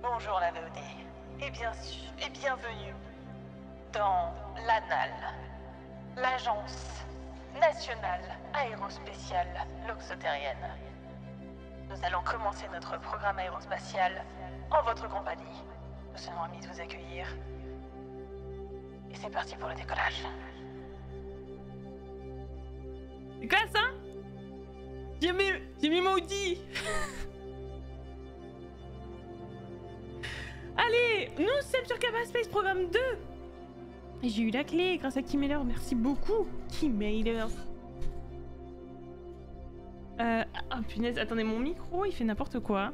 Bonjour la VOD, et bien sûr, et bienvenue dans l'ANAL, l'Agence nationale aérospatiale loxotérienne. Nous allons commencer notre programme aérospatial en votre compagnie. Nous sommes ravis de vous accueillir. Et c'est parti pour le décollage. C'est quoi ça? J'ai mis maudit. Allez, nous sommes sur Kappa Space Programme 2. Et j'ai eu la clé grâce à Keymailers. Merci beaucoup, Keymailers. Oh punaise, attendez, mon micro, il fait n'importe quoi.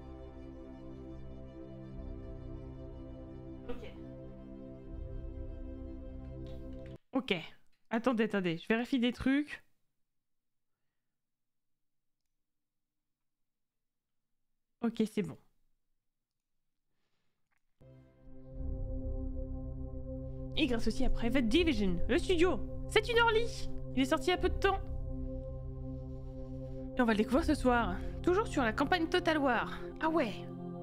Ok. Attendez, je vérifie des trucs. Ok, c'est bon. Et grâce aussi à Private Division, le studio. C'est une Orly. Il est sorti il y a peu de temps. Et on va le découvrir ce soir. Toujours sur la campagne Total War. Ah ouais.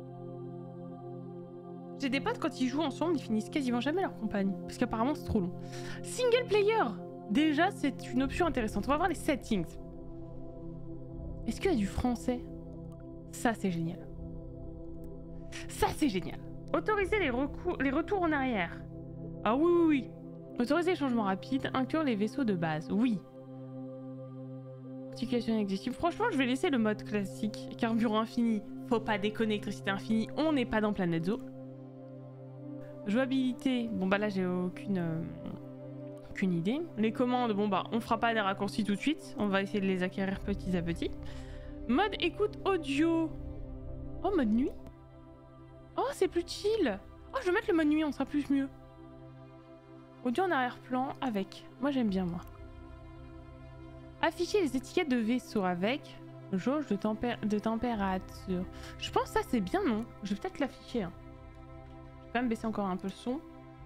J'ai des potes, quand ils jouent ensemble, ils finissent quasiment jamais leur campagne. Parce qu'apparemment c'est trop long. Single player. Déjà, c'est une option intéressante. On va voir les settings. Est-ce qu'il y a du français? Ça, c'est génial. Ça, c'est génial. Autoriser les retours en arrière. Ah oui. Autoriser les changements rapides, inclure les vaisseaux de base. Oui. Articulation inexhaustive. Franchement, je vais laisser le mode classique. Carburant infini. Faut pas déconner, électricité infinie. On n'est pas dans Planète Zoo. Jouabilité. Bon bah là, j'ai aucune idée. Les commandes, bon bah, on fera pas des raccourcis tout de suite. On va essayer de les acquérir petit à petit. Mode écoute audio. Oh, mode nuit. Oh, c'est plus chill. Oh, je vais mettre le mode nuit, on sera plus mieux. Audio en arrière-plan avec. Moi, j'aime bien, moi. Afficher les étiquettes de vaisseau avec. Jauge de température. Je pense que ça, c'est bien, non? Je vais peut-être l'afficher. Hein. Je vais quand même baisser encore un peu le son.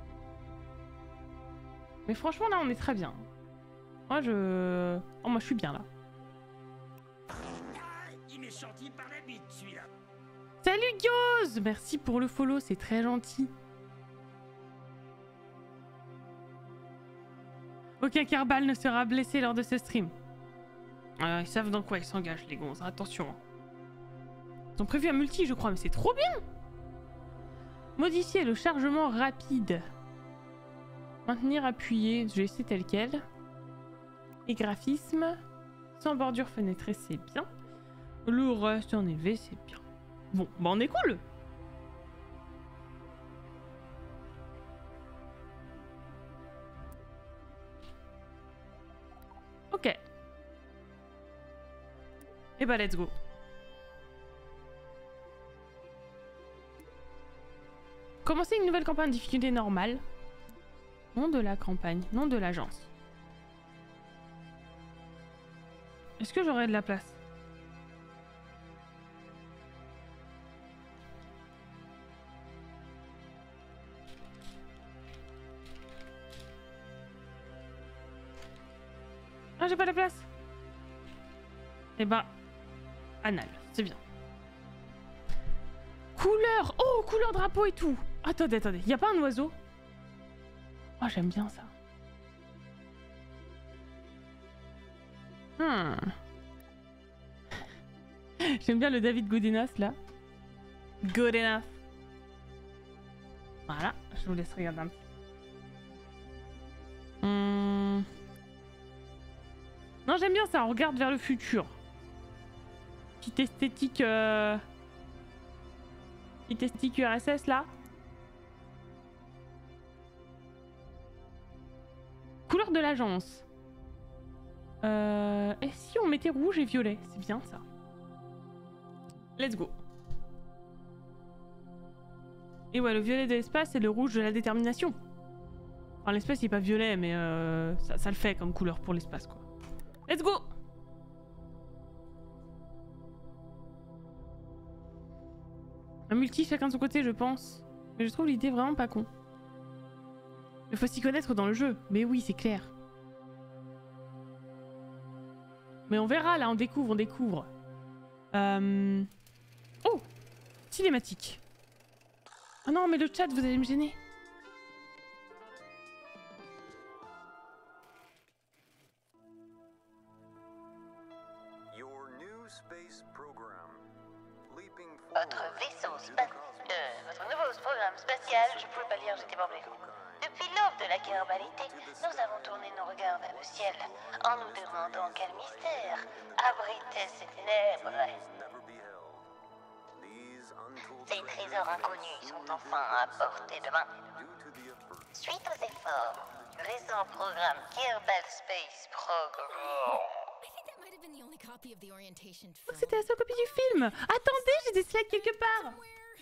Mais franchement, là, on est très bien. Moi, moi, je suis bien, là. Il est gentil par la bite, celui-là. Salut Gios! Merci pour le follow, c'est très gentil. Aucun Kerbal ne sera blessé lors de ce stream. Ils savent dans quoi ils s'engagent, les gonzes. Attention. Ils ont prévu un multi, je crois, mais c'est trop bien! Modifier le chargement rapide. Maintenir appuyé, je vais laisser tel quel. Et graphisme. Sans bordure fenêtrée, c'est bien. Le reste en élevé, c'est bien. Bon, bah on est cool. Ok. Et bah let's go. Commencer une nouvelle campagne difficulté normale. Nom de la campagne, nom de l'agence. Est-ce que j'aurai de la place? Ah, j'ai pas la place. Eh ben, anal, c'est bien. Couleur. Oh, couleur drapeau et tout. Attendez, y a pas un oiseau? Oh, j'aime bien ça. J'aime bien le David Goodenough là. Good enough. Voilà, je vous laisse regarder un petit. Non, j'aime bien ça, on regarde vers le futur. Petite esthétique Petite esthétique URSS là. Couleur de l'agence. Et si on mettait rouge et violet? C'est bien ça. Let's go. Et ouais, le violet de l'espace et le rouge de la détermination. Enfin, l'espace il est pas violet, mais ça le fait comme couleur pour l'espace quoi. Let's go! Un multi chacun de son côté, je pense. Mais je trouve l'idée vraiment pas con. Il faut s'y connaître dans le jeu. Mais oui, c'est clair. Mais on verra là, on découvre. Oh! Cinématique. Oh non, mais le chat, vous allez me gêner. Votre nouveau programme spatial, je pouvais pas lire, j'étais bornée. Depuis l'aube de la kerbalité, nous avons tourné nos regards vers le ciel, en nous demandant quel mystère abritait ces ténèbres. Les trésors inconnus sont enfin à portée de main. Suite aux efforts du récent programme Kerbal Space Program. Oh, c'était la seule copie du film. Attendez, j'ai des slides quelque part.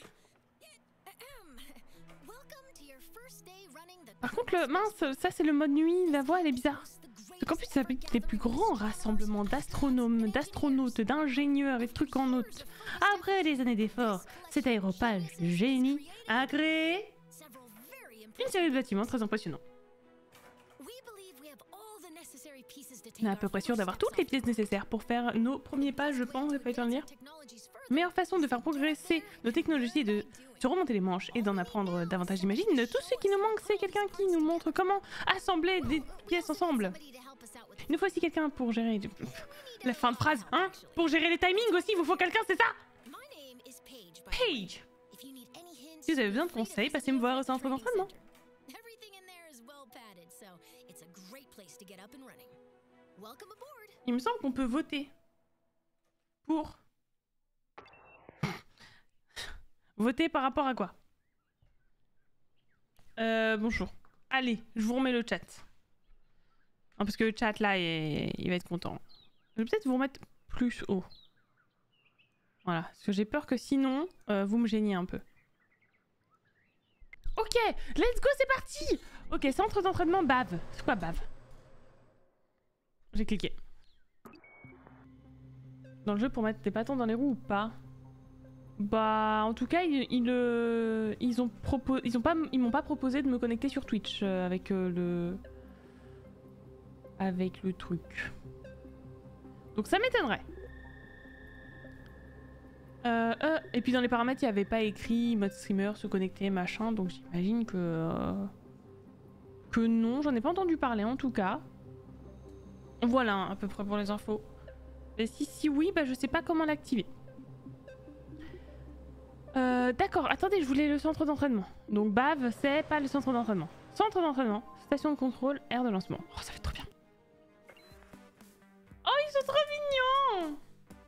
Par contre, mince, ça c'est le mode nuit, la voix elle est bizarre. Le campus abrite les plus grands rassemblements d'astronomes, d'astronautes, d'ingénieurs et de trucs en notes. Après des années d'efforts, cet aéropage génie a créé une série de bâtiments très impressionnants. On est à peu près sûr d'avoir toutes les pièces nécessaires pour faire nos premiers pas, je pense, il faut le dire. Meilleure façon de faire progresser nos technologies est de se remonter les manches et d'en apprendre davantage, j'imagine. Tout ce qui nous manque, c'est quelqu'un qui nous montre comment assembler des pièces ensemble. Il nous faut aussi quelqu'un pour gérer... La fin de phrase, hein? Pour gérer les timings aussi, il vous faut quelqu'un, c'est ça? Paige! Si vous avez besoin de conseils, passez me voir au centre d'entraînement. Il me semble qu'on peut voter pour... Voter par rapport à quoi? Bonjour. Allez, je vous remets le chat. Ah, parce que le chat là, il va être content. Je vais peut-être vous remettre plus haut. Voilà, parce que j'ai peur que sinon, vous me gêniez un peu. Ok, let's go, c'est parti! Ok, centre d'entraînement BAV. C'est quoi BAV? J'ai cliqué. Dans le jeu pour mettre des bâtons dans les roues ou pas? Bah, en tout cas, ils m'ont pas proposé de me connecter sur Twitch avec le truc. Donc ça m'étonnerait. Et puis dans les paramètres, il n'y avait pas écrit mode streamer, se connecter, machin. Donc j'imagine que non, j'en ai pas entendu parler en tout cas. Voilà, à peu près pour les infos. Et si oui, bah je sais pas comment l'activer. D'accord, attendez, je voulais le centre d'entraînement. Donc BAV, c'est pas le centre d'entraînement. Centre d'entraînement, station de contrôle, aire de lancement. Oh, ça fait trop bien. Oh, ils sont trop mignons!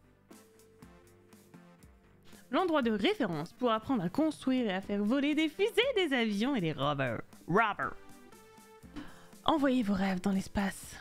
L'endroit de référence pour apprendre à construire et à faire voler des fusées, des avions et des rovers. Envoyez vos rêves dans l'espace.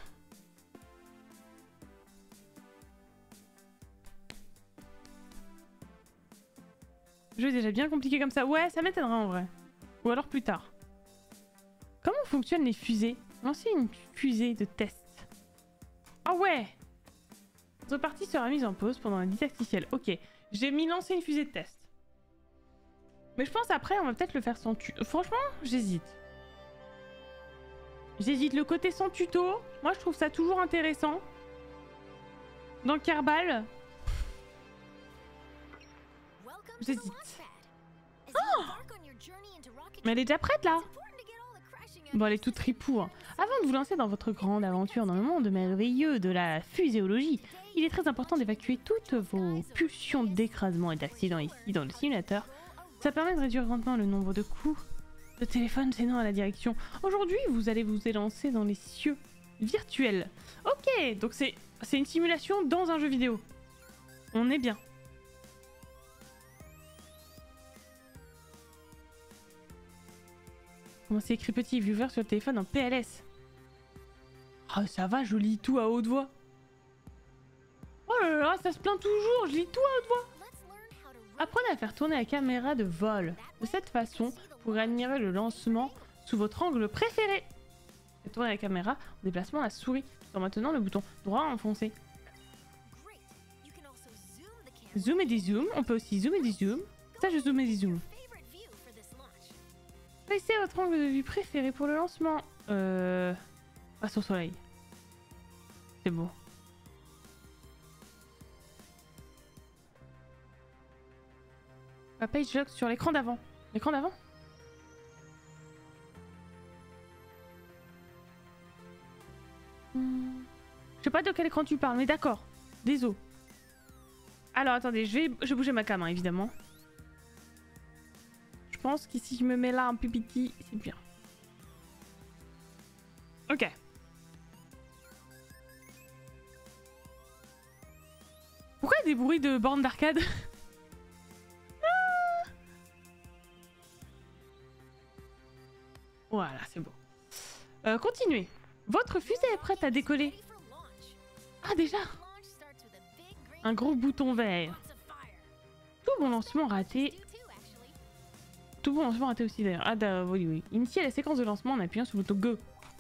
Le jeu est déjà bien compliqué comme ça. Ouais, ça m'étonnera en vrai. Ou alors plus tard. Comment fonctionnent les fusées? Lancer une fusée de test. Ah ouais! Votre partie sera mise en pause pendant la visite artificielle. Ok, j'ai mis lancer une fusée de test. Mais je pense après on va peut-être le faire sans tuto. Franchement, j'hésite. J'hésite, le côté sans tuto. Moi je trouve ça toujours intéressant. Dans Kerbal. J'hésite. Oh! Mais elle est déjà prête là. Bon, elle est toute ripou. Hein. Avant de vous lancer dans votre grande aventure dans le monde merveilleux de la fuséologie, il est très important d'évacuer toutes vos pulsions d'écrasement et d'accident ici dans le simulateur. Ça permet de réduire grandement le nombre de coups de téléphone gênant à la direction. Aujourd'hui, vous allez vous élancer dans les cieux virtuels. Ok, donc c'est une simulation dans un jeu vidéo. On est bien. Comment c'est écrit petit viewer sur le téléphone en PLS? Oh ça va, je lis tout à haute voix. Oh là là, ça se plaint toujours, je lis tout à haute voix. Apprenez à faire tourner la caméra de vol. De cette façon, vous pourrez admirer le lancement sous votre angle préféré. Faites tourner la caméra en déplacement la souris, tout en maintenant le bouton droit enfoncé. Zoom et dézoom, on peut aussi zoom et dézoom. Ça je zoom et dézoom. Placez votre angle de vue préféré pour le lancement. Face au soleil. C'est beau. La page lock sur l'écran d'avant. L'écran d'avant? Je sais pas de quel écran tu parles, mais d'accord. Désolé. Alors attendez, je vais bouger ma cam, hein, évidemment. Je pense que si je me mets là un peu petit, c'est bien. Ok. Pourquoi il y a des bruits de bornes d'arcade? Voilà, c'est bon. Continuez. Votre fusée est prête à décoller. Ah, déjà? Un gros bouton vert. Tout bon lancement raté. Tout bon lancement raté aussi d'ailleurs. Ah, oui, oui. Initiez la séquence de lancement en appuyant sur le bouton Go.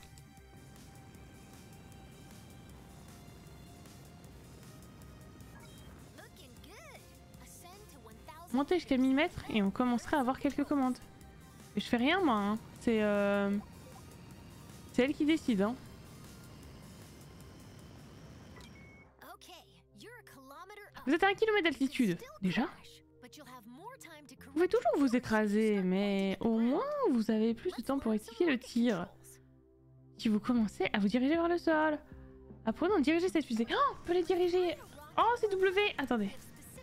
Montez jusqu'à 1000 mètres et on commencera à avoir quelques commandes. Et je fais rien moi, hein. C'est elle qui décide, hein. Vous êtes à 1 km d'altitude. Déjà? Vous pouvez toujours vous écraser, mais au moins vous avez plus de temps pour rectifier le tir. Si vous commencez à vous diriger vers le sol. Apprenons à diriger cette fusée. Oh, on peut les diriger. Oh, c'est W. Attendez.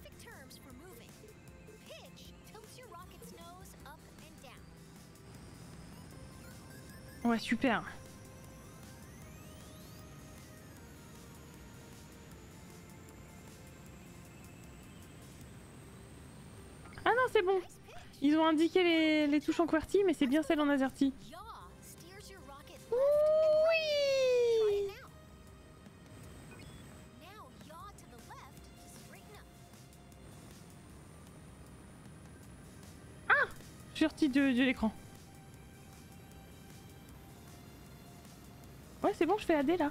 Ouais, super. Ah non, c'est bon. Ils ont indiqué les touches en QWERTY, mais c'est bien celle en AZERTY. Oui. Ah, je suis sortie de l'écran. Ouais, c'est bon, je fais AD là.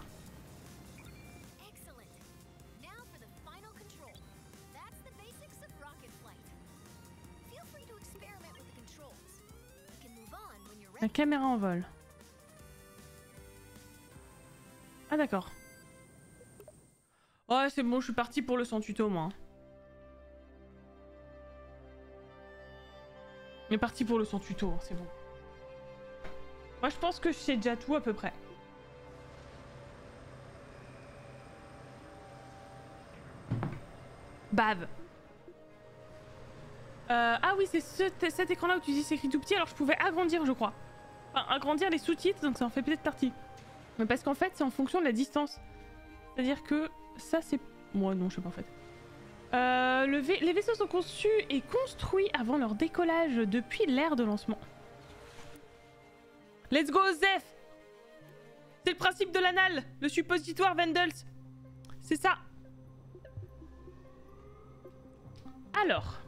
La caméra en vol. Ah d'accord. Ouais, c'est bon, je suis partie pour le sans tuto moi. On est parti pour le sans tuto, hein, c'est bon. Moi je pense que je sais déjà tout à peu près. Bave. Ah oui, c'est cet écran-là où tu dis c'est écrit tout petit, alors je pouvais agrandir, je crois. Enfin, agrandir les sous-titres, donc ça en fait peut-être partie. Mais parce qu'en fait, c'est en fonction de la distance. C'est-à-dire que ça, c'est... Moi, non, je sais pas en fait. Les vaisseaux sont conçus et construits avant leur décollage depuis l'ère de lancement. Let's go, Zef! C'est le principe de l'anal, le suppositoire Wendels. C'est ça. Alors...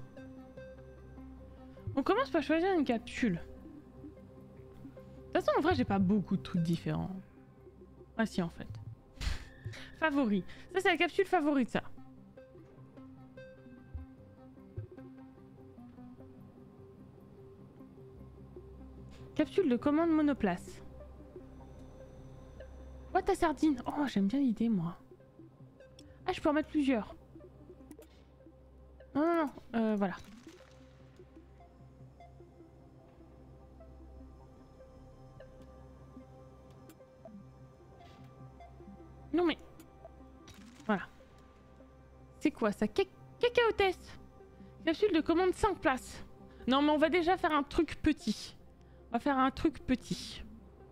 On commence par choisir une capsule. De toute façon, en vrai, j'ai pas beaucoup de trucs différents. Ah si, en fait. Favori. Ça, c'est la capsule favorite, ça. Capsule de commande monoplace. Oh, ta sardine. Oh, j'aime bien l'idée, moi. Ah, je peux en mettre plusieurs. Non, non, non. Voilà. Non mais... Voilà. C'est quoi ça? Cacaotess. Capsule de commande 5 places. Non mais on va déjà faire un truc petit. On va faire un truc petit.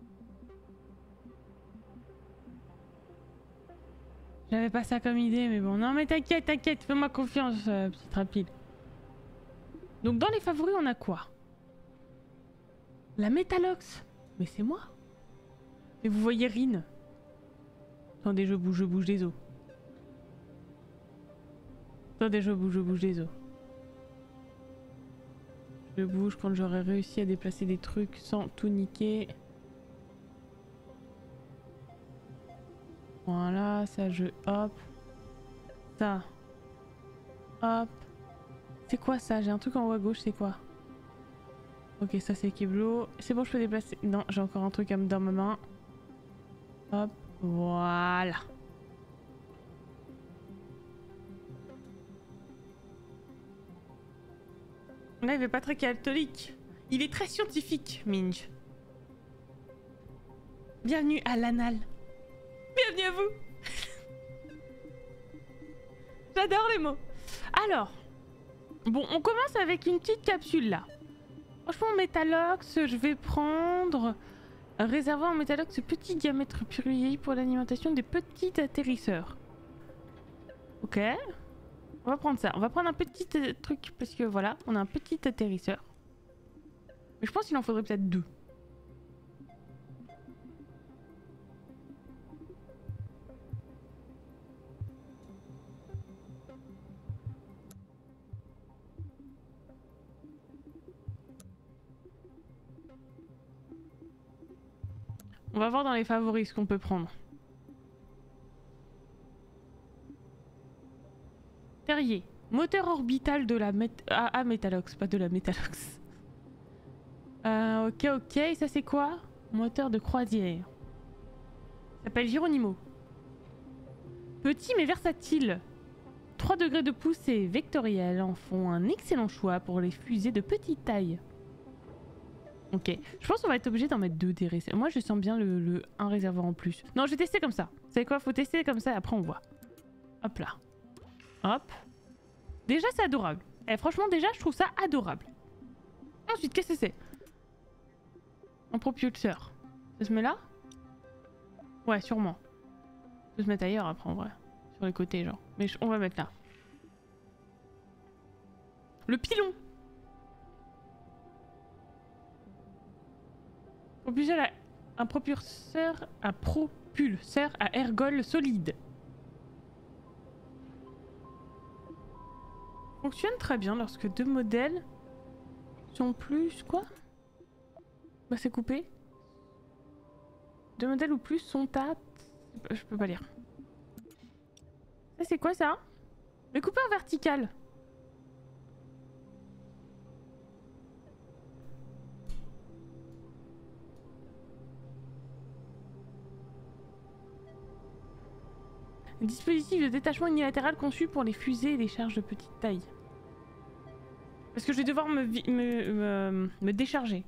J'avais pas ça comme idée mais bon. Non mais t'inquiète, t'inquiète. Fais-moi confiance, petite rapide. Donc dans les favoris on a quoi? La Métalox. Mais c'est moi. Mais vous voyez Rin. Attendez, je bouge des os. Attendez, je bouge des os. Je bouge quand j'aurai réussi à déplacer des trucs sans tout niquer. Voilà, ça je... Hop. Ça. Hop. C'est quoi ça? J'ai un truc en haut à gauche, c'est quoi? Ok, ça c'est Keblo. C'est bon, je peux déplacer... Non, j'ai encore un truc dans ma main. Hop. Voilà. Là, il est pas très catholique. Il est très scientifique, Minj. Bienvenue à l'anal. Bienvenue à vous. J'adore les mots. Alors, bon, on commence avec une petite capsule là. Franchement, Métallox, je vais prendre un réservoir en Métallox petit diamètre purifié pour l'alimentation des petits atterrisseurs. Ok. On va prendre ça. On va prendre un petit truc parce que voilà, on a un petit atterrisseur. Mais je pense qu'il en faudrait peut-être 2. On va voir dans les favoris ce qu'on peut prendre. Terrier. Moteur orbital de la Métallox, pas de la Métallox. Ok. Ça c'est quoi? Moteur de croisière. Ça s'appelle Geronimo. Petit mais versatile. 3 degrés de poussée vectorielle en font un excellent choix pour les fusées de petite taille. Ok, je pense qu'on va être obligé d'en mettre 2 des réservoirs. Moi je sens bien un réservoir en plus. Non, je vais tester comme ça. Vous savez quoi? Faut tester comme ça et après on voit. Hop là. Hop. Déjà c'est adorable. Eh, franchement déjà je trouve ça adorable. Ensuite, qu'est-ce que c'est? Un propulseur. Ça se met là? Ouais, sûrement. Ça peut se mettre ailleurs après en vrai. Sur les côtés genre. Mais on va mettre là. Le pilon. Un propulseur à ergol solide. Fonctionne très bien lorsque 2 modèles sont plus... Quoi? Bah c'est coupé. 2 modèles ou plus sont à... Je peux pas lire. Ça c'est quoi ça? Le coupeur vertical. Un dispositif de détachement unilatéral conçu pour les fusées et les charges de petite taille. Parce que je vais devoir me décharger.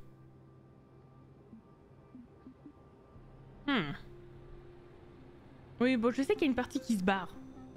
Oui, bon, je sais qu'il y a une partie qui se barre.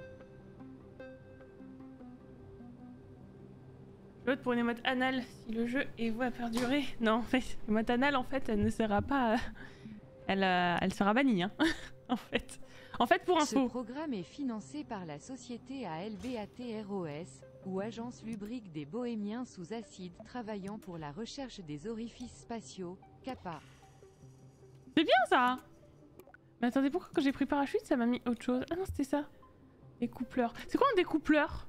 Je vote pour une émote anale si le jeu est voué à perdurer. Non, en fait, l'émote anale, en fait, elle ne sera pas... elle sera bannie, hein, en fait. En fait, pour info... Ce programme est financé par la société ALBATROS, ou Agence lubrique des Bohémiens sous acide travaillant pour la recherche des orifices spatiaux, CAPA. C'est bien ça! Mais attendez, pourquoi quand j'ai pris parachute, ça m'a mis autre chose? Ah non, c'était ça. Découpleur. C'est quoi un découpleur?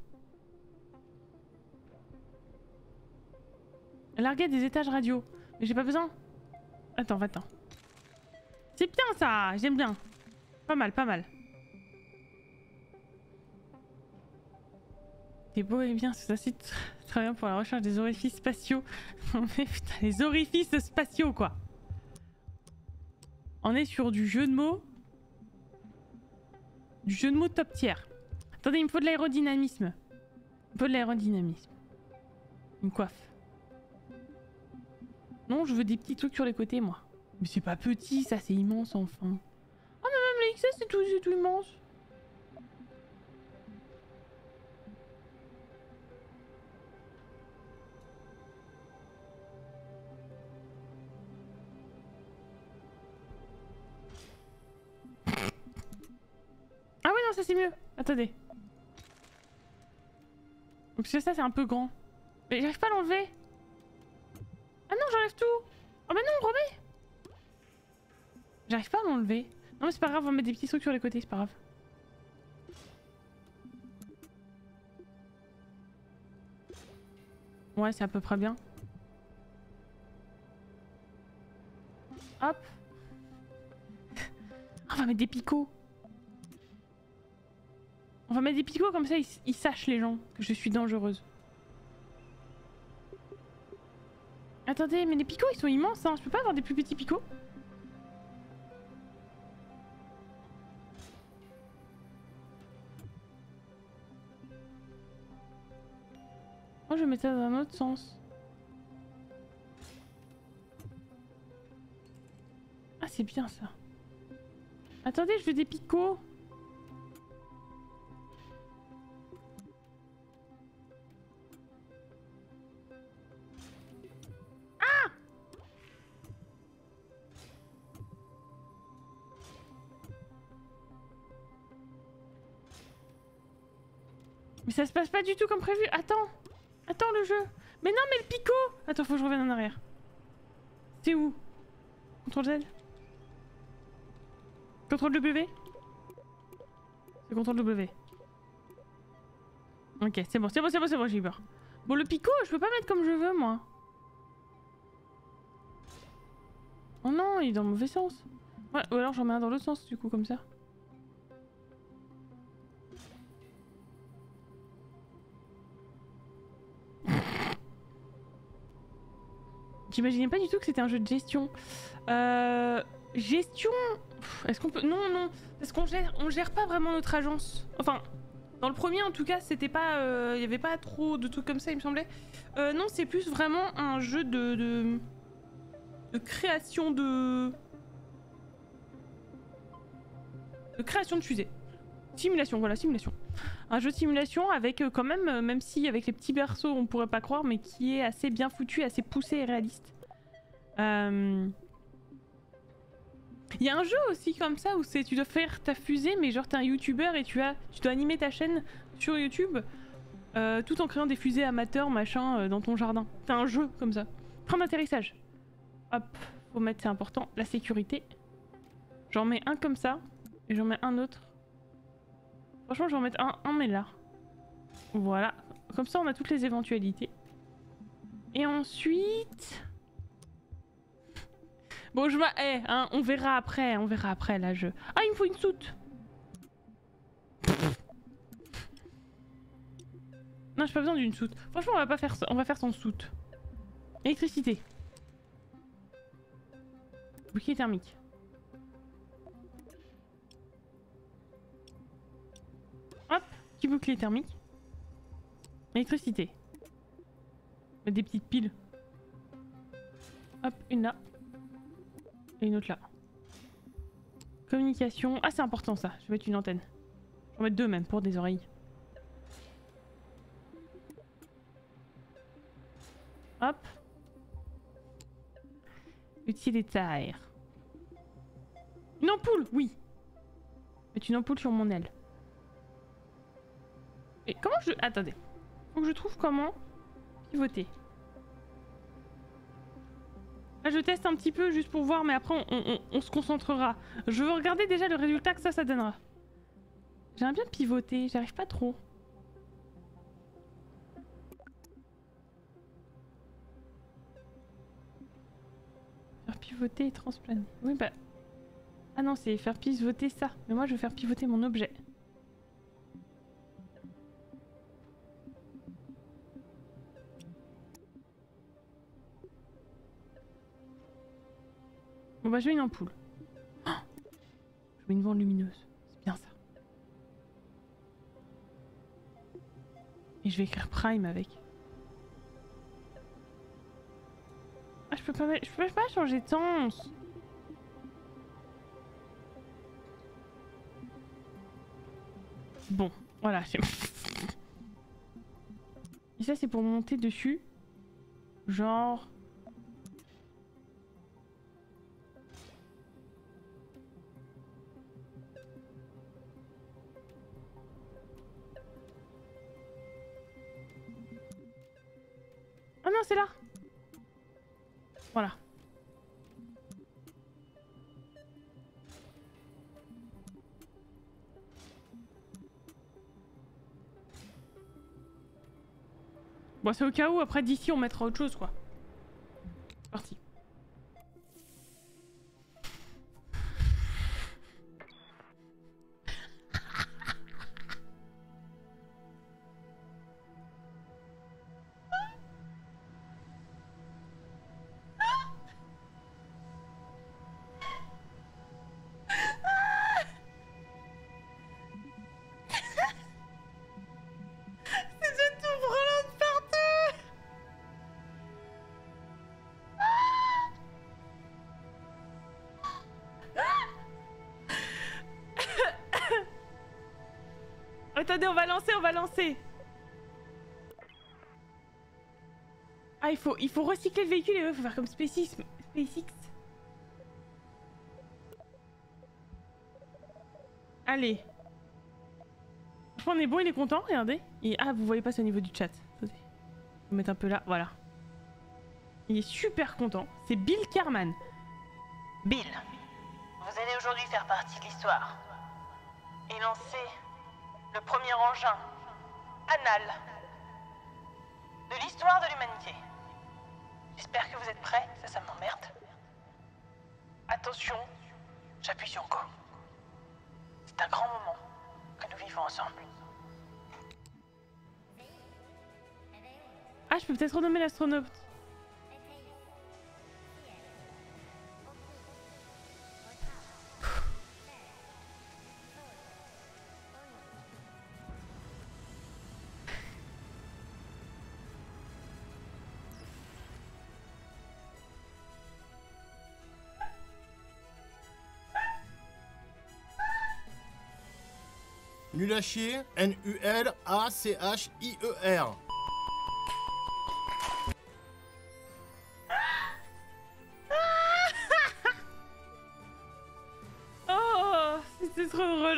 Larguer des étages radio. Mais j'ai pas besoin. Attends. C'est bien ça, j'aime bien. Pas mal, pas mal. C'est beau et bien, c'est aussi très bien pour la recherche des orifices spatiaux. Mais putain, les orifices spatiaux quoi. On est sur du jeu de mots. Du jeu de mots top tier. Attendez, il me faut de l'aérodynamisme. Il me faut de l'aérodynamisme. Une coiffe. Non, je veux des petits trucs sur les côtés, moi. Mais c'est pas petit, ça, c'est immense, enfin. Ah, mais même les XS, c'est tout immense. Ah ouais, non, ça c'est mieux. Attendez. Parce que ça, c'est un peu grand. Mais j'arrive pas à l'enlever. Ah non, j'enlève tout. Oh bah non, remets. J'arrive pas à l'enlever. Non mais c'est pas grave, on va mettre des petits trucs sur les côtés, c'est pas grave. Ouais, c'est à peu près bien. Hop. On va mettre des picots. On va mettre des picots comme ça, ils sachent les gens que je suis dangereuse. Attendez, mais les picots ils sont immenses, hein. Je peux pas avoir des plus petits picots? Moi je vais mettre ça dans un autre sens. Ah, c'est bien ça. Attendez, je veux des picots. Ah! Mais ça se passe pas du tout comme prévu. Attends. Attends le jeu. Mais non, mais le picot. Attends, faut que je revienne en arrière. C'est où? CTRL Z? CTRL W? C'est CTRL W. Ok, c'est bon, j'ai eu peur. Bon, le picot, je peux pas mettre comme je veux, moi. Oh non, il est dans le mauvais sens. Ouais, ou alors j'en mets un dans l'autre sens, du coup, comme ça. J'imaginais pas du tout que c'était un jeu de gestion. Gestion... Est-ce qu'on peut... Non, non. Parce qu'on gère pas vraiment notre agence. Enfin, dans le premier, en tout cas, c'était pas... Il y avait pas trop de trucs comme ça, il me semblait. Non, c'est plus vraiment un jeu de création de création de fusée. Simulation, voilà, simulation. Un jeu de simulation avec quand même si avec les petits berceaux on pourrait pas croire, mais qui est assez bien foutu, assez poussé et réaliste. Il y a un jeu aussi comme ça où tu dois faire ta fusée, mais genre t'es un youtubeur et tu dois animer ta chaîne sur YouTube tout en créant des fusées amateurs machin dans ton jardin. T'as un jeu comme ça. Train d'atterrissage. Hop, faut mettre, c'est important, la sécurité. J'en mets un comme ça et j'en mets un autre. Franchement, je vais en mettre un mais là. Voilà. Comme ça, on a toutes les éventualités. Et ensuite... Bon, hein, on verra après, là, je... Ah, il me faut une soute. Non, j'ai pas besoin d'une soute. Franchement, on va pas faire ça, on va faire sans soute. Électricité. Bouclier thermique. Hop, petit bouclier thermique. Électricité. Des petites piles. Hop, une là. Et une autre là. Communication. Ah, c'est important ça. Je vais mettre une antenne. Je vais mettre deux même pour des oreilles. Hop. Utilitaire. Une ampoule, oui. Mettre une ampoule sur mon aile. Et comment je... Attendez. Faut que je trouve comment pivoter. Là, je teste un petit peu juste pour voir, mais après, on se concentrera. Je veux regarder déjà le résultat que ça donnera. J'aimerais bien pivoter, j'arrive pas trop. Faire pivoter et transplaner. Oui, bah... Ah non, c'est faire pivoter ça. Mais moi, je veux faire pivoter mon objet. Bon bah je mets une ampoule. Oh, je mets une bande lumineuse. C'est bien ça. Et je vais écrire Prime avec. Ah, je peux pas changer de sens. Bon, voilà. Et ça c'est pour monter dessus. Genre... Ah non, c'est là. Voilà. Bon, c'est au cas où, après d'ici on mettra autre chose quoi. Parti. attendez, on va lancer. Ah, il faut recycler le véhicule et il faut faire comme SpaceX. Allez. Je pense qu'on est bon, il est content, regardez. Ah, vous voyez pas ça au niveau du chat. Attendez. Je vais mettre un peu là, voilà. Il est super content. C'est Bill Kerman. Bill, vous allez aujourd'hui faire partie de l'histoire. Et lancer le premier engin anal de l'histoire de l'humanité. J'espère que vous êtes prêts, ça m'emmerde. Attention, j'appuie sur Go. C'est un grand moment que nous vivons ensemble. Ah, je peux peut-être renommer l'astronaute. Nul à chier, N-U-L-A-C-H-I-E-R. Oh, c'était trop drôle.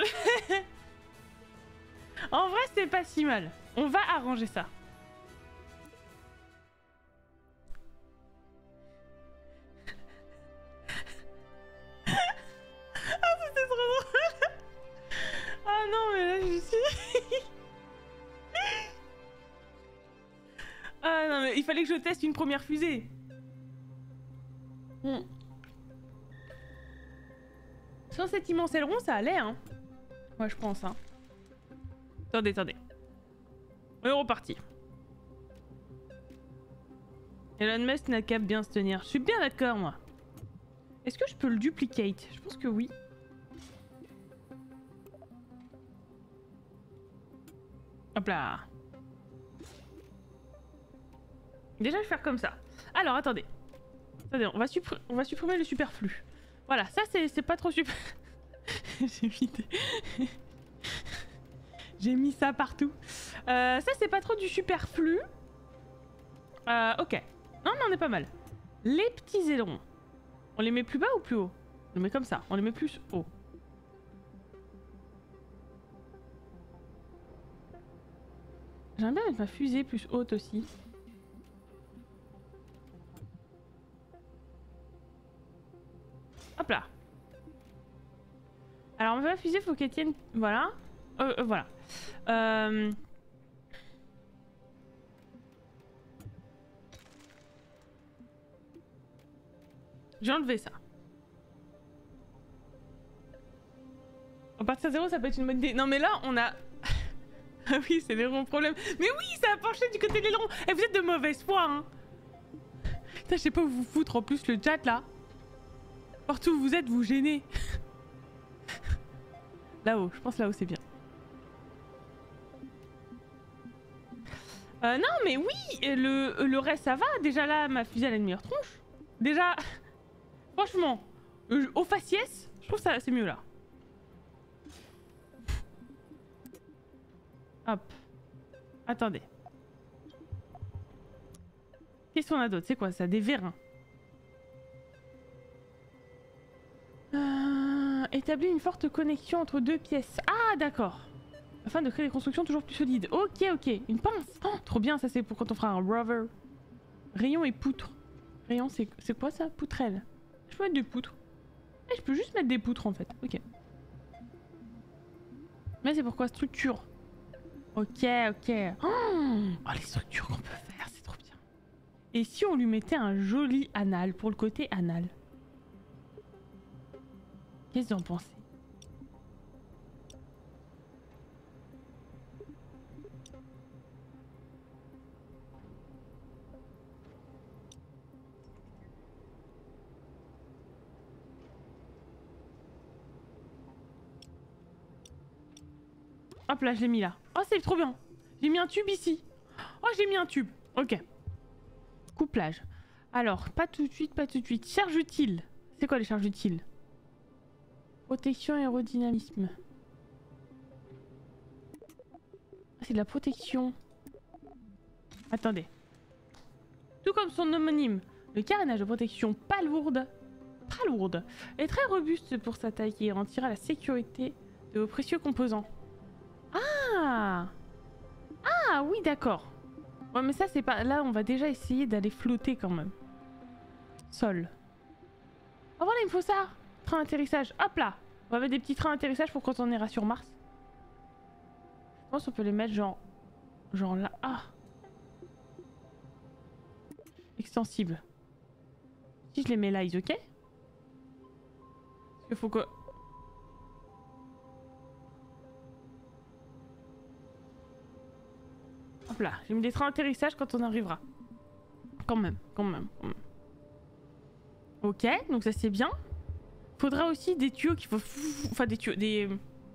En vrai, c'est pas si mal. On va arranger ça. Ah non mais il fallait que je teste une première fusée. Sur cet immense aileron ça allait hein. Ouais je pense hein. Attendez. On est reparti. Elon Musk n'a qu'à bien se tenir. Je suis bien d'accord moi. Est-ce que je peux le duplicate? Je pense que oui. Hop là. Déjà, je vais faire comme ça. Alors, attendez. Attendez, on va supprimer le superflu. Voilà, ça, c'est pas trop super... J'ai mis ça partout. Ça, c'est pas trop du superflu. Ok. Non, mais on est pas mal. Les petits ailerons. On les met plus bas ou plus haut? On les met comme ça. On les met plus haut. J'aimerais bien mettre ma fusée plus haute aussi. Hop là. Alors ma fusée, faut qu'elle tienne... Voilà. Voilà. J'ai enlevé ça. On partir à zéro, ça peut être une bonne idée. Non mais là, on a... Ah oui, c'est l'aileron problème. Mais oui, ça a penché du côté de l'aileron. Et vous êtes de mauvaise foi, hein. Putain, je sais pas où vous foutre en plus le chat là. Partout où vous êtes, vous gênez. Là-haut, je pense là-haut c'est bien. Non mais oui, le reste ça va. Déjà là, ma fusée elle a une meilleure tronche. Déjà, franchement, au faciès, je trouve ça c'est mieux là. Hop. Attendez. Qu'est-ce qu'on a d'autre? C'est quoi ça? Des vérins. Établir une forte connexion entre deux pièces. Ah d'accord. Afin de créer des constructions toujours plus solides. Ok. Une pince. Oh, trop bien, ça c'est pour quand on fera un rover. Rayon et poutre. Rayon c'est quoi ça? Poutrelle. Je peux mettre des poutres. Je peux juste mettre des poutres en fait. Ok. Mais c'est pourquoi structure. Ok. Oh, les structures qu'on peut faire, c'est trop bien. Et si on lui mettait un joli anal pour le côté anal? Qu'est-ce que vous en pensez? Hop là, je l'ai mis là. Oh, c'est trop bien. J'ai mis un tube ici. Oh, j'ai mis un tube. Ok. Couplage. Alors, pas tout de suite. Charge utile. C'est quoi les charges utiles? Protection, aérodynamisme. C'est de la protection. Attendez. Tout comme son homonyme, le carénage de protection palourde est très robuste pour sa taille et garantira la sécurité de vos précieux composants. Ah! Ah oui, d'accord. Ouais, mais ça, c'est pas... Là, on va déjà essayer d'aller flotter quand même. Sol. Oh voilà, il me faut ça. Train d'atterrissage. Hop là. On va mettre des petits trains d'atterrissage pour quand on ira sur Mars. Je pense qu'on peut les mettre genre... Genre là. Ah. Extensible. Si je les mets là, ils ok? Parce qu'il faut que... Hop là, j'ai mis des trains d'atterrissage quand on arrivera. Quand même. Ok, donc ça c'est bien. Faudra aussi des tuyaux qu'il faut... Enfin des tuyaux, des...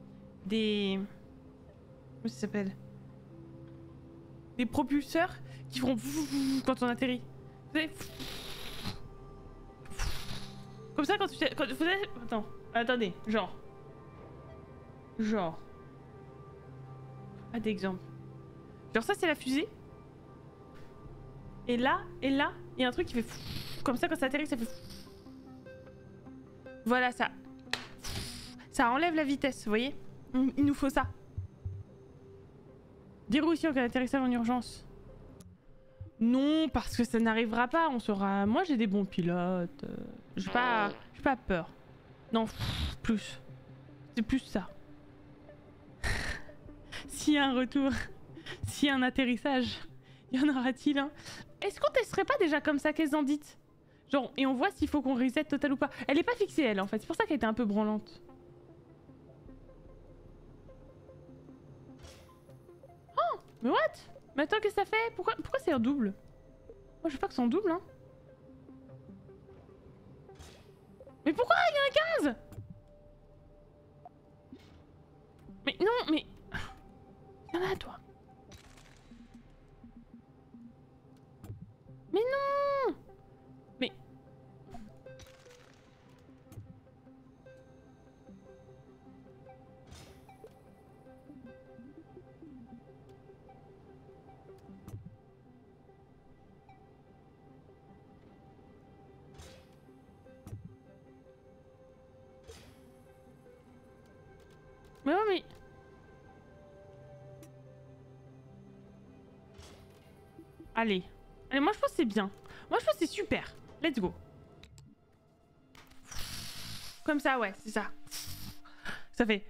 Comment ça s'appelle? Des propulseurs qui feront... Quand on atterrit. Vous savez... Comme ça quand tu... Attends, attendez, genre... Pas d'exemple. Genre ça c'est la fusée. Et là, il y a un truc qui fait... Comme ça quand ça atterrit, ça fait... Voilà ça. Ça enlève la vitesse, vous voyez? Il nous faut ça. Dire aussi en cas d'atterrissage en urgence. Non, parce que ça n'arrivera pas, on sera... Moi j'ai des bons pilotes. J'ai pas peur. Non, plus. C'est plus ça. S'il y a un retour, s'il y a un atterrissage, y en aura-t-il un? Est-ce qu'on testerait pas déjà comme ça, qu'est-ce en dites? Genre, et on voit s'il faut qu'on reset total ou pas. Elle est pas fixée elle en fait, c'est pour ça qu'elle était un peu branlante. Oh, mais what? Mais attends, qu'est-ce que ça fait? Pourquoi c'est en double? Moi je veux pas que c'est en double hein. Mais pourquoi il y en a 15? Mais non, mais... Il y en a toi. Mais non! Mais... Mais ouais, mais... Allez. Allez, moi je pense que c'est bien. Moi je pense que c'est super. Let's go. Comme ça, ouais, c'est ça. Ça fait...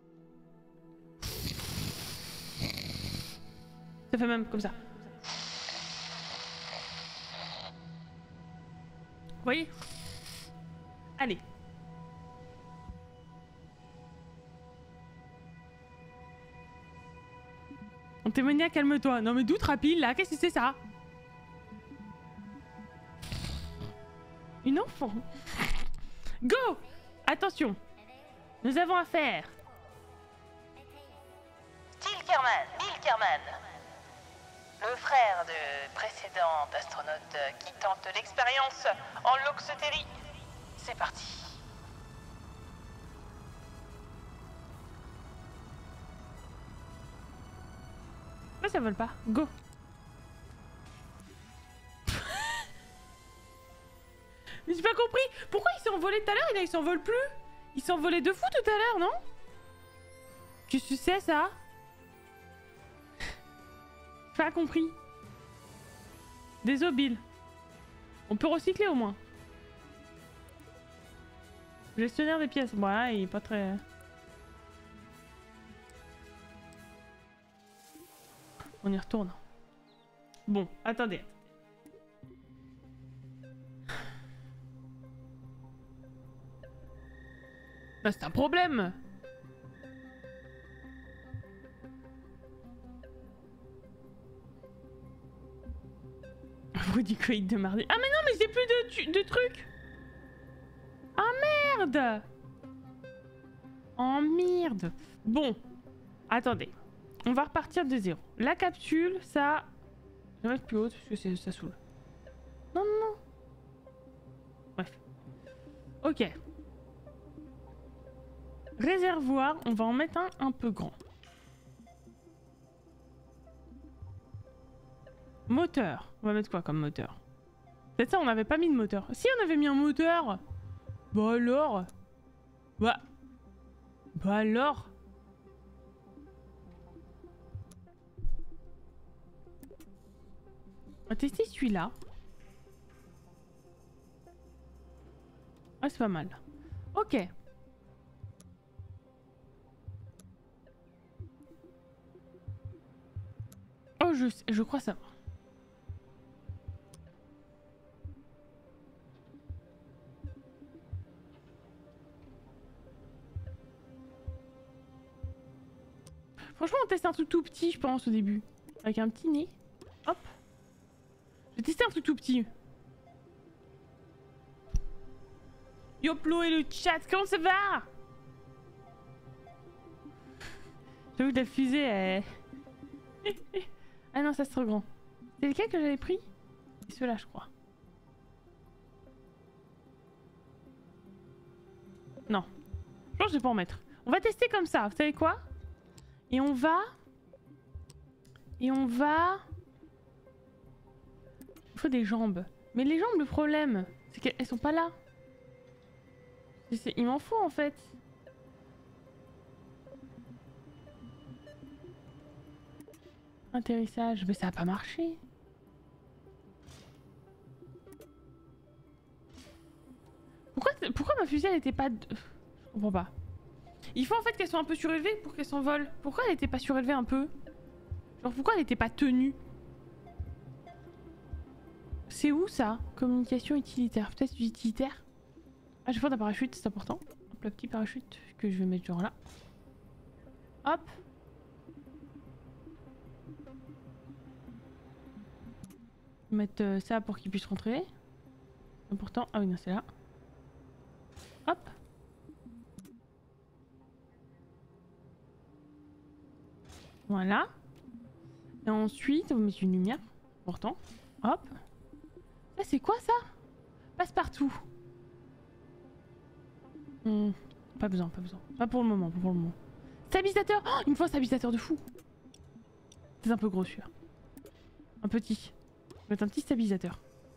Ça fait même comme ça. Vous voyez? Allez. On t'est mené à calme-toi. Non mais doute rapide là, qu'est-ce que c'est ça? Une enfant. Go! Attention. Nous avons affaire. Bill Kerman. Le frère de précédent astronaute qui tente l'expérience en Loxotérie. C'est parti. Pourquoi ça vole pas? Go! Mais j'ai pas compris! Pourquoi il s'est envolé tout à l'heure et là il s'envole plus? Il s'est envolé de fou tout à l'heure, non? Qu'est-ce que c'est ça? J'ai pas compris. Désolé Bill. On peut recycler au moins. Gestionnaire des pièces. Voilà, il est pas très... On y retourne. Bon, attendez. Bah, c'est un problème. Rudicoïde de mardi. Ah mais non, mais j'ai plus de trucs. Ah merde. Oh merde. Bon, attendez. On va repartir de zéro. La capsule, ça... Je vais mettre plus haute parce que ça saoule. Non, non, non. Bref. Ok. Réservoir, on va en mettre un peu grand. Moteur. On va mettre quoi comme moteur? C'est ça, on n'avait pas mis de moteur. Si, on avait mis un moteur. Bah alors. Bah alors. On va tester celui-là. Ah, c'est pas mal. Ok. Oh, je crois ça va. Franchement, on teste un truc tout petit, je pense, au début. Avec un petit nez. Hop. Je vais tester un truc tout petit. Yoplo et le chat, comment ça va? J'avoue que la fusée est... Ah non, ça c'est trop grand. C'est lequel que j'avais pris? C'est ceux-là, je crois. Non. Je pense que je vais pas en mettre. On va tester comme ça, vous savez quoi? Et on va... Il faut des jambes. Mais les jambes, le problème, c'est qu'elles sont pas là. Il m'en faut en fait. Atterrissage, mais ça a pas marché. Pourquoi ma fusée elle était pas... Je comprends pas. Il faut en fait qu'elles soient un peu surélevées pour qu'elles s'envolent. Pourquoi elle était pas surélevée un peu? Genre pourquoi elle était pas tenue? C'est où ça? Communication utilitaire. Peut-être utilitaire? Ah, je vais faire un parachute, c'est important. Hop, le petit parachute que je vais mettre genre là. Hop. Mettre ça pour qu'il puisse rentrer. Important. Ah oui, non, c'est là. Hop. Voilà. Et ensuite, on va mettre une lumière. Important. Hop. Ça, c'est quoi ça? Passe partout. Pas besoin, pas besoin. Pas pour le moment, pas pour le moment. Stabilisateur! Oh, il me faut un stabilisateur de fou. C'est un peu gros celui-là. Un petit. Je vais mettre un petit stabilisateur.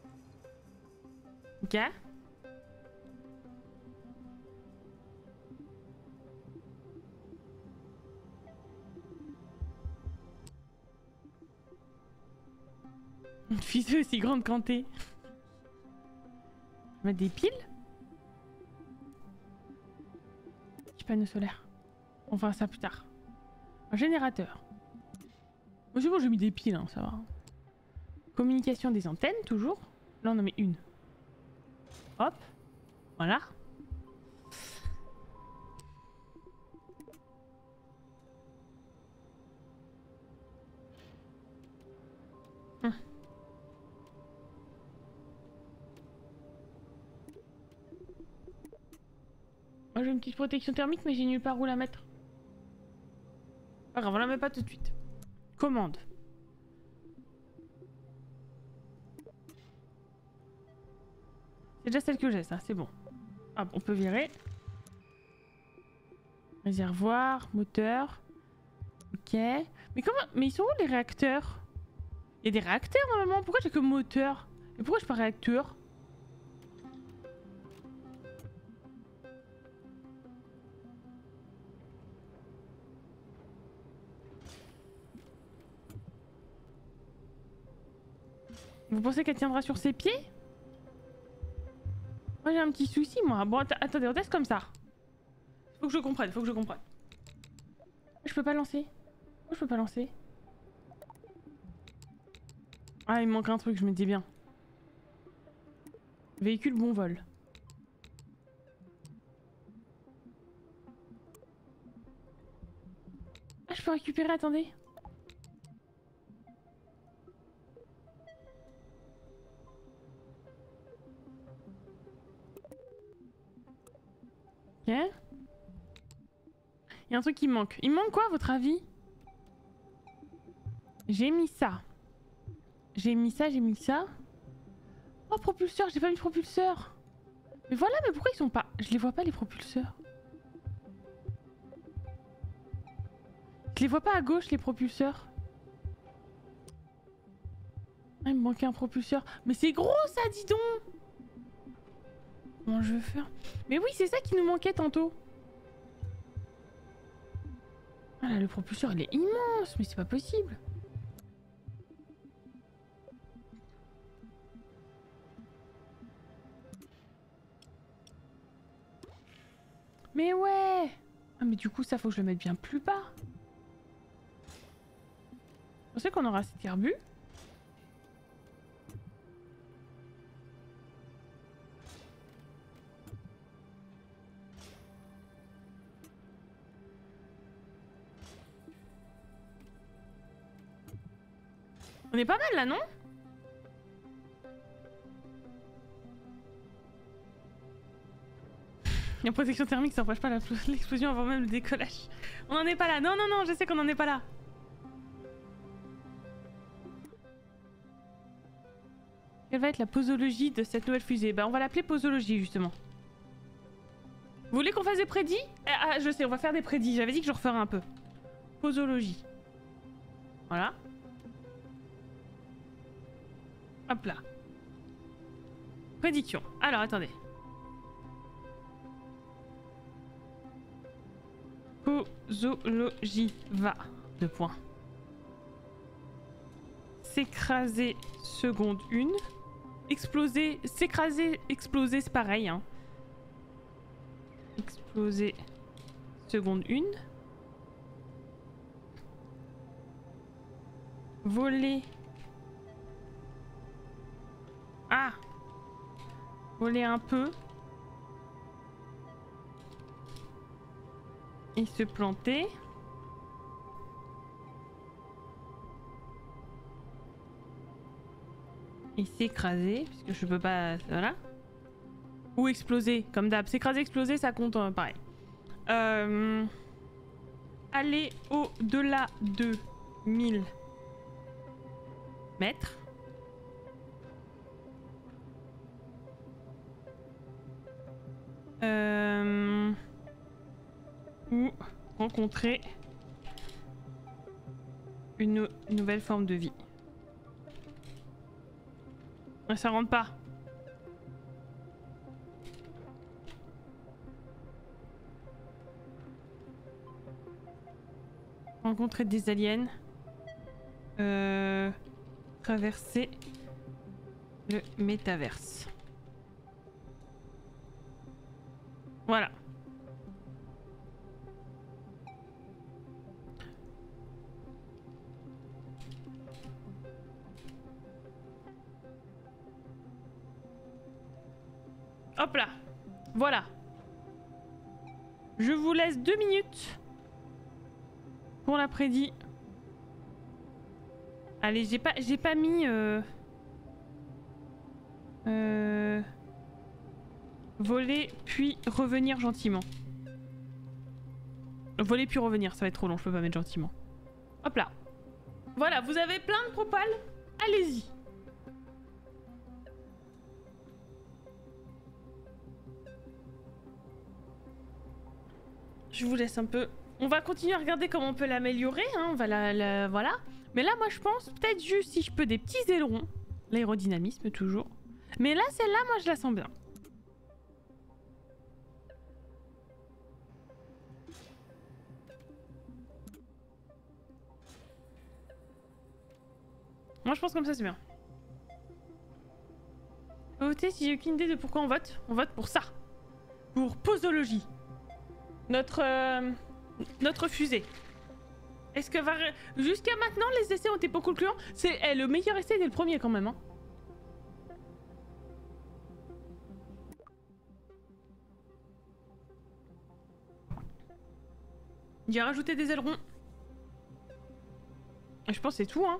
Ok. Une fusée aussi grande qu'en T. Je vais mettre des piles. Petit panneau solaire. On fera ça plus tard. Un générateur. Oh, c'est bon, j'ai mis des piles, hein, ça va. Communication des antennes, toujours. Là, on en met une. Hop. Voilà. Moi j'ai une petite protection thermique mais j'ai nulle part où la mettre. Pas grave, on la met pas tout de suite. Commande. C'est déjà celle que j'ai, ça, c'est bon. Hop, on peut virer. Réservoir, moteur. Ok. Mais comment... Mais ils sont où les réacteurs? Il y a des réacteurs normalement. Pourquoi j'ai que moteur? Et pourquoi j'ai pas réacteur? Vous pensez qu'elle tiendra sur ses pieds? Moi j'ai un petit souci moi. Bon attendez, on teste comme ça. Faut que je comprenne, faut que je comprenne. Je peux pas lancer. Pourquoi je peux pas lancer? Ah il me manque un truc, je me dis bien. Véhicule bon vol. Ah je peux récupérer, attendez. Ok. Il y a un truc qui me manque. Il me manque quoi à votre avis? J'ai mis ça. J'ai mis ça, j'ai mis ça. Oh propulseur, j'ai pas mis de propulseur. Mais voilà, mais pourquoi ils sont pas... Je les vois pas les propulseurs. Je les vois pas à gauche les propulseurs. Ah, il me manquait un propulseur. Mais c'est gros ça, dis donc. Comment je vais faire? Mais oui, c'est ça qui nous manquait tantôt. Ah là, le propulseur, il est immense, mais c'est pas possible. Mais ouais. Ah mais du coup, ça faut que je le mette bien plus bas. Je sais qu'on aura assez de carbu. On est pas mal là, non? La protection thermique, ça empêche pas l'explosion avant même le décollage. On en est pas là. Non, non, non, je sais qu'on en est pas là. Quelle va être la posologie de cette nouvelle fusée? Bah, on va l'appeler posologie, justement. Vous voulez qu'on fasse des prédits? Ah, je sais, on va faire des prédits. J'avais dit que je referais un peu. Posologie. Voilà. Hop là. Prédiction. Alors, attendez. Posologie va. 2 points. S'écraser seconde 1. Exploser. S'écraser, exploser, c'est pareil. Hein. Exploser seconde 1. Voler. Ah! Voler un peu. Et se planter. Et s'écraser, puisque je peux pas... Voilà. Ou exploser, comme d'hab. S'écraser, exploser, ça compte pareil. Aller au-delà de 1000 mètres. Ou rencontrer une nouvelle forme de vie. Ça rentre pas. Rencontrer des aliens. Traverser le métaverse. Voilà. Hop là. Voilà. Je vous laisse 2 minutes pour la prédit. Allez, j'ai pas mis voler puis revenir gentiment. Voler puis revenir, ça va être trop long, je peux pas mettre gentiment. Hop là. Voilà, vous avez plein de propales. Allez-y. Je vous laisse un peu. On va continuer à regarder comment on peut l'améliorer. Hein. On va voilà. Mais là, moi, je pense peut-être juste si je peux des petits ailerons. L'aérodynamisme, toujours. Mais là, celle-là, moi, je la sens bien. Moi, je pense comme ça, c'est bien. Votez si j'ai aucune idée de pourquoi on vote. On vote pour ça. Pour posologie. Notre fusée. Est-ce que jusqu'à maintenant les essais ont été pas concluants? C'est le meilleur essai dès le premier quand même. Hein. Il a rajouté des ailerons. Je pense que c'est tout hein.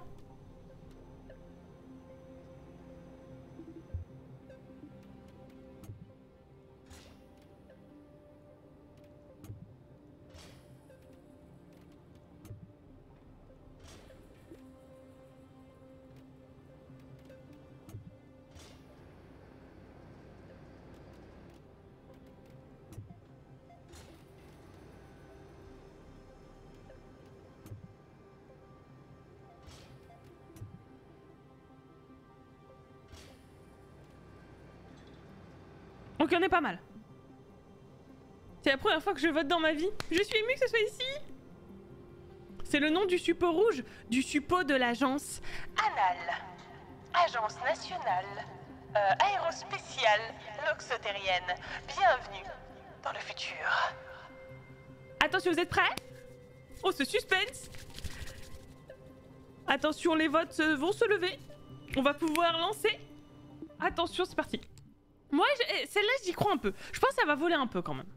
Ok, on est pas mal. C'est la première fois que je vote dans ma vie. Je suis émue que ce soit ici. C'est le nom du suppôt rouge, du suppôt de l'agence. ANAL, Agence nationale aérospatiale loxotérienne. Bienvenue dans le futur. Attention, vous êtes prêts? Oh, ce suspense! Attention, les votes vont se lever. On va pouvoir lancer. Attention, c'est parti. Moi, celle-là, j'y crois un peu. Je pense que ça va voler un peu quand même.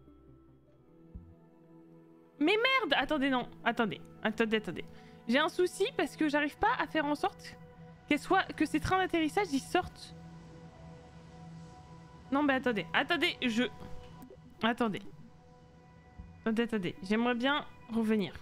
Mais merde! Attendez, non. Attendez. J'ai un souci parce que j'arrive pas à faire en sorte que ces trains d'atterrissage, ils sortent. Non, mais attendez. Attendez. J'aimerais bien revenir.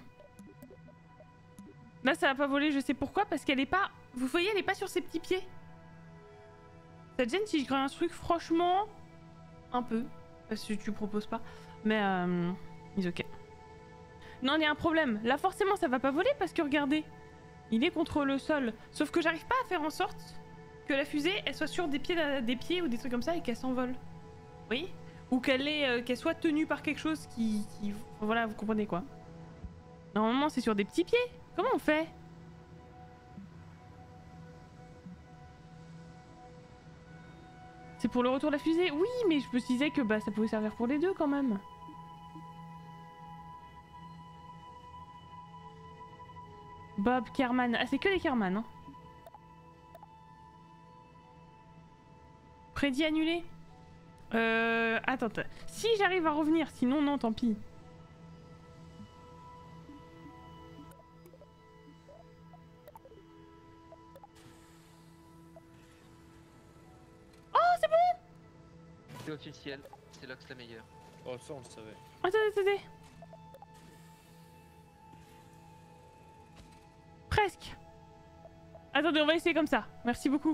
Là, ça va pas voler, je sais pourquoi, parce qu'elle est pas... Vous voyez, elle est pas sur ses petits pieds. Ça te gêne si je crée un truc, franchement... Un peu. Parce que tu proposes pas. Mais, is ok. Non, il y a un problème. Là, forcément, ça va pas voler, parce que regardez. Il est contre le sol. Sauf que j'arrive pas à faire en sorte que la fusée, elle soit sur des pieds ou des trucs comme ça et qu'elle s'envole. Oui. Ou qu'elle soit tenue par quelque chose qui... Voilà, vous comprenez quoi. Normalement, c'est sur des petits pieds. Comment on fait? C'est pour le retour de la fusée? Oui, mais je me disais que bah, ça pouvait servir pour les deux quand même. Bob, Kerman. Ah, c'est que les Kerman, hein. Prédit annulé. Attends. Si j'arrive à revenir, sinon non, tant pis. Oh, c'est bon! C'est officiel, c'est Lox la meilleure. Oh, ça, on le savait. Attendez. Presque. Attendez, on va essayer comme ça. Merci beaucoup.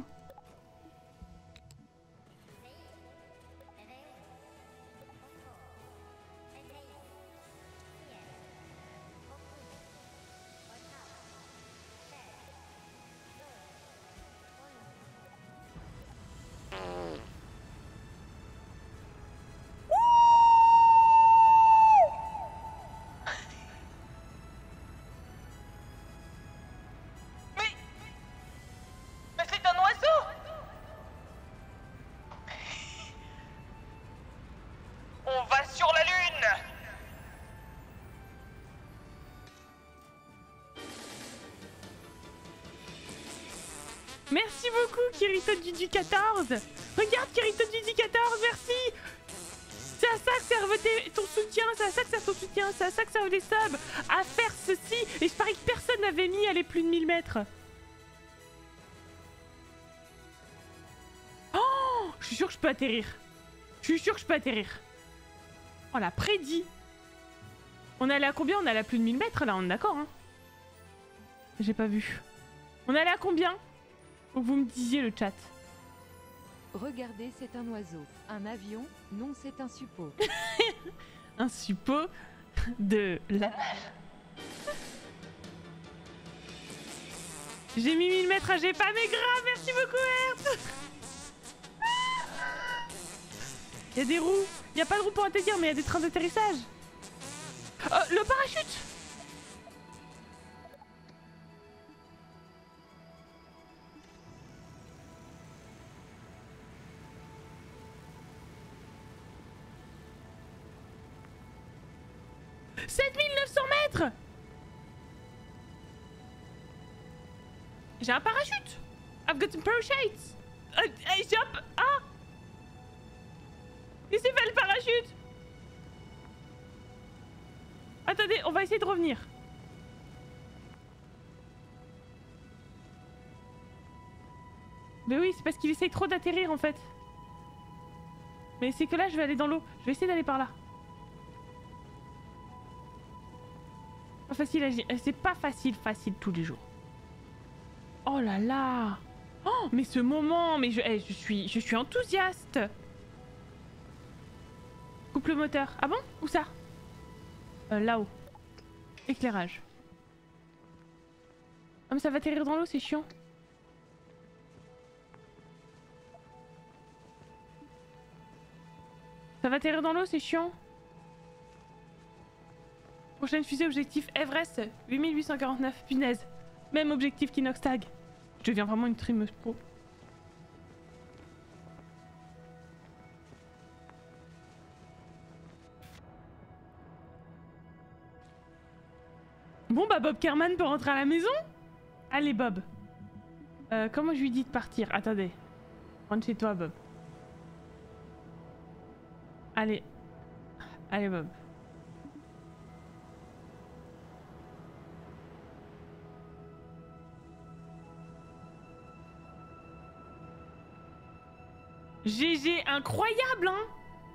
Mais c'est un oiseau! On va sur la Lune! Merci beaucoup, Kirito du 14. Regarde, Kirito du 14, merci. C'est à ça que servent ton soutien, c'est à ça que sert ton soutien, c'est à ça que servent les subs, à faire ceci. Et je parie que personne n'avait mis à les plus de 1000 mètres. Oh, je suis sûre que je peux atterrir. Oh, la prédit. On est allé à combien? On est allé à plus de 1000 mètres là, on est d'accord, hein? J'ai pas vu. On est allé à combien? Faut que vous me disiez le chat. Regardez, c'est un oiseau. Un avion? Non, c'est un suppôt. Un suppôt de la... J'ai mis 1000 mètres à j'ai pas mais grave, merci beaucoup Hertz. Il y a des roues. Il y a pas de roues pour atterrir, mais il y a des trains d'atterrissage. Le parachute. « 7900 mètres ! J'ai un parachute! I've got some parachutes! I jump! Ah! Et c'est pas le parachute! Attendez, on va essayer de revenir. Mais oui, c'est parce qu'il essaye trop d'atterrir en fait. Mais c'est que là, je vais aller dans l'eau. Je vais essayer d'aller par là. Pas facile à... C'est pas facile tous les jours. Oh là là! Oh, mais ce moment! Mais je suis enthousiaste! Coupe le moteur. Ah bon? Où ça? Là-haut. Éclairage. Ah mais ça va atterrir dans l'eau, c'est chiant. Ça va atterrir dans l'eau, c'est chiant. Prochaine fusée, objectif Everest, 8849. Punaise. Même objectif qu'Inoxtag. Je deviens vraiment une trimeuse pro. Bon bah Bob Kerman peut rentrer à la maison. Allez Bob. Comment je lui dis de partir? Attendez. Rentre chez toi Bob. Allez. Allez Bob. GG, incroyable hein.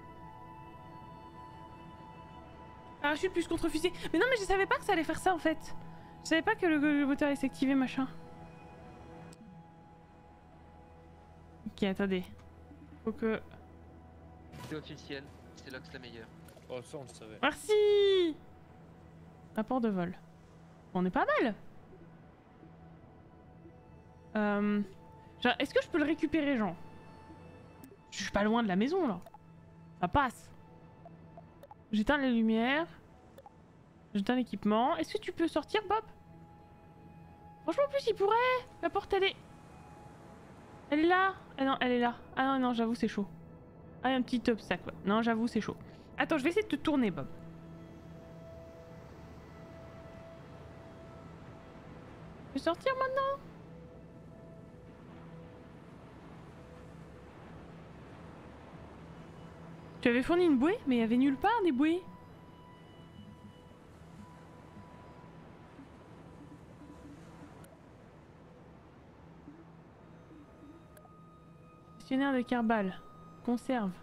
Parachute plus contre-fusée. Mais non mais je savais pas que ça allait faire ça en fait. Je savais pas que le moteur allait s'activer machin. Ok attendez. Faut que... C'est officiel, c'est Lox la meilleure. Oh, ça on le savait. Merci. Rapport de vol. On est pas mal. Genre, est-ce que je peux le récupérer, genre? Je suis pas loin de la maison, là. Ça passe. J'éteins les lumières. J'éteins l'équipement. Est-ce que tu peux sortir, Bob? Franchement, en plus, il pourrait. La porte, elle est... Elle est là. Ah non, elle est là. Ah non, non, j'avoue, c'est chaud. Ah, il y a un petit obstacle. Ouais. Non, j'avoue, c'est chaud. Attends, je vais essayer de te tourner, Bob. Je peux sortir maintenant? Tu avais fourni une bouée, mais il y avait nulle part des bouées. Questionnaire de Kerbal. Conserve.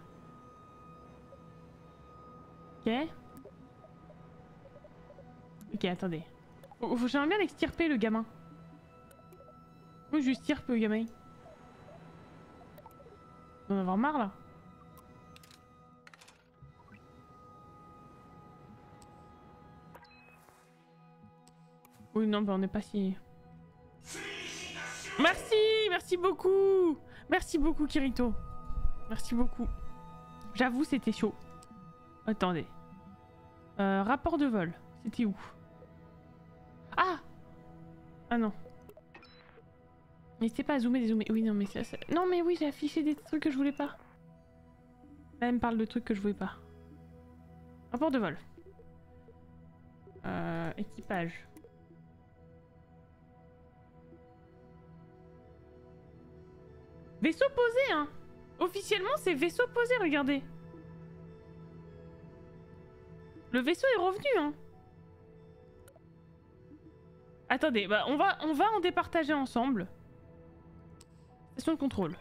Ok. Ok, attendez. J'aimerais bien l'extirper le gamin. Oui, je stirpe le gamin. On va en avoir marre là. Oui, non, bah on n'est pas si... Merci! Merci beaucoup! Merci beaucoup, Kirito. Merci beaucoup. J'avoue, c'était chaud. Attendez. Rapport de vol. C'était où? Ah! Ah non. N'hésitez pas à zoomer, dézoomer. Oui, non, mais ça... Non, mais oui, j'ai affiché des trucs que je voulais pas. Là, elle me parle de trucs que je voulais pas. Rapport de vol. Équipage. Vaisseau posé, hein. Officiellement, c'est vaisseau posé, regardez. Le vaisseau est revenu, hein. Attendez, bah on va en départager ensemble. Station de contrôle.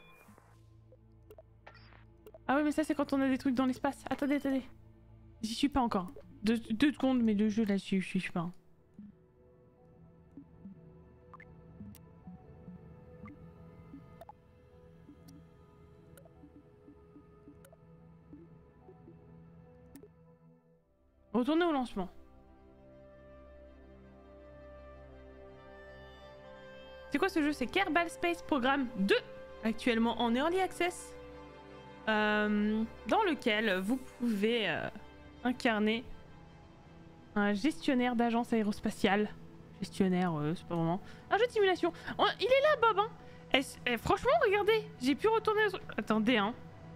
Ah oui, mais ça c'est quand on a des trucs dans l'espace. Attendez, attendez. J'y suis pas encore. Deux secondes, mais le jeu là, j'y suis pas. Retournez au lancement. C'est quoi ce jeu? C'est Kerbal Space Program 2, actuellement en Early Access, dans lequel vous pouvez incarner un gestionnaire d'agence aérospatiale. Gestionnaire, c'est pas vraiment... Un jeu de simulation. Il est là, Bob, hein. Franchement, regardez, j'ai pu retourner... Attendez, hein.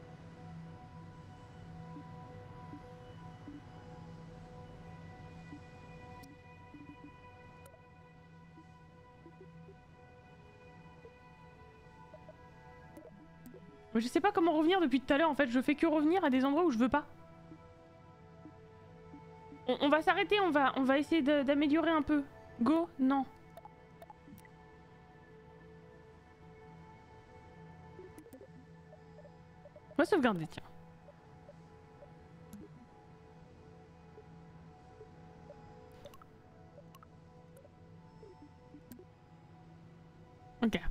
Je sais pas comment revenir depuis tout à l'heure, en fait, je fais que revenir à des endroits où je veux pas. On va s'arrêter, on va essayer d'améliorer un peu. Go? Non. On va sauvegarder, tiens. Ok.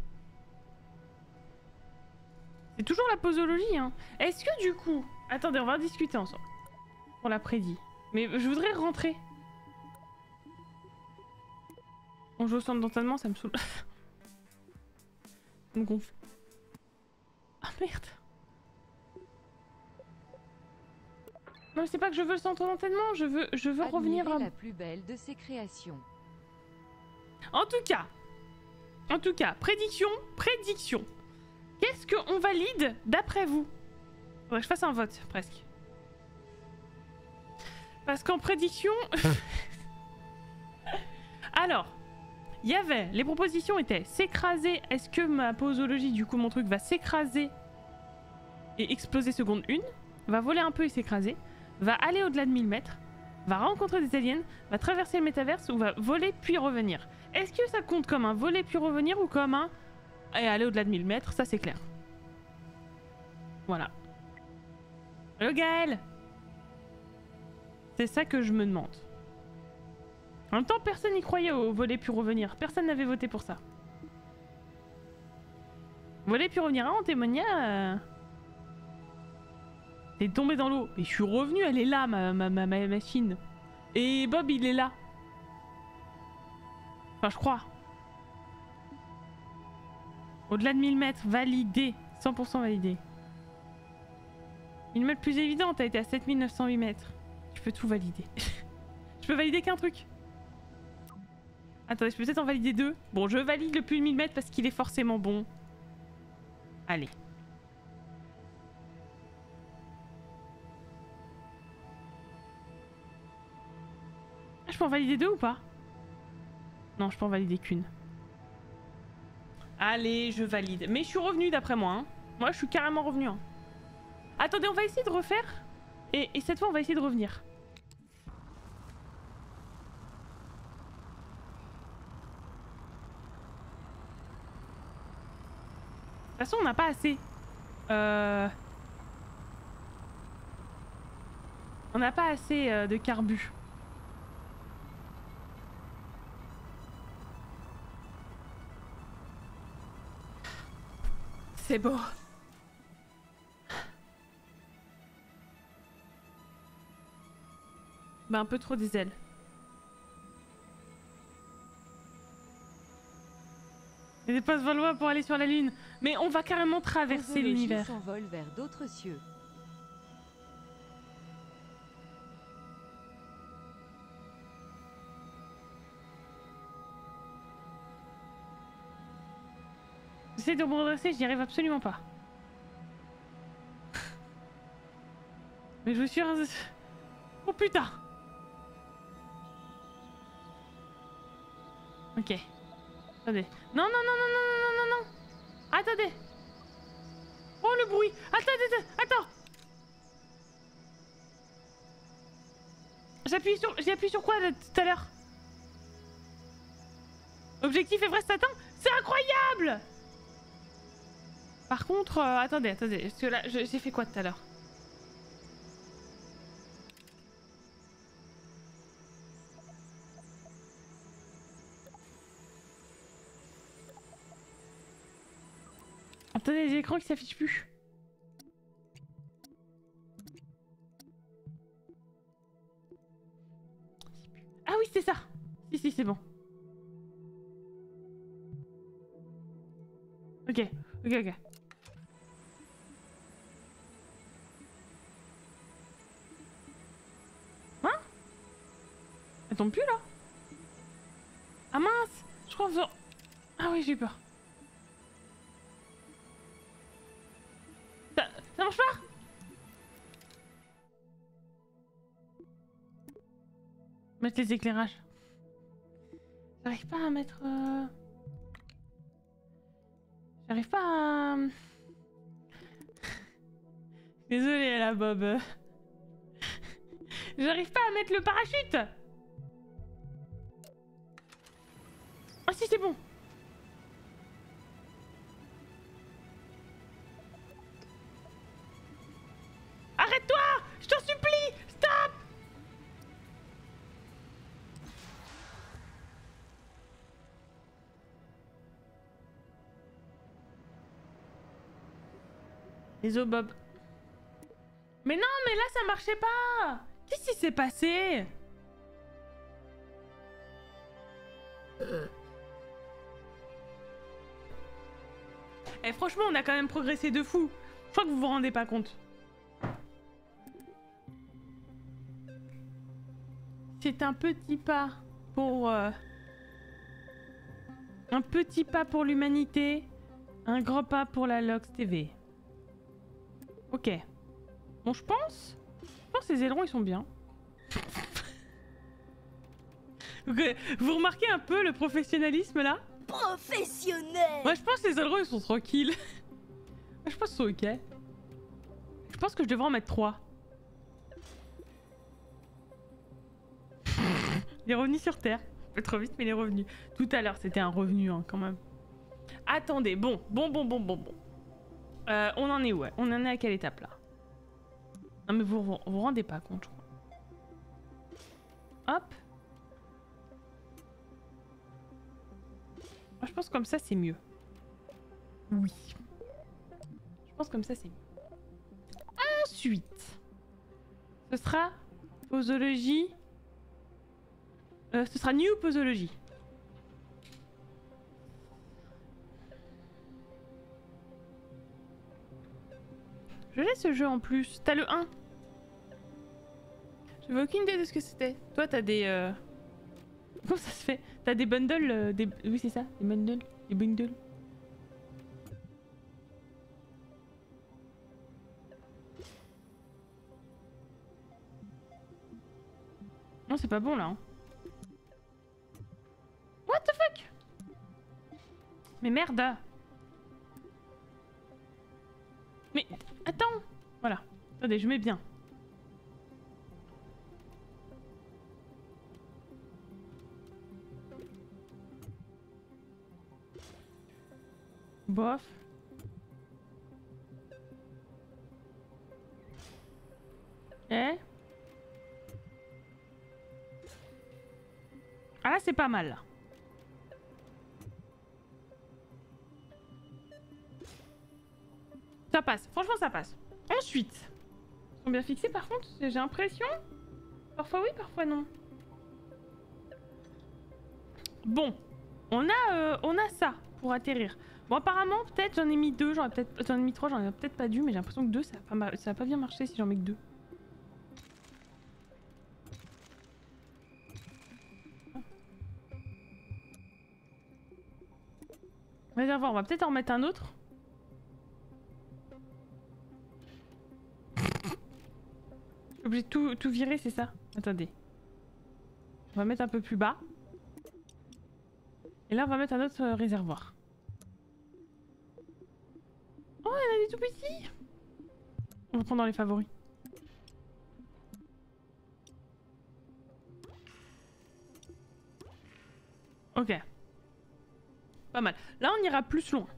C'est toujours la posologie, hein. Est-ce que du coup... Attendez, on va en discuter ensemble. On l'a prédit. Mais je voudrais rentrer. On joue au centre d'entraînement, ça me saoule. Ça me gonfle. Ah merde. Non, mais c'est pas que je veux le centre d'entraînement, je veux revenir Admirer à... la plus belle de ses créations. En tout cas, prédiction. Qu'est-ce qu'on valide d'après vous? Faudrait que je fasse un vote, presque. Parce qu'en prédiction... Alors, il y avait... Les propositions étaient s'écraser. Est-ce que ma posologie, du coup, mon truc va s'écraser et exploser seconde 1, va voler un peu et s'écraser, va aller au-delà de 1000 mètres, va rencontrer des aliens, va traverser le métaverse ou va voler puis revenir. Est-ce que ça compte comme un voler puis revenir ou comme un et aller au-delà de 1000 mètres? Ça c'est clair. Voilà. Le Gaël! C'est ça que je me demande. En même temps, personne n'y croyait au voler puis revenir. Personne n'avait voté pour ça. Voler puis revenir, hein, on témoignait. T'es tombé dans l'eau. Mais je suis revenu, elle est là, ma machine. Et Bob, il est là. Enfin, je crois. Au-delà de 1000 mètres, validé. 100% validé. 1000 mètres plus évident, t'as été à 7908 mètres. Je peux tout valider. Je peux valider qu'un truc. Attendez, je peux peut-être en valider 2. Bon, je valide le plus de 1000 mètres parce qu'il est forcément bon. Allez. Je peux en valider 2 ou pas? Non, je peux en valider qu'une. Allez, je valide. Mais je suis revenu d'après moi. Hein. Moi, je suis carrément revenu. Hein. Attendez, on va essayer de refaire. Et cette fois, on va essayer de revenir. De toute façon, on n'a pas assez. On n'a pas assez de carbu. C'est beau. Bah un peu trop des ailes. Il y a des passes valois pour aller sur la lune. Mais on va carrément traverser l'univers. S'envole vers d'autres cieux. J'essaie de me redresser, j'y arrive absolument pas. Mais je suis... Oh putain! Ok. Attendez. Non, non, non, non, non, non, non, non, non! Attendez! Oh le bruit! Attends, attends! J'ai appuyé sur quoi là, tout à l'heure? Objectif Everest atteint? C'est incroyable! Par contre, attendez, parce que là, j'ai fait quoi tout à l'heure? Attendez, les écrans qui s'affichent plus. Ah oui, c'est ça. Si, c'est bon. Ok. Hein? Elle tombe plus là? Ah mince! Je crois en faisant... Ah oui, j'ai eu peur. Ça marche pas? Mettre les éclairages. J'arrive pas à mettre... J'arrive pas à... Désolée là, Bob. J'arrive pas à mettre le parachute. Ah si, c'est bon. Arrête-toi! Je t'en supplie! Stop! Désolé, Bob. Mais non, mais là, ça marchait pas! Qu'est-ce qui s'est passé? Eh, franchement, on a quand même progressé de fou. Je crois que vous vous rendez pas compte. C'est un petit pas pour... un petit pas pour l'humanité, un grand pas pour la Lox TV. Ok. Bon, je pense que ces ailerons, ils sont bien. Vous remarquez un peu le professionnalisme, là? Professionnel. Moi, je pense que les ailerons, ils sont tranquilles. Je pense qu'ils sont ok. Je pense que je devrais en mettre 3. Il est revenu sur Terre. Un peu trop vite, mais il est revenu. Tout à l'heure, c'était un revenu, hein, quand même. Attendez, bon. On en est où, ouais? On en est à quelle étape, là? Non, mais vous rendez pas compte, je crois. Hop. Moi, je pense que comme ça, c'est mieux. Oui. Je pense que comme ça, c'est mieux. Ensuite, ce sera posologie. Ce sera New Posologie. Je laisse ce jeu en plus. T'as le 1. J'avais aucune idée de ce que c'était. Toi, t'as des... Comment ça se fait? T'as des bundles Oui, c'est ça. Des bundles. Des bundles. Non, c'est pas bon, là. Hein. What the fuck? Mais merde! Mais attends! Voilà. Attendez, je mets bien. Bof. Eh? Ah là, c'est pas mal, là. Ça passe, franchement ça passe. Ensuite, ils sont bien fixés par contre, j'ai l'impression. Parfois oui, parfois non. Bon, on a ça pour atterrir. Bon apparemment peut-être j'en ai mis 2, j'en ai mis 3, j'en ai peut-être pas dû, mais j'ai l'impression que 2 ça va pas bien marcher si j'en mets que 2. Vas-y, on va peut-être en remettre un autre. Je suis obligée de tout virer, c'est ça? Attendez. On va mettre un peu plus bas. Et là, on va mettre un autre réservoir. Oh, il y en a des tout petits! On va prendre dans les favoris. Ok. Pas mal. Là, on ira plus loin.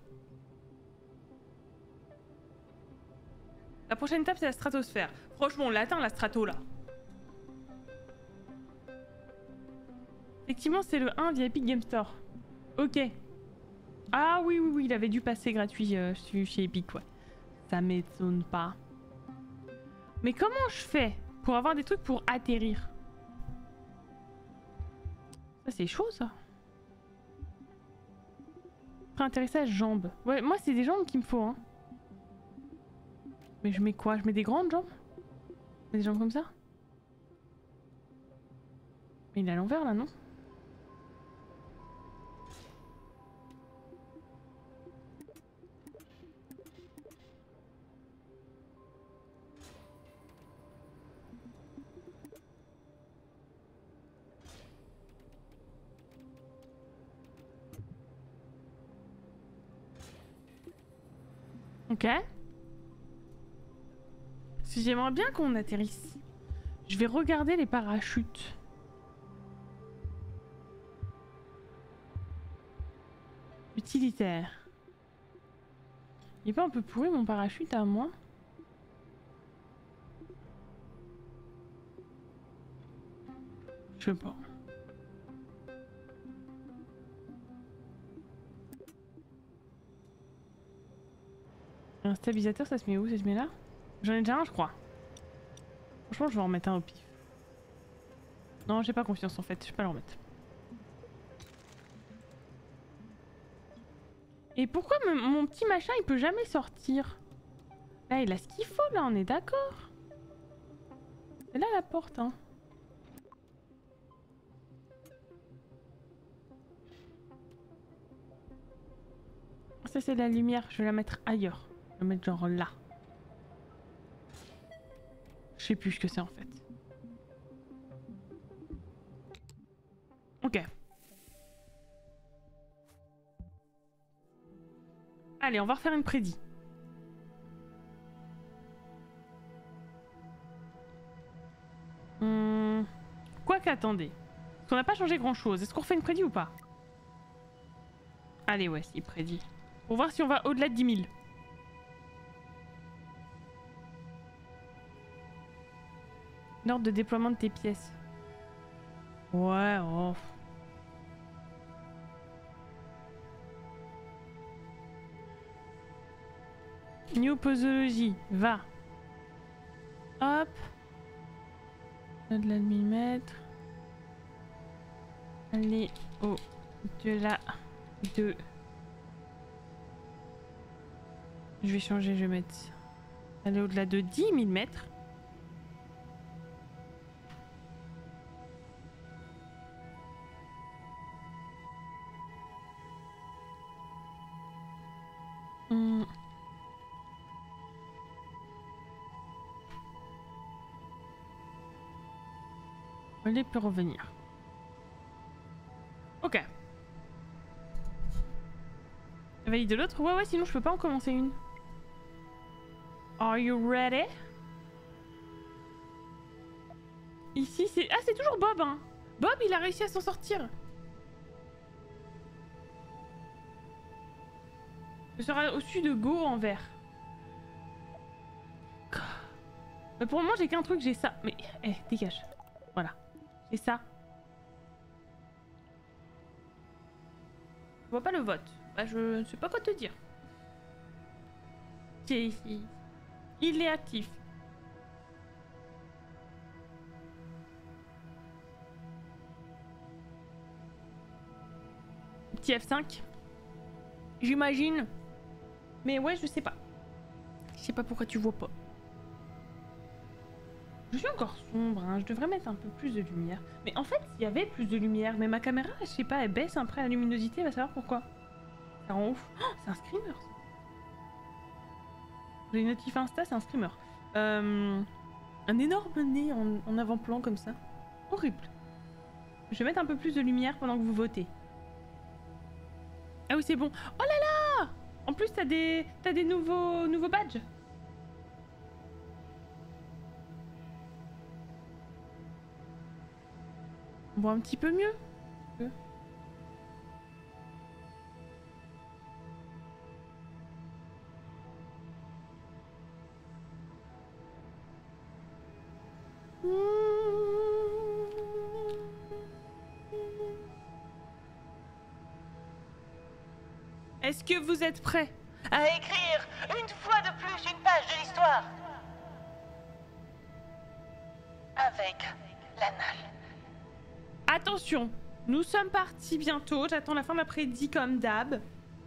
La prochaine étape, c'est la stratosphère. Franchement, on l'atteint, la strato, là. Effectivement, c'est le 1 via Epic Game Store. Ok. Ah oui, il avait dû passer gratuit chez Epic, ouais. Ça m'étonne pas. Mais comment je fais pour avoir des trucs pour atterrir? Ça, c'est chaud, ça. Atterrissage jambes. Ouais, moi, c'est des jambes qu'il me faut, hein. Mais je mets quoi? Je mets des grandes jambes? Des jambes comme ça? Mais il est à l'envers, là, non? Ok. Si j'aimerais bien qu'on atterrisse. Je vais regarder les parachutes. Utilitaire. Il est pas un peu pourri mon parachute à moi? Je sais pas. Un stabilisateur, ça se met où? Ça se met là? J'en ai déjà un, je crois. Franchement, je vais en remettre un au pif. Non, j'ai pas confiance en fait, je vais pas le remettre. Et pourquoi mon petit machin, il peut jamais sortir? Là, il a ce qu'il faut, là, on est d'accord. C'est là la porte, hein. ça c'est la lumière. Je vais la mettre ailleurs. Je vais la mettre genre là. Je sais plus ce que c'est en fait. Ok. Allez, on va refaire une prédit. Quoique, attendez. Parce qu'on n'a pas changé grand chose. Est-ce qu'on refait une prédit ou pas? Allez, ouais, si, prédit. Pour voir si on va au-delà de 10 000. L'ordre de déploiement de tes pièces. Ouais, oh. New posologie, va. Hop. Au-delà de 1000 mètres. Allez au-delà de... Je vais changer, je vais mettre... Aller au-delà de 10 000 mètres. Relais peut revenir. Ok. Valide de l'autre? Ouais, sinon je peux pas en commencer une. Are you ready? Ici, c'est... Ah, c'est toujours Bob, hein. Bob, il a réussi à s'en sortir. Ce sera au-dessus de Go en vert. Mais pour le moment, j'ai qu'un truc, j'ai ça. Mais, dégage. Voilà. J'ai ça. Je vois pas le vote. Bah, je ne sais pas quoi te dire. C'est ici. Il est actif. Petit F5. J'imagine. Mais ouais, je sais pas. Je sais pas pourquoi tu vois pas. Je suis encore sombre, hein. Je devrais mettre un peu plus de lumière. Mais en fait, il y avait plus de lumière. Mais ma caméra, je sais pas, elle baisse après la luminosité, va savoir pourquoi. Ça rend ouf. Oh, c'est un screamer, ça. Les notifs Insta, c'est un screamer. Un énorme nez en avant-plan comme ça. Horrible. Je vais mettre un peu plus de lumière pendant que vous votez. Ah oui, c'est bon. Oh là là! En plus, t'as des nouveaux badges. On voit un petit peu mieux. Est-ce que vous êtes prêts à écrire une fois de plus une page de l'histoire avec l'anal? Attention, nous sommes partis bientôt. J'attends la fin de la prédit comme d'hab.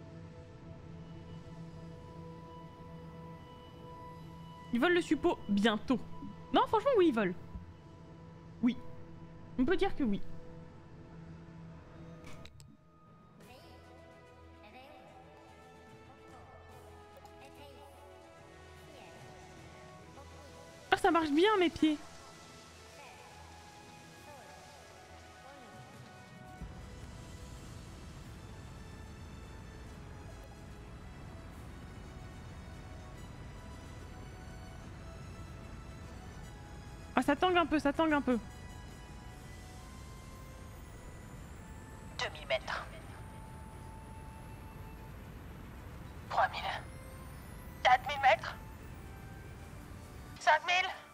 Ils volent le suppôt bientôt. Non, franchement, oui, ils volent. Oui. On peut dire que oui. Ah, ça marche bien, mes pieds. Ah, ça tangue un peu, ça tangue un peu. 2000 mètres. 3000. 4000 mètres. 5000.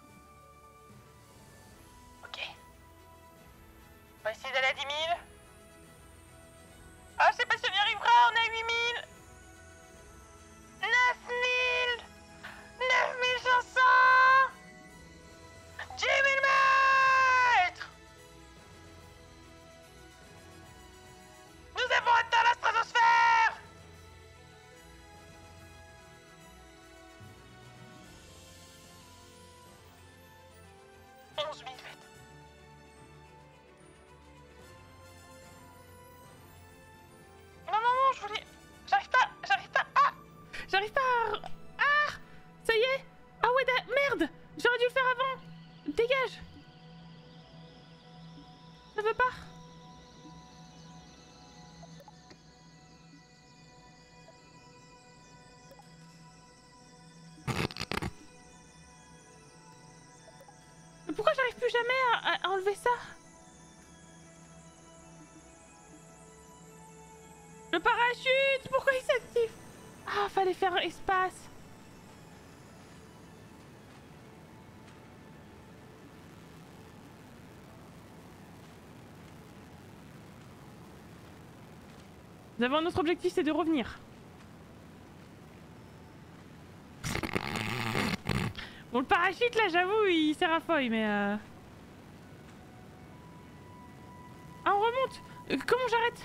Ok. On va essayer d'aller à 10 000. Ah, je sais pas si on y arrivera, on est à 8000. 9000. 9500. 10 000 mètres. Nous avons atteint la stratosphère. 11 000 mètres. Non, je voulais... J'arrive pas. Dégage! Ça veut pas! Mais pourquoi j'arrive plus jamais à enlever ça? Le parachute! Pourquoi il s'active? Ah, fallait faire espace! Nous avons un autre objectif, c'est de revenir. Bon, le parachute, là, j'avoue, il sert à feuille, mais... Ah, on remonte! Comment j'arrête?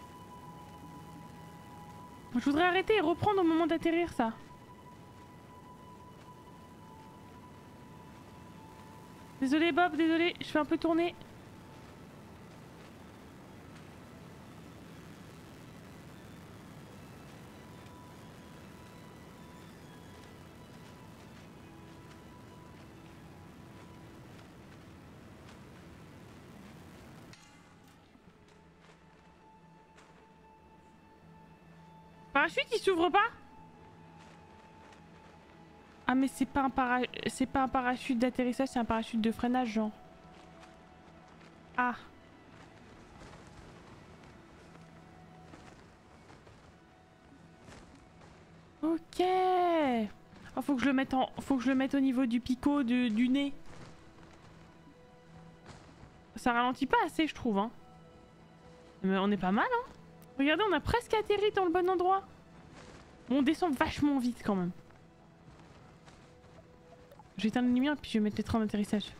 Je voudrais arrêter et reprendre au moment d'atterrir, ça. Désolé, Bob, désolé, je fais un peu tourner. Parachute, il s'ouvre pas? Ah mais c'est pas un parachute d'atterrissage, c'est un parachute de freinage genre. Ah. Ok. Oh, faut que je le mette au niveau du picot du nez. Ça ralentit pas assez, je trouve, hein. Mais on est pas mal, hein. Regardez, on a presque atterri dans le bon endroit. Bon, on descend vachement vite quand même. Je vais éteindre la lumière et puis je vais mettre les trains d'atterrissage.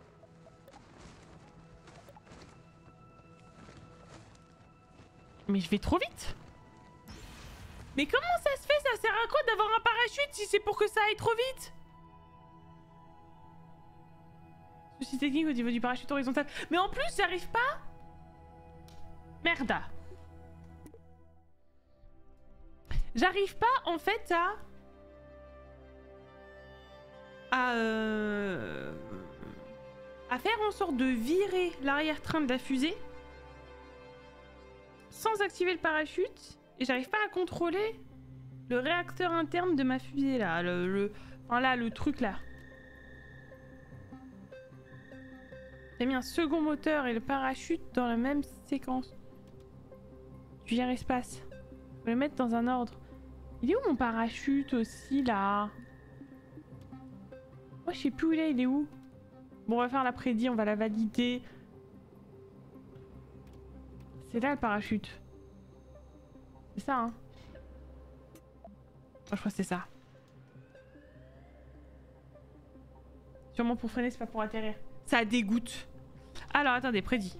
Mais je vais trop vite. Mais comment ça se fait? Ça sert à quoi d'avoir un parachute si c'est pour que ça aille trop vite? Souci technique au niveau du parachute horizontal. Mais en plus, j'arrive pas. Merde. J'arrive pas en fait à faire en sorte de virer l'arrière-train de la fusée sans activer le parachute, et j'arrive pas à contrôler le réacteur interne de ma fusée là, enfin là, le truc là. J'ai mis un second moteur et le parachute dans la même séquence. Je gère espace. Faut le mettre dans un ordre. Il est où mon parachute aussi là? Moi je sais plus où il est où? Bon, on va faire la prédit, on va la valider. C'est là le parachute. C'est ça, hein? Oh, je crois que c'est ça. Sûrement pour freiner, c'est pas pour atterrir. Ça dégoûte. Alors, attendez, prédit.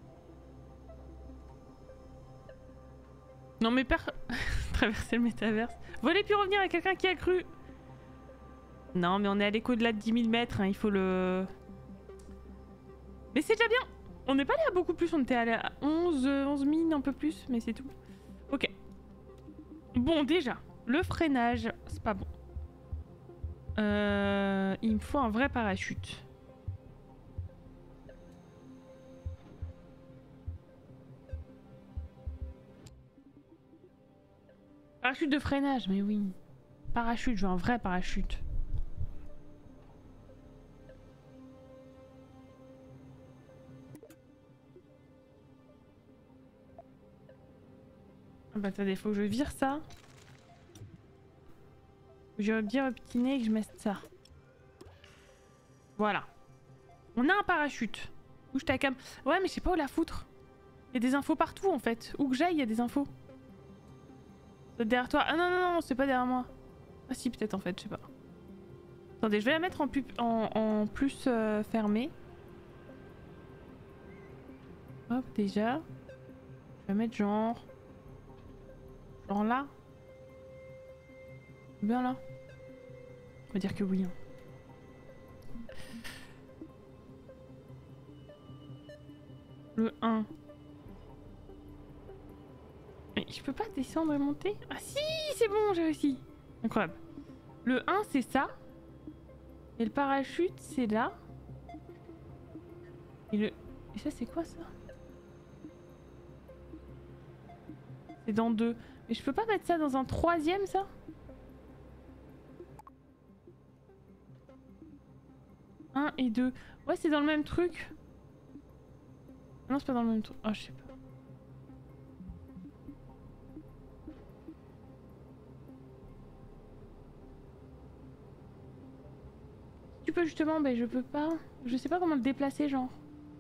Non mais traverser le métaverse. Voler puis revenir à quelqu'un qui a cru. Non mais on est allé qu'au-delà de 10 000 mètres, hein, il faut le... Mais c'est déjà bien. On n'est pas allé à beaucoup plus, on était allé à 11 000, un peu plus, mais c'est tout. Ok. Bon, déjà, le freinage, c'est pas bon. Il me faut un vrai parachute. Parachute de freinage, mais oui. Parachute, je veux un vrai parachute. Ah bah attendez, faut que je vire ça. Je vais bien obtiner et que je mette ça. Voilà. On a un parachute. Bouge ta cam. Ouais, mais je sais pas où la foutre. Il y a des infos partout en fait. Où que j'aille, il y a des infos. C'est derrière toi. Ah non, non, non, c'est pas derrière moi. Ah si, peut-être en fait, je sais pas. Attendez, je vais la mettre en plus fermé. Hop, déjà. Je vais mettre genre... Genre là. Bien là. On va dire que oui. Hein. Le 1. Mais je peux pas descendre et monter? Ah si, c'est bon, j'ai réussi. Incroyable. Le 1, c'est ça. Et le parachute, c'est là. Et ça c'est quoi ça? C'est dans 2. Mais je peux pas mettre ça dans un 3e ça? Un et 2. Ouais c'est dans le même truc. Non c'est pas dans le même truc. Ah je sais pas. Tu peux justement, ben je peux pas. Je sais pas comment le déplacer genre.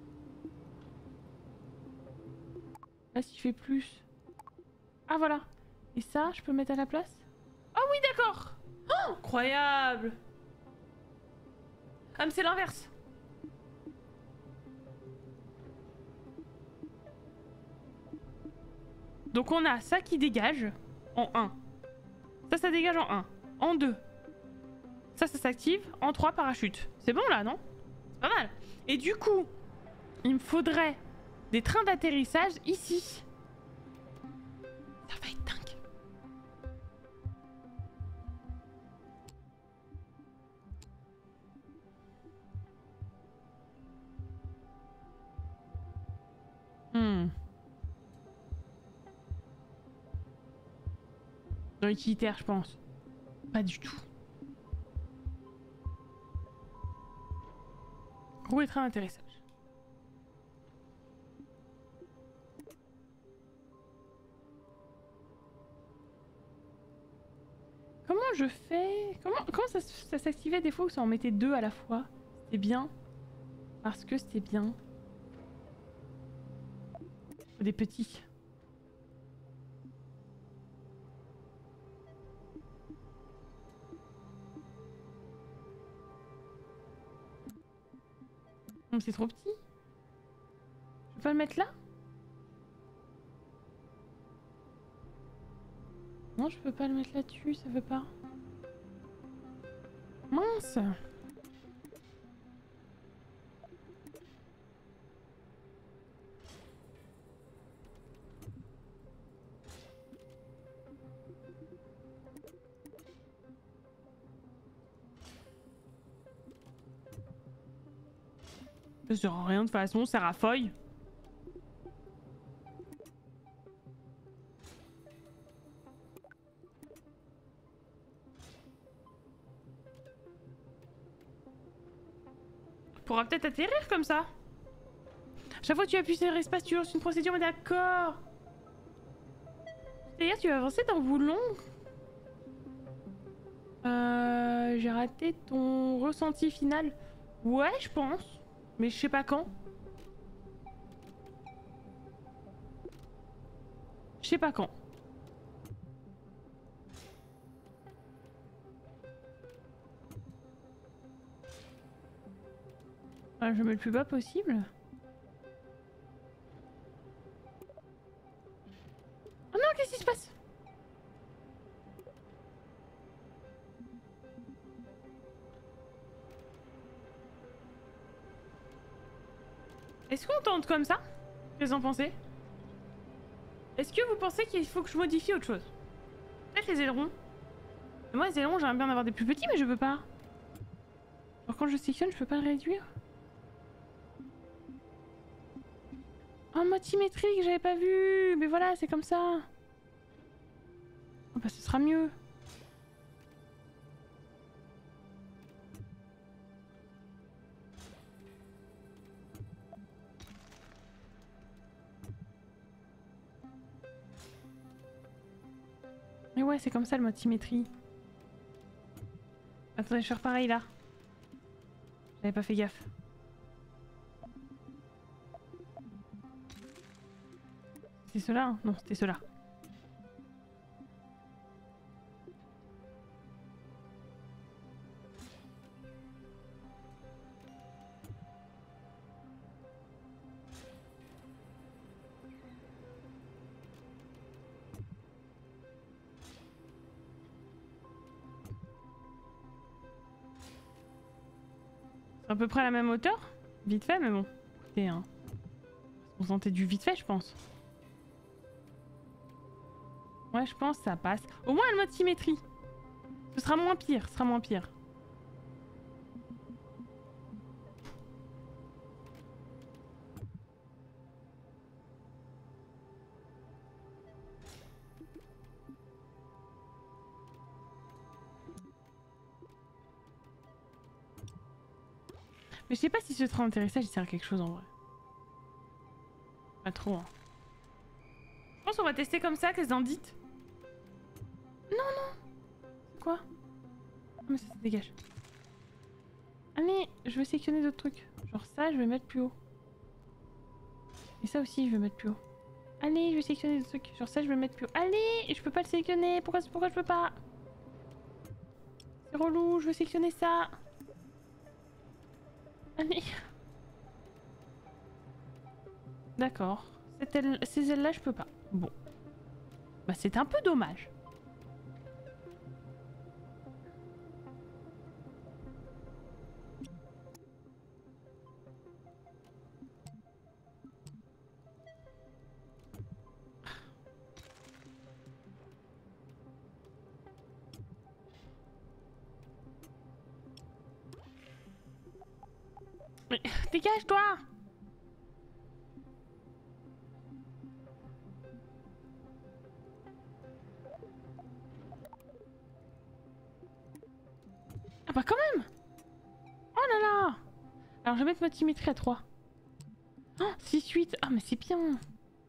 Là s'il fait plus. Ah voilà. Et ça, je peux le mettre à la place? Ah oui d'accord. Oh, incroyable. Ah mais c'est l'inverse. Donc on a ça qui dégage en 1. Ça dégage en 1. En 2. Ça s'active. En 3, parachute. C'est bon là, non? C'est pas mal. Et du coup, il me faudrait des trains d'atterrissage ici. Ça va être dingue. Dans l'utilitaire, je pense. Pas du tout. Roue et train d'atterrissage. Comment je fais? Comment ça s'activait des fois où ça en mettait 2 à la fois? C'était bien. Parce que c'était bien. Des petits. C'est trop petit. Je peux pas le mettre là? Non, je peux pas le mettre là-dessus, ça veut pas. Mince! Ça sert à rien de toute façon, ça raffoille. Pourra peut-être atterrir comme ça. Chaque fois que tu appuies sur espace, tu lances une procédure, mais d'accord. C'est-à-dire tu vas avancer dans boulon. J'ai raté ton ressenti final. Ouais, je pense. Mais je sais pas quand. Je sais pas quand. Ah, je mets le plus bas possible. Oh non, qu'est-ce qui se passe? Est-ce qu'on tente comme ça? Qu'est-ce que vous en pensez? Est-ce que vous pensez qu'il faut que je modifie autre chose? Peut-être les ailerons. Moi les ailerons j'aimerais bien en avoir des plus petits mais je peux pas. Alors quand je sectionne je peux pas le réduire. Oh mode symétrique j'avais pas vu. Mais voilà c'est comme ça. Oh bah ce sera mieux. Mais ouais, c'est comme ça le mode symétrie. Attendez, je vais faire pareil là. J'avais pas fait gaffe. C'est ceux-là hein? Non, c'était ceux-là. À peu près à la même hauteur, vite fait, mais bon, écoutez, hein, on se contenter du vite fait, je pense. Ouais, je pense que ça passe. Au moins le mode symétrie. Ce sera moins pire, ce sera moins pire. Mais je sais pas si ce train d'atterrissage il sert à quelque chose en vrai. Pas trop. Hein. Je pense qu'on va tester comme ça, qu'est-ce que dites? Non, non. Quoi? Ah, mais ça se dégage. Allez, je vais sélectionner d'autres trucs. Genre ça, je vais mettre plus haut. Et ça aussi, je vais mettre plus haut. Allez, je vais sélectionner d'autres trucs. Genre ça, je vais mettre plus haut. Allez, je peux pas le sélectionner. Pourquoi je peux pas? C'est relou, je veux sélectionner ça. Allez. D'accord. Ces ailes-là, je peux pas. Bon. Bah, c'est un peu dommage. Mais dégage-toi! Ah bah quand même! Oh là là! Alors je vais mettre ma symétrie à 3. Oh, 6-8! Ah mais c'est bien!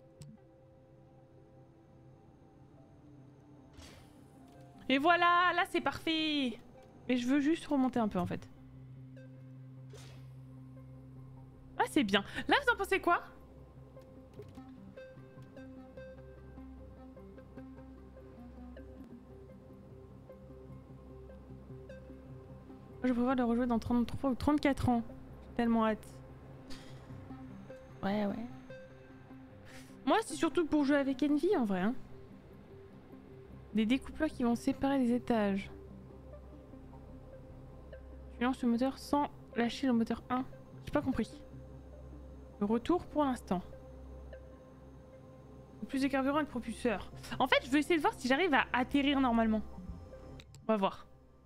Et voilà! Là c'est parfait! Mais je veux juste remonter un peu en fait. Ah c'est bien. Là vous en pensez quoi? Je prévois de rejouer dans 33 ou 34 ans. J'ai tellement hâte. Ouais ouais. Moi c'est surtout pour jouer avec Envy en vrai. Hein. Des découpleurs qui vont séparer les étages. Tu lances le moteur sans lâcher le moteur 1. J'ai pas compris. Le retour pour l'instant. Plus de carburant et de propulseur. En fait, je vais essayer de voir si j'arrive à atterrir normalement. On va voir.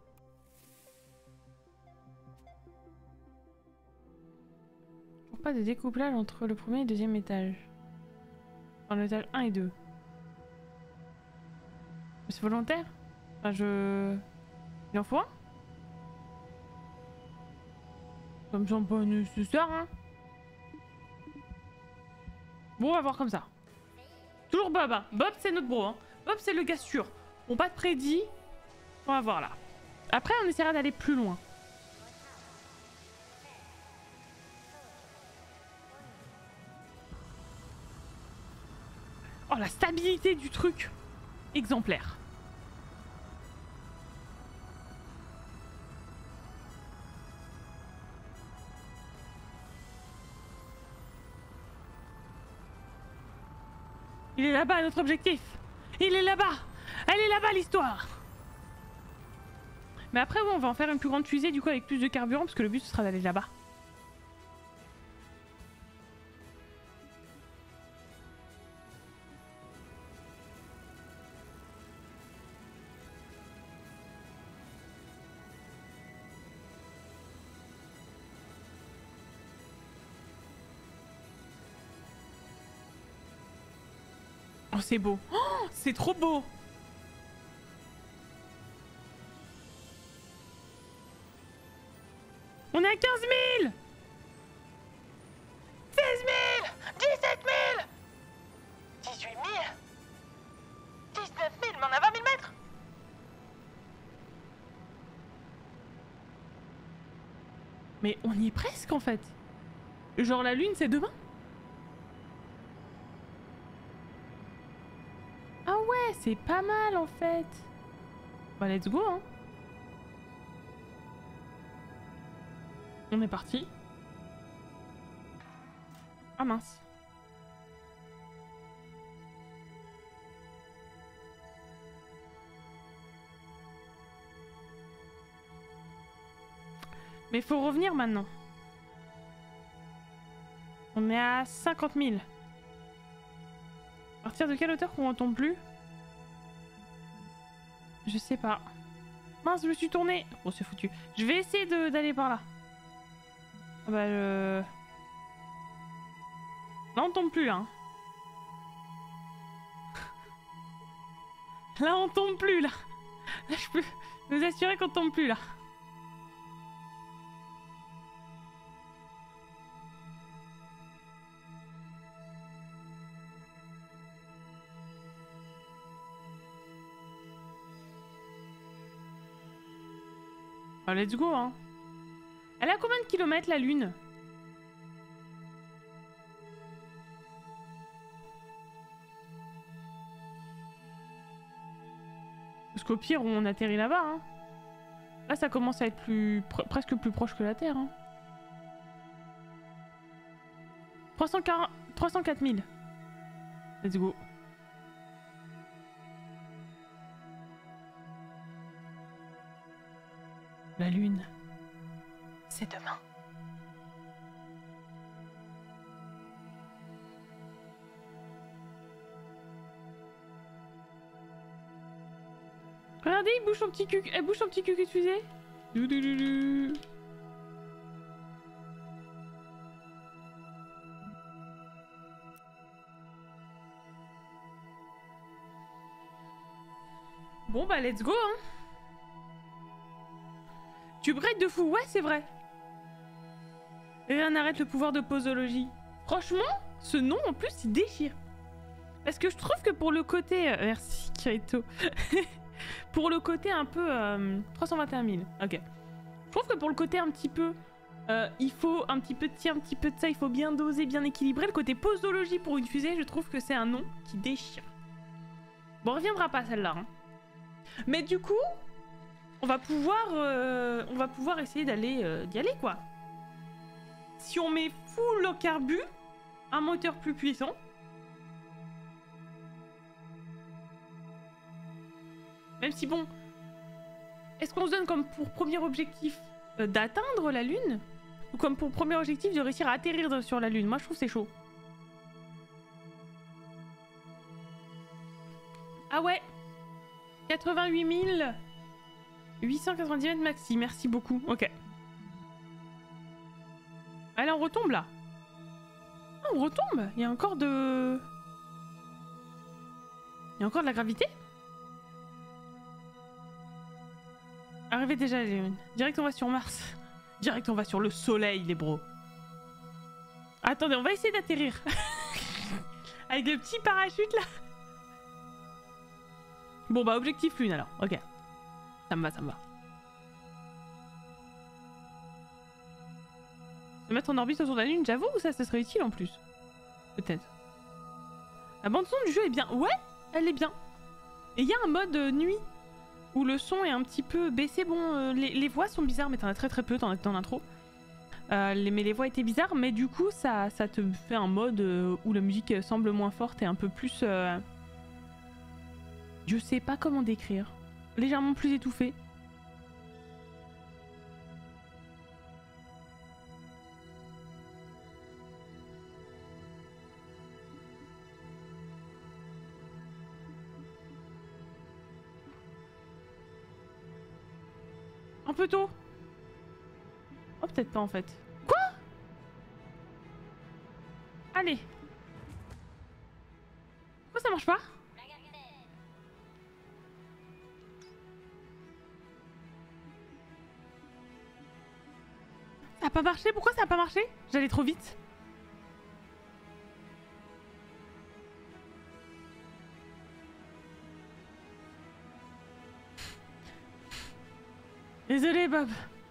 Toujours pas de découplage entre le premier et le deuxième étage. Enfin, l'étage 1 et 2. Mais c'est volontaire. Enfin, il en faut un. Ça me semble pas nécessaire, hein. Bon, on va voir comme ça. Toujours Bob, hein. Bob c'est notre bro, hein. Bob c'est le gars sûr. Bon, pas de prédit. On va voir là. Après, on essaiera d'aller plus loin. Oh, la stabilité du truc. Exemplaire. Il est là-bas, notre objectif. Il est là-bas. Elle est là-bas, l'histoire. Mais après, ouais, on va en faire une plus grande fusée, du coup, avec plus de carburant, parce que le but, ce sera d'aller là-bas. Oh, c'est beau. Oh, c'est trop beau. On est à 15 000. 16 000, 17 000, 18 000, 19 000, mais on a 20 000 mètres. Mais on y est presque, en fait. Genre, la lune, c'est demain. Ah ouais, c'est pas mal, en fait. Bah, let's go, hein. On est parti. Ah mince. Mais faut revenir maintenant. On est à 50 000. À partir de quelle hauteur qu'on retombe plus? Je sais pas. Mince, je me suis tournée. Oh, c'est foutu. Je vais essayer d'aller par là. Ah bah là on tombe plus là. Hein. Là on tombe plus là. Là je peux vous assurer qu'on tombe plus là. Ah, let's go, hein. Elle a combien de kilomètres, la Lune? Parce qu'au pire, on atterrit là-bas, hein. Là, ça commence à être presque plus proche que la Terre, hein. 304 000. Let's go. La Lune. C'est demain. Regardez, il bouge son petit cul. Elle bouge son petit cul de fusée. Doudoudou. Bon bah let's go, hein. Tu break de fou, ouais c'est vrai. Rien n'arrête le pouvoir de posologie. Franchement, ce nom en plus il déchire. Parce que je trouve que pour le côté... merci Kirito. Pour le côté un peu... 321 000, ok. Je trouve que pour le côté un petit peu... il faut un petit peu de ci, un petit peu de ça, il faut bien doser, bien équilibrer. Le côté posologie pour une fusée, je trouve que c'est un nom qui déchire. Bon, on reviendra pas celle-là, hein. Mais du coup, on va pouvoir essayer d'aller d'y aller, quoi. Si on met full au carbu, un moteur plus puissant. Même si bon, est-ce qu'on se donne comme pour premier objectif d'atteindre la Lune? Ou comme pour premier objectif de réussir à atterrir sur la Lune? Moi je trouve que c'est chaud. Ah ouais, 88 890 mètres maxi, merci beaucoup, ok. Allez, on retombe là. Ah, on retombe. Il y a encore de... Il y a encore de la gravité? Arrivez déjà, Léon. Direct, on va sur Mars. Direct, on va sur le soleil, les bros. Attendez, on va essayer d'atterrir. Avec le petit parachute, là. Bon, bah, objectif Lune, alors. Ok. Ça me va, ça me va. Se mettre en orbite autour de la Lune, j'avoue, ça serait utile en plus. Peut-être. La bande-son du jeu est bien. Ouais, elle est bien. Et il y a un mode nuit où le son est un petit peu baissé. Bon, les voix sont bizarres, mais t'en as très très peu dans l'intro. Mais les voix étaient bizarres, mais du coup, ça te fait un mode où la musique semble moins forte et un peu plus... Je sais pas comment décrire. Légèrement plus étouffée. Un peu tôt. Oh, peut-être pas en fait. Quoi? Allez. Pourquoi ça marche pas? Ça a pas marché? Pourquoi ça a pas marché? J'allais trop vite. Désolé, Bob.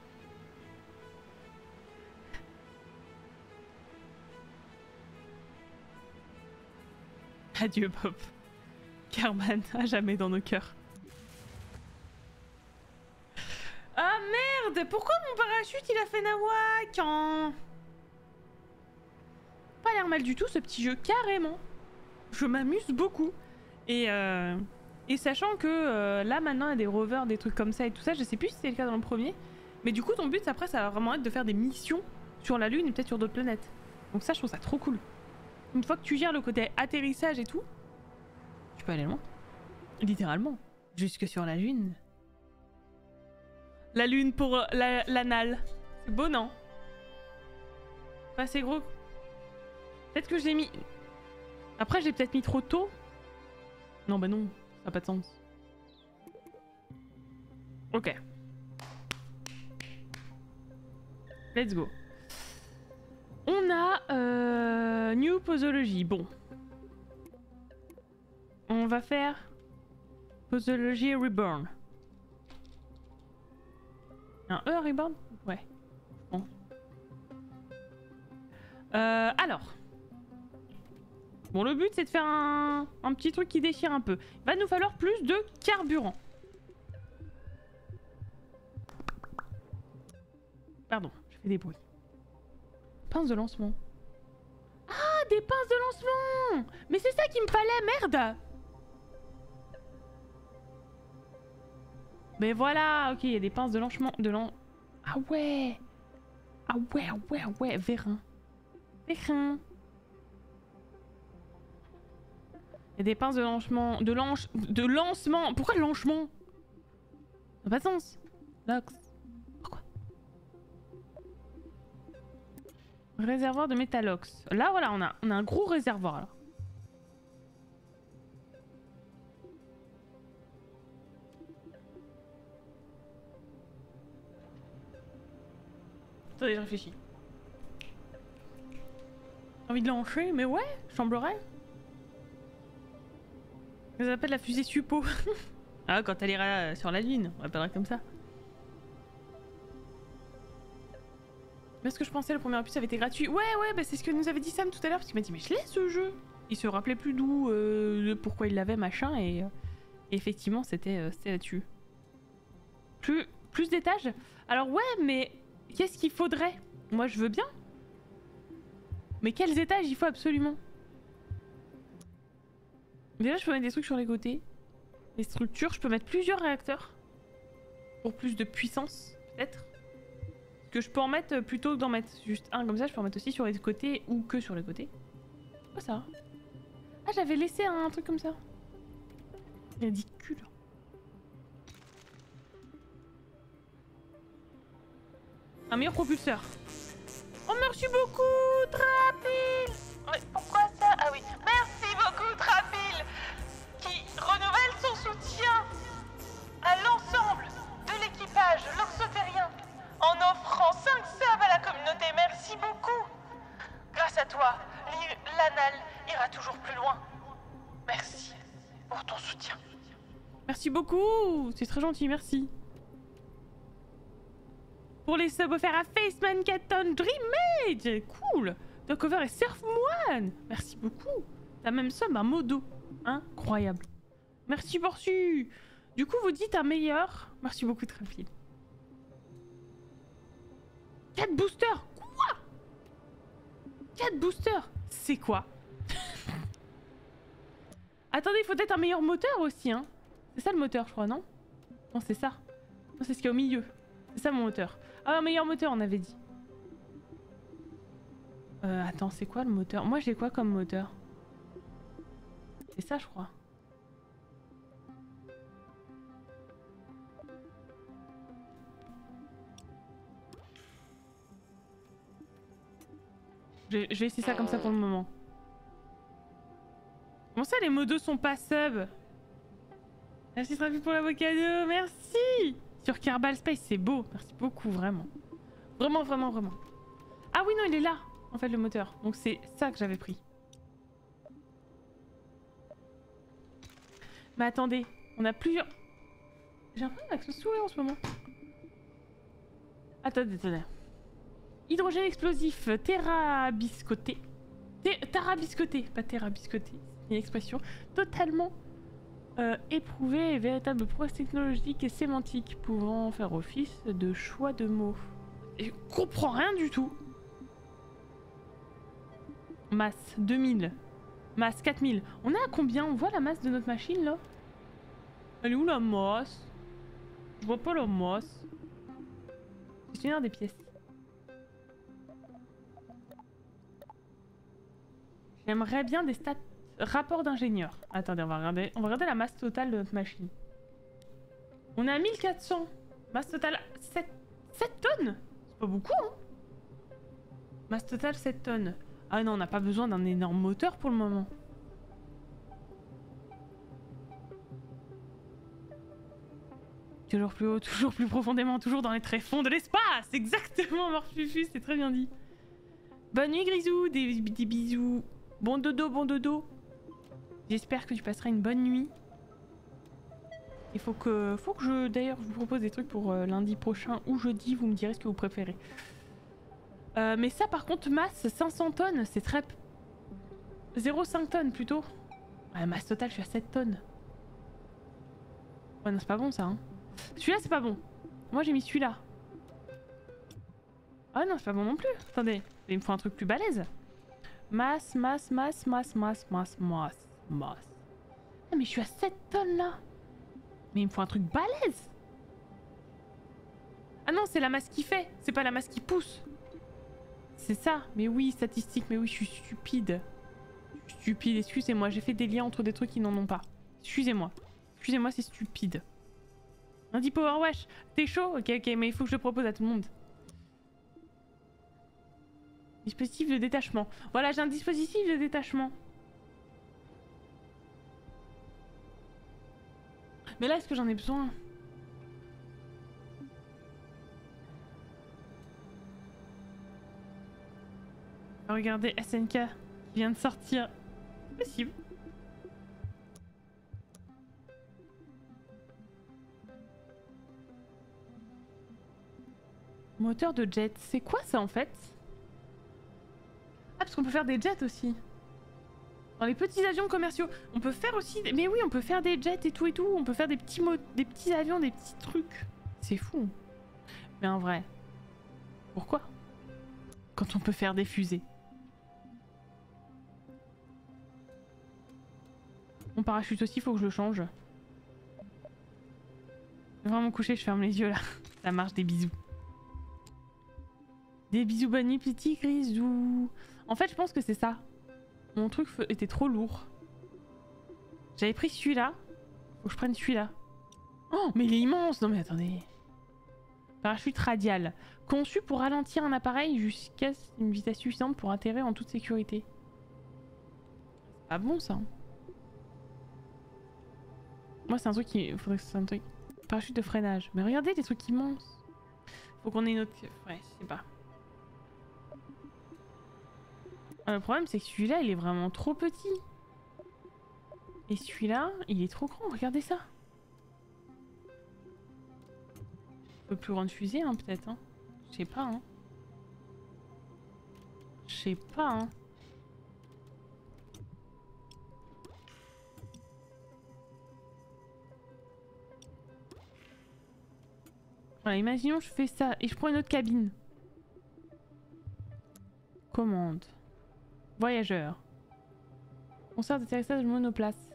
Adieu, Bob. Carman, à jamais dans nos cœurs. Ah merde! Pourquoi mon parachute il a fait nawak hein? Pas l'air mal du tout ce petit jeu, carrément. Je m'amuse beaucoup. Et sachant que là maintenant il y a des rovers, des trucs comme ça et tout ça, je sais plus si c'était le cas dans le premier. Mais du coup ton but après ça va vraiment être de faire des missions sur la Lune et peut-être sur d'autres planètes. Donc ça je trouve ça trop cool. Une fois que tu gères le côté atterrissage et tout, tu peux aller loin. Littéralement. Jusque sur la Lune. La Lune pour l'anal. C'est beau, non? Pas assez gros. Peut-être que je l'ai mis... Après, je l'ai peut-être mis trop tôt. Non, bah non. Ça n'a pas de sens. Ok. Let's go. On a... New Posology. Bon. On va faire... Posology Reborn. Un E à Reborn? Ouais. Bon. Alors. Bon, le but c'est de faire un petit truc qui déchire un peu. Il va nous falloir plus de carburant. Pardon, je fais des bruits. Pince de lancement. Ah, des pinces de lancement! Mais c'est ça qu'il me fallait, merde! Mais voilà, ok, il y a des pinces de lancement. Ah ouais! Ah ouais, ah ouais, ah ouais, vérin. Vérin. Il y a des pinces de lancement. De lancement. Pourquoi lancement? Ça n'a pas de sens. Lox. Pourquoi? Réservoir de métallox. Là, voilà, on a un gros réservoir là. Attendez, je réfléchis. J'ai envie de lancer, mais ouais, semblerait. Ils appellent la fusée Suppo. Ah, quand elle ira sur la Lune, on l'appellera comme ça. Mais ce que je pensais, le premier opus avait été gratuit. Ouais, bah c'est ce que nous avait dit Sam tout à l'heure, parce qu'il m'a dit, mais je l'ai ce jeu. Il se rappelait plus d'où, de pourquoi il l'avait, machin, et effectivement, c'était là-dessus. Plus d'étages. Alors ouais, mais qu'est-ce qu'il faudrait? Moi, je veux bien. Mais quels étages il faut absolument? Déjà, je peux mettre des trucs sur les côtés. Les structures, je peux mettre plusieurs réacteurs. Pour plus de puissance, peut-être. Que je peux en mettre plutôt que d'en mettre juste un comme ça, je peux en mettre aussi sur les côtés ou que sur les côtés. Quoi ça? Ah, j'avais laissé un truc comme ça. Ridicule. Un meilleur propulseur. Oh, merci beaucoup, Trapil! Oui, pourquoi ça? Ah oui, merci beaucoup, Trapil, qui renouvelle son soutien à l'ensemble de l'équipage loxotérien en offrant 5 subs à la communauté. Merci beaucoup. Grâce à toi, l'anal ira toujours plus loin. Merci pour ton soutien. Merci beaucoup, c'est très gentil, merci. Pour les subs offerts à Faceman, Caton, Dreamage, cool. Docover et Surfmoine, merci beaucoup. T'as même sub un modo, incroyable. Merci Borsu. Du coup, vous dites un meilleur. Merci beaucoup, Trapil. 4 boosters. Quoi? 4 boosters. C'est quoi? Attendez, il faut peut-être un meilleur moteur aussi, hein. C'est ça le moteur, je crois, non? Non, c'est ça. Non, c'est ce qu'il y a au milieu. C'est ça mon moteur. Ah, un meilleur moteur, on avait dit. Attends, c'est quoi le moteur? Moi, j'ai quoi comme moteur? C'est ça, je crois. Je vais essayer ça comme ça pour le moment. Comment ça, les modos sont pas sub? Merci Travis pour l'avocado, merci! Sur Kerbal Space, c'est beau, merci beaucoup, vraiment. Vraiment, vraiment, vraiment. Ah oui, non, il est là, en fait, le moteur. Donc c'est ça que j'avais pris. Mais attendez, on a plusieurs... J'ai un problème avec ce souris en ce moment. Attendez. Hydrogène explosif, terrabiscoté. Tarabiscoté, pas terrabiscoté. C'est une expression totalement éprouvée et véritable prouesse technologique et sémantique pouvant faire office de choix de mots. Et je comprends rien du tout. Masse 2000. Masse 4000. On est à combien? On voit la masse de notre machine là? Elle est où la masse? Je vois pas la masse. Gestionnaire des pièces. J'aimerais bien des stats. Rapport d'ingénieur. Attendez, on va regarder la masse totale de notre machine. On est à 1400. Masse totale 7 tonnes. C'est pas beaucoup, hein? Masse totale 7 tonnes. Ah non, on n'a pas besoin d'un énorme moteur pour le moment. Toujours plus haut, toujours plus profondément, toujours dans les tréfonds de l'espace. Exactement, Morphufus, c'est très bien dit. Bonne nuit, Grisou, des bisous. Bon dodo, bon dodo. J'espère que tu passeras une bonne nuit. Il faut que je... D'ailleurs, je vous propose des trucs pour lundi prochain ou jeudi, vous me direz ce que vous préférez. Mais ça, par contre, masse 500 tonnes, c'est très... 0,5 tonnes plutôt. Ouais, masse totale, je suis à 7 tonnes. Ouais, non, c'est pas bon ça. Hein. Celui-là, c'est pas bon. Moi, j'ai mis celui-là. Ah non, c'est pas bon non plus. Attendez, il me faut un truc plus balèze. Masse. Ah, mais je suis à 7 tonnes là. Mais il me faut un truc balèze. Ah non, c'est la masse qui fait. C'est pas la masse qui pousse. C'est ça. Mais oui, statistique. Mais oui, je suis stupide. Stupide, excusez-moi. J'ai fait des liens entre des trucs qui n'en ont pas. Excusez-moi. Excusez-moi, c'est stupide. Lundi Power Wash. T'es chaud? Ok, mais il faut que je le propose à tout le monde. Dispositif de détachement. Voilà, j'ai un dispositif de détachement. Mais là, est-ce que j'en ai besoin? Regardez, SNK qui vient de sortir. C'est possible. Moteur de jet. C'est quoi ça en fait? Ah, parce qu'on peut faire des jets aussi. Dans les petits avions commerciaux. On peut faire aussi... Mais oui, on peut faire des jets et tout et tout. On peut faire des petits avions, des petits trucs. C'est fou. Mais en vrai... Pourquoi? Quand on peut faire des fusées. Mon parachute aussi, faut que je le change. Je vais vraiment me coucher, je ferme les yeux là. Ça marche, des bisous. Des bisous bonne nuit, petit grisou. En fait, je pense que c'est ça. Mon truc était trop lourd. J'avais pris celui-là. Faut que je prenne celui-là. Oh, mais il est immense! Non mais attendez. Parachute radial. Conçu pour ralentir un appareil jusqu'à une vitesse suffisante pour atterrir en toute sécurité. C'est pas bon ça. Moi c'est un truc qui... Faudrait que ce soit un truc... Parachute de freinage. Mais regardez les trucs immenses. Faut qu'on ait une autre... Ouais, je sais pas. Le problème c'est que celui-là il est vraiment trop petit. Et celui-là il est trop grand, regardez ça. Un peu plus grande fusée hein, peut-être hein. Je sais pas hein. Je sais pas hein. Voilà, imaginons je fais ça et je prends une autre cabine. Commande. Voyageur. Concert d'atterrissage monoplace.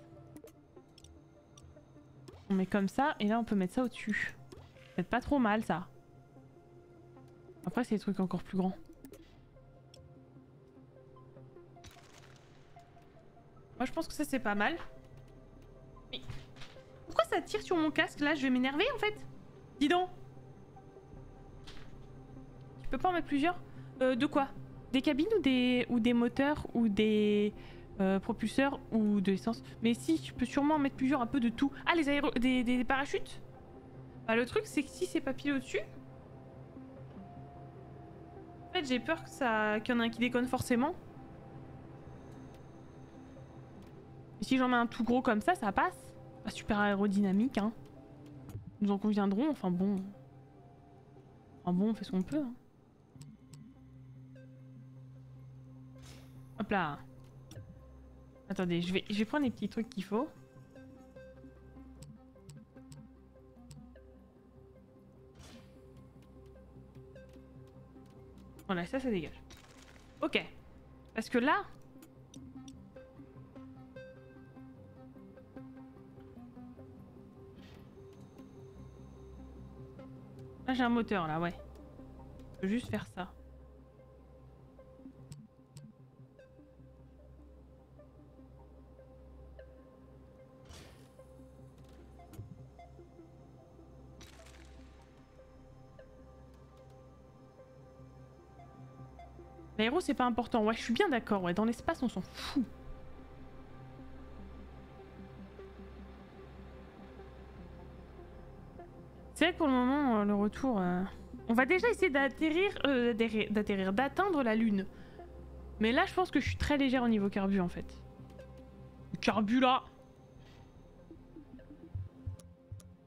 On met comme ça et là on peut mettre ça au-dessus. C'est pas trop mal ça. Après c'est des trucs encore plus grands. Moi je pense que ça c'est pas mal. Mais pourquoi ça tire sur mon casque là? Je vais m'énerver en fait. Dis donc. Tu peux pas en mettre plusieurs? De quoi? Des cabines ou des moteurs ou des propulseurs ou de l'essence? Mais si, tu peux sûrement en mettre plusieurs, un peu de tout. Ah, des parachutes? Bah, le truc, c'est que si c'est pas pile au-dessus... En fait, j'ai peur que qu'il y en a un qui déconne forcément. Et si j'en mets un tout gros comme ça passe. Pas super aérodynamique, hein. Nous en conviendrons, enfin bon... Enfin bon, on fait ce qu'on peut, hein. Hop là. Attendez, je vais prendre les petits trucs qu'il faut. Voilà, ça dégage. Ok. Parce que là... Là, j'ai un moteur, là, ouais. Je peux juste faire ça. L'aéro c'est pas important, ouais je suis bien d'accord, ouais dans l'espace on s'en fout. C'est vrai que pour le moment le retour... On va déjà essayer d'atteindre la lune. Mais là je pense que je suis très légère au niveau carbu en fait. Le carbu là.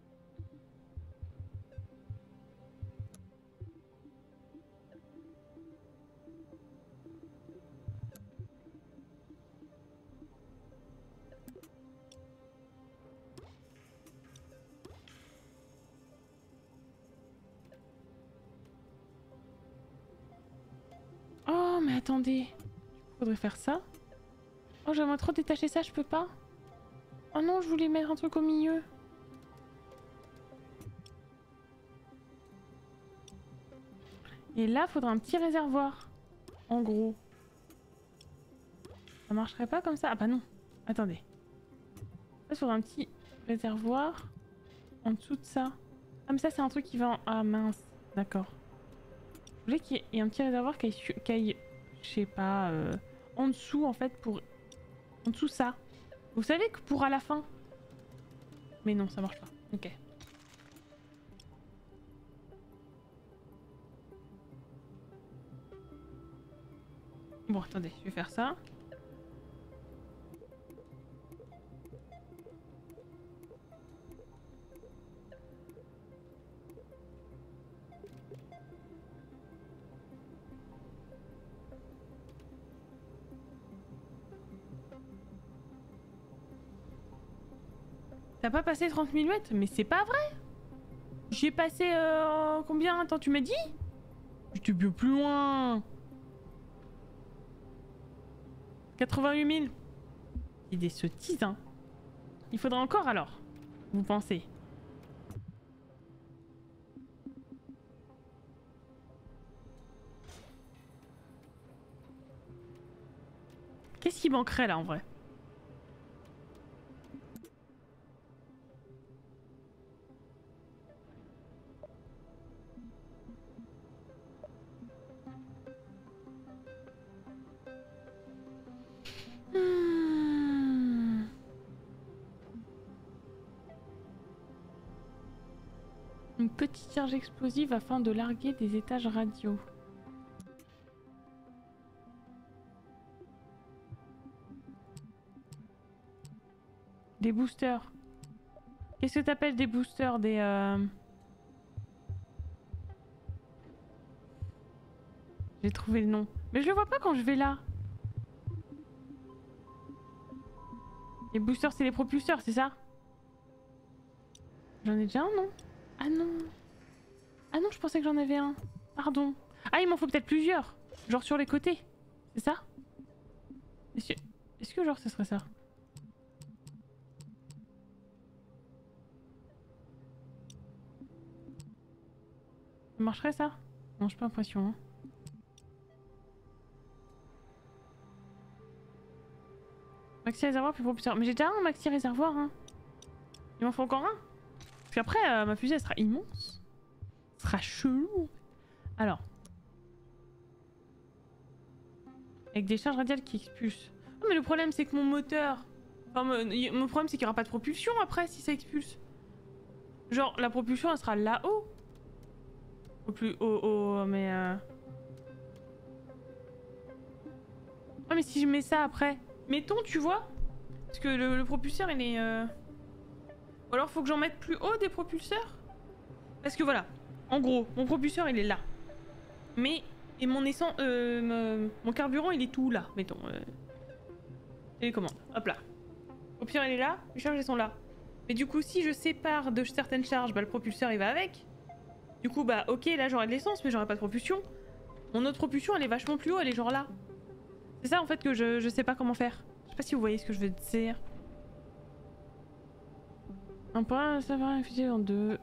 mais attendez. Faudrait faire ça. Oh, j'aimerais trop détacher ça, je peux pas. Oh non, je voulais mettre un truc au milieu. Et là, faudrait un petit réservoir. En gros. Ça marcherait pas comme ça? Ah bah non. Attendez. Là, faudrait un petit réservoir en dessous de ça. Ah mais ça, c'est un truc qui va en... Ah mince. D'accord. Je voulais qu'il y ait un petit réservoir qui aille, je sais pas, en dessous en fait pour... En dessous ça. Vous savez que pour à la fin. Mais non, ça marche pas. Ok. Bon, attendez, je vais faire ça. T'as pas passé 30 000 mètres? Mais c'est pas vrai! J'ai passé combien? Attends, tu m'as dit? J'étais bien plus loin! 88 000. C'est des sottises, hein. Il faudra encore alors, vous pensez? Qu'est-ce qui manquerait là en vrai? Une petite charge explosive afin de larguer des étages radio. Des boosters. Qu'est-ce que t'appelles des boosters? J'ai trouvé le nom. Mais je le vois pas quand je vais là. Les boosters, c'est les propulseurs, c'est ça? J'en ai déjà un, non? Ah non. Ah non, je pensais que j'en avais un. Pardon. Ah, il m'en faut peut-être plusieurs. Genre sur les côtés. C'est ça? Est-ce que genre ce serait ça? Ça marcherait ça? Non, j'ai pas l'impression. Hein. Maxi réservoir puis propulseur. Mais j'ai déjà un maxi réservoir. Hein. Il m'en faut encore un. Parce qu'après, ma fusée elle sera immense. Ce sera chelou. Alors. Avec des charges radiales qui expulsent. Oh, mais le problème c'est que mon moteur... Enfin, mon problème c'est qu'il n'y aura pas de propulsion après si ça expulse. Genre la propulsion elle sera là-haut. Au plus haut, mais... Oh mais si je mets ça après... Mettons, tu vois? Parce que le propulseur il est... Ou alors faut que j'en mette plus haut des propulseurs? Parce que voilà. En gros, mon propulseur il est là. Mais... Et mon essence... mon carburant il est tout là, mettons. Télécommande. Hop là. Le propulseur il est là, les charges elles sont là. Mais du coup si je sépare de certaines charges, bah le propulseur il va avec. Du coup bah ok là j'aurai de l'essence mais j'aurai pas de propulsion. Mon autre propulsion elle est vachement plus haut, elle est genre là. C'est ça en fait que je sais pas comment faire. Je sais pas si vous voyez ce que je veux dire. Un point, ça va infuser en deux.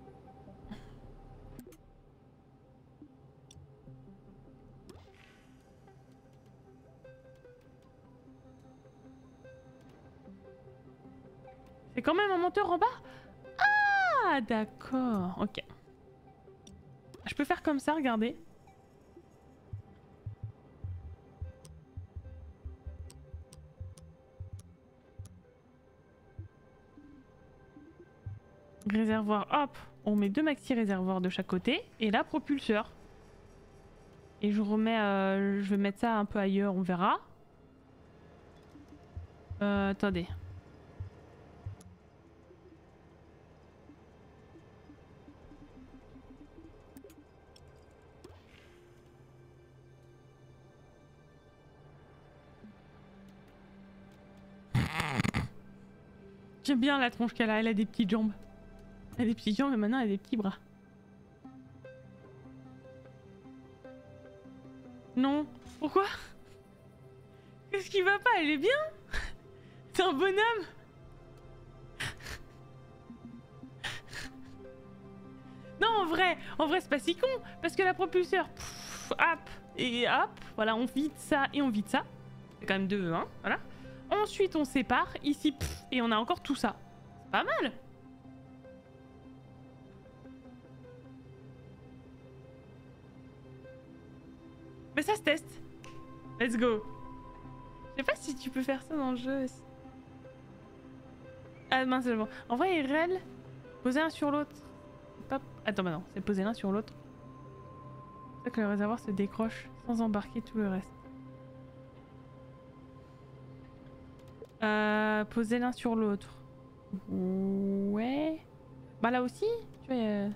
C'est quand même un moteur en bas? Ah d'accord, ok. Je peux faire comme ça, regardez. Réservoir, hop, on met deux maxi réservoirs de chaque côté et là propulseur. Et je remets, je vais mettre ça un peu ailleurs, on verra. Attendez. J'aime bien la tronche qu'elle a, elle a des petites jambes. Elle a des petites jambes et maintenant elle a des petits bras. Non. Pourquoi? Qu'est-ce qui va pas? Elle est bien? C'est un bonhomme. Non, en vrai c'est pas si con. Parce que la propulseur, hop, et hop, voilà, on vide ça et on vide ça. C'est quand même 2, hein, voilà. Ensuite, on sépare, ici, et on a encore tout ça. C'est pas mal. Mais ça se teste. Let's go. Je sais pas si tu peux faire ça dans le jeu aussi. Ah mince, c'est bon. En vrai, IRL, poser un sur l'autre. Attends, bah non, c'est poser l'un sur l'autre. C'est ça que le réservoir se décroche sans embarquer tout le reste. Poser l'un sur l'autre. Ouais. Bah là aussi, tu vois.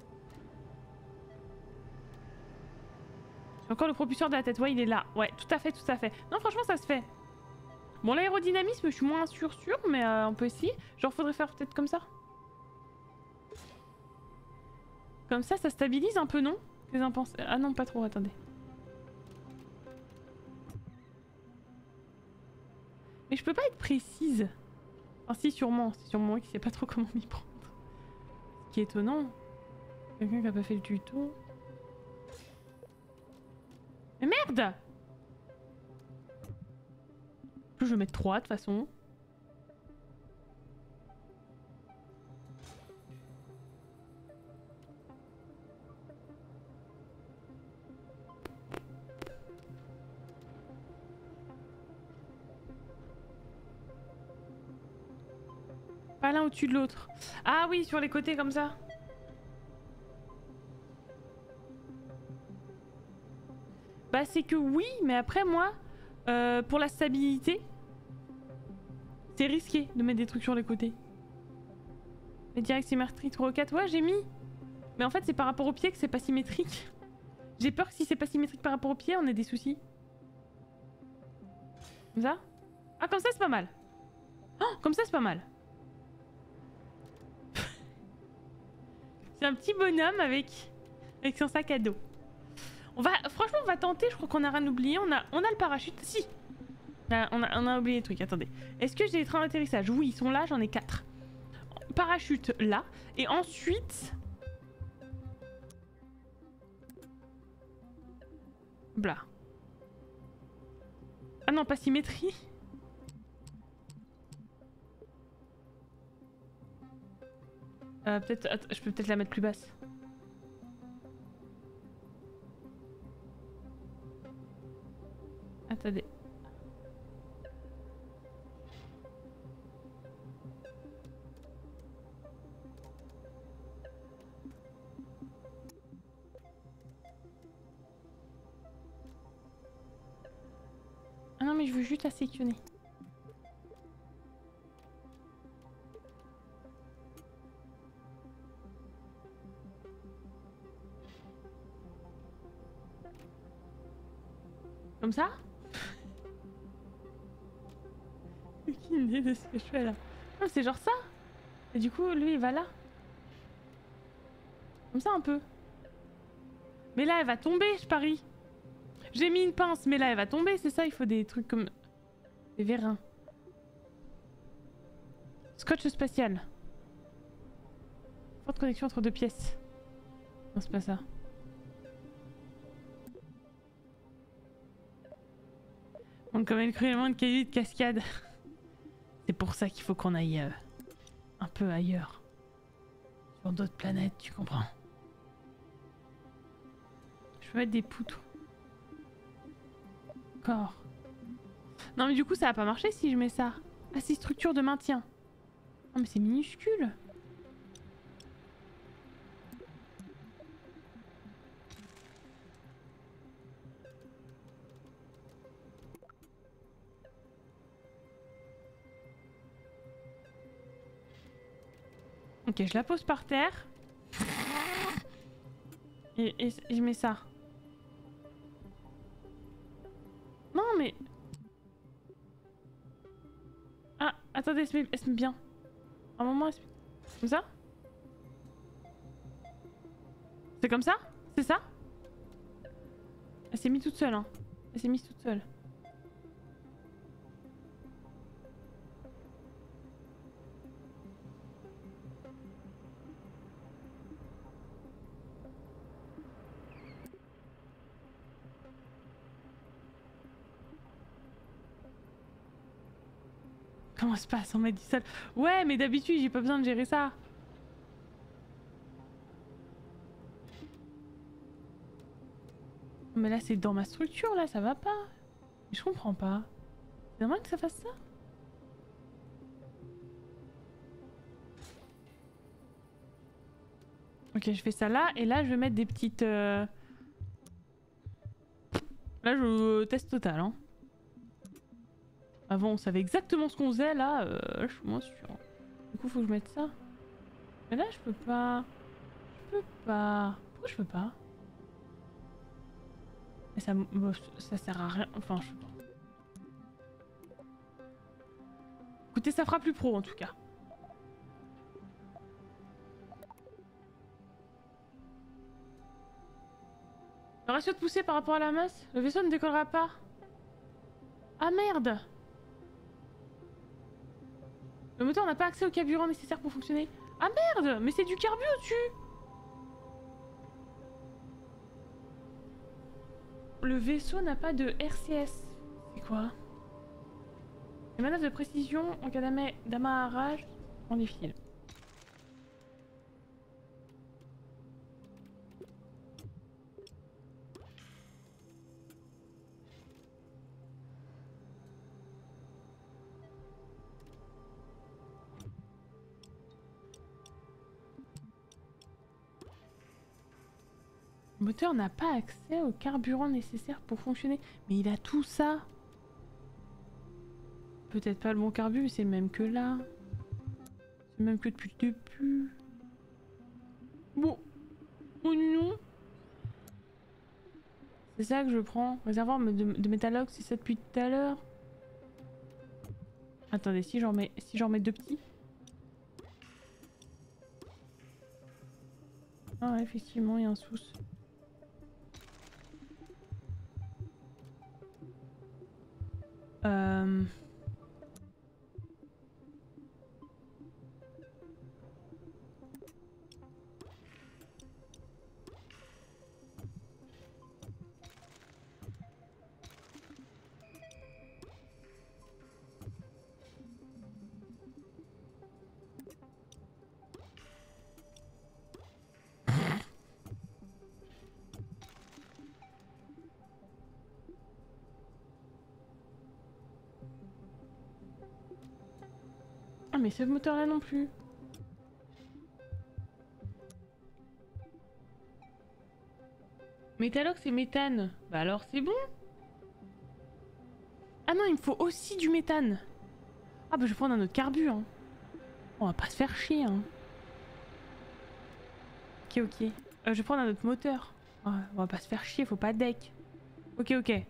Encore le propulseur de la tête, ouais, il est là. Ouais, tout à fait, tout à fait. Non, franchement, ça se fait. Bon, l'aérodynamisme, je suis moins sûr, mais on peut essayer. Genre, faudrait faire peut-être comme ça. Comme ça stabilise un peu, non? Que vous en pensez? Ah non, pas trop, attendez. Mais je peux pas être précise. Enfin, si, sûrement. C'est sûrement moi qui sais pas trop comment m'y prendre. Ce qui est étonnant. Quelqu'un qui a pas fait le tuto. Mais merde! Je vais mettre 3 de toute façon. Pas l'un au-dessus de l'autre. Ah oui, sur les côtés comme ça. Bah c'est que oui, mais après moi, pour la stabilité, c'est risqué de mettre des trucs sur les côtés. Mais direct symétrique 3 ou 4, ouais j'ai mis. Mais en fait c'est par rapport au pied que c'est pas symétrique. J'ai peur que si c'est pas symétrique par rapport au pied, on ait des soucis. Comme ça? Ah comme ça c'est pas mal. Oh, comme ça c'est pas mal. C'est un petit bonhomme avec son sac à dos. Franchement, on va tenter. Je crois qu'on a rien oublié. On a le parachute. Si. On a oublié des trucs. Attendez. Est-ce que j'ai les trains d'atterrissage? Oui, ils sont là. J'en ai 4. Parachute là. Et ensuite. Blah. Ah non, pas symétrie. Peut-être. Je peux peut-être la mettre plus basse. Attendez. Ah non mais je veux juste la sélectionner. Comme ça? Aucune idée de ce que je fais là. Non, c'est genre ça. Et du coup, lui, il va là. Comme ça un peu. Mais là, elle va tomber, je parie. J'ai mis une pince, mais là, elle va tomber, c'est ça? Il faut des trucs comme... des vérins. Scotch spatial. Forte connexion entre 2 pièces. Non, c'est pas ça. On commet cruellement de cailloux de cascade. C'est pour ça qu'il faut qu'on aille un peu ailleurs. Sur d'autres planètes, tu comprends? Je peux mettre des poutres. Corps. Non mais du coup ça va pas marcher si je mets ça. Ah c'est structure de maintien. Non mais c'est minuscule. Ok, je la pose par terre. Et je mets ça. Non mais... Ah, attendez, elle se met bien. À un moment, elle se met... Comme ça? C'est comme ça? C'est ça? Elle s'est mise toute seule, hein. Elle s'est mise toute seule. Comment ça se passe en mettre du sol? Ouais, mais d'habitude, j'ai pas besoin de gérer ça. Mais là, c'est dans ma structure, là, ça va pas. Je comprends pas. C'est normal que ça fasse ça? Ok, je fais ça là, et là, je vais mettre des petites... Là, je teste total, hein. Avant, on savait exactement ce qu'on faisait, là, je suis moins sûre. Du coup, faut que je mette ça. Mais là, je peux pas... Je peux pas... Pourquoi je peux pas? Mais ça sert à rien... Enfin, je sais pas. Écoutez, ça fera plus pro, en tout cas. Le ratio de poussée par rapport à la masse, le vaisseau ne décollera pas. Ah merde! Le moteur n'a pas accès au carburant nécessaire pour fonctionner. Ah merde! Mais c'est du carbu au-dessus! Le vaisseau n'a pas de RCS. C'est quoi? Les manœuvres de précision en cas d'amarrage en les fils. Le moteur n'a pas accès au carburant nécessaire pour fonctionner. Mais il a tout ça. Peut-être pas le bon carbu, mais c'est le même que là. C'est le même que depuis le début. Bon. Oh non. C'est ça que je prends. Réservoir de métallox, c'est ça depuis tout à l'heure. Attendez, si j'en mets deux petits. Ah ouais, effectivement, il y a un sous. Ah mais ce moteur là non plus. Métallox et méthane. Bah alors c'est bon. Ah non, il me faut aussi du méthane. Ah bah je vais prendre un autre carbu, hein. On va pas se faire chier, hein. Ok, ok. Je vais prendre un autre moteur. Ouais, on va pas se faire chier, faut pas de deck. Ok, ok.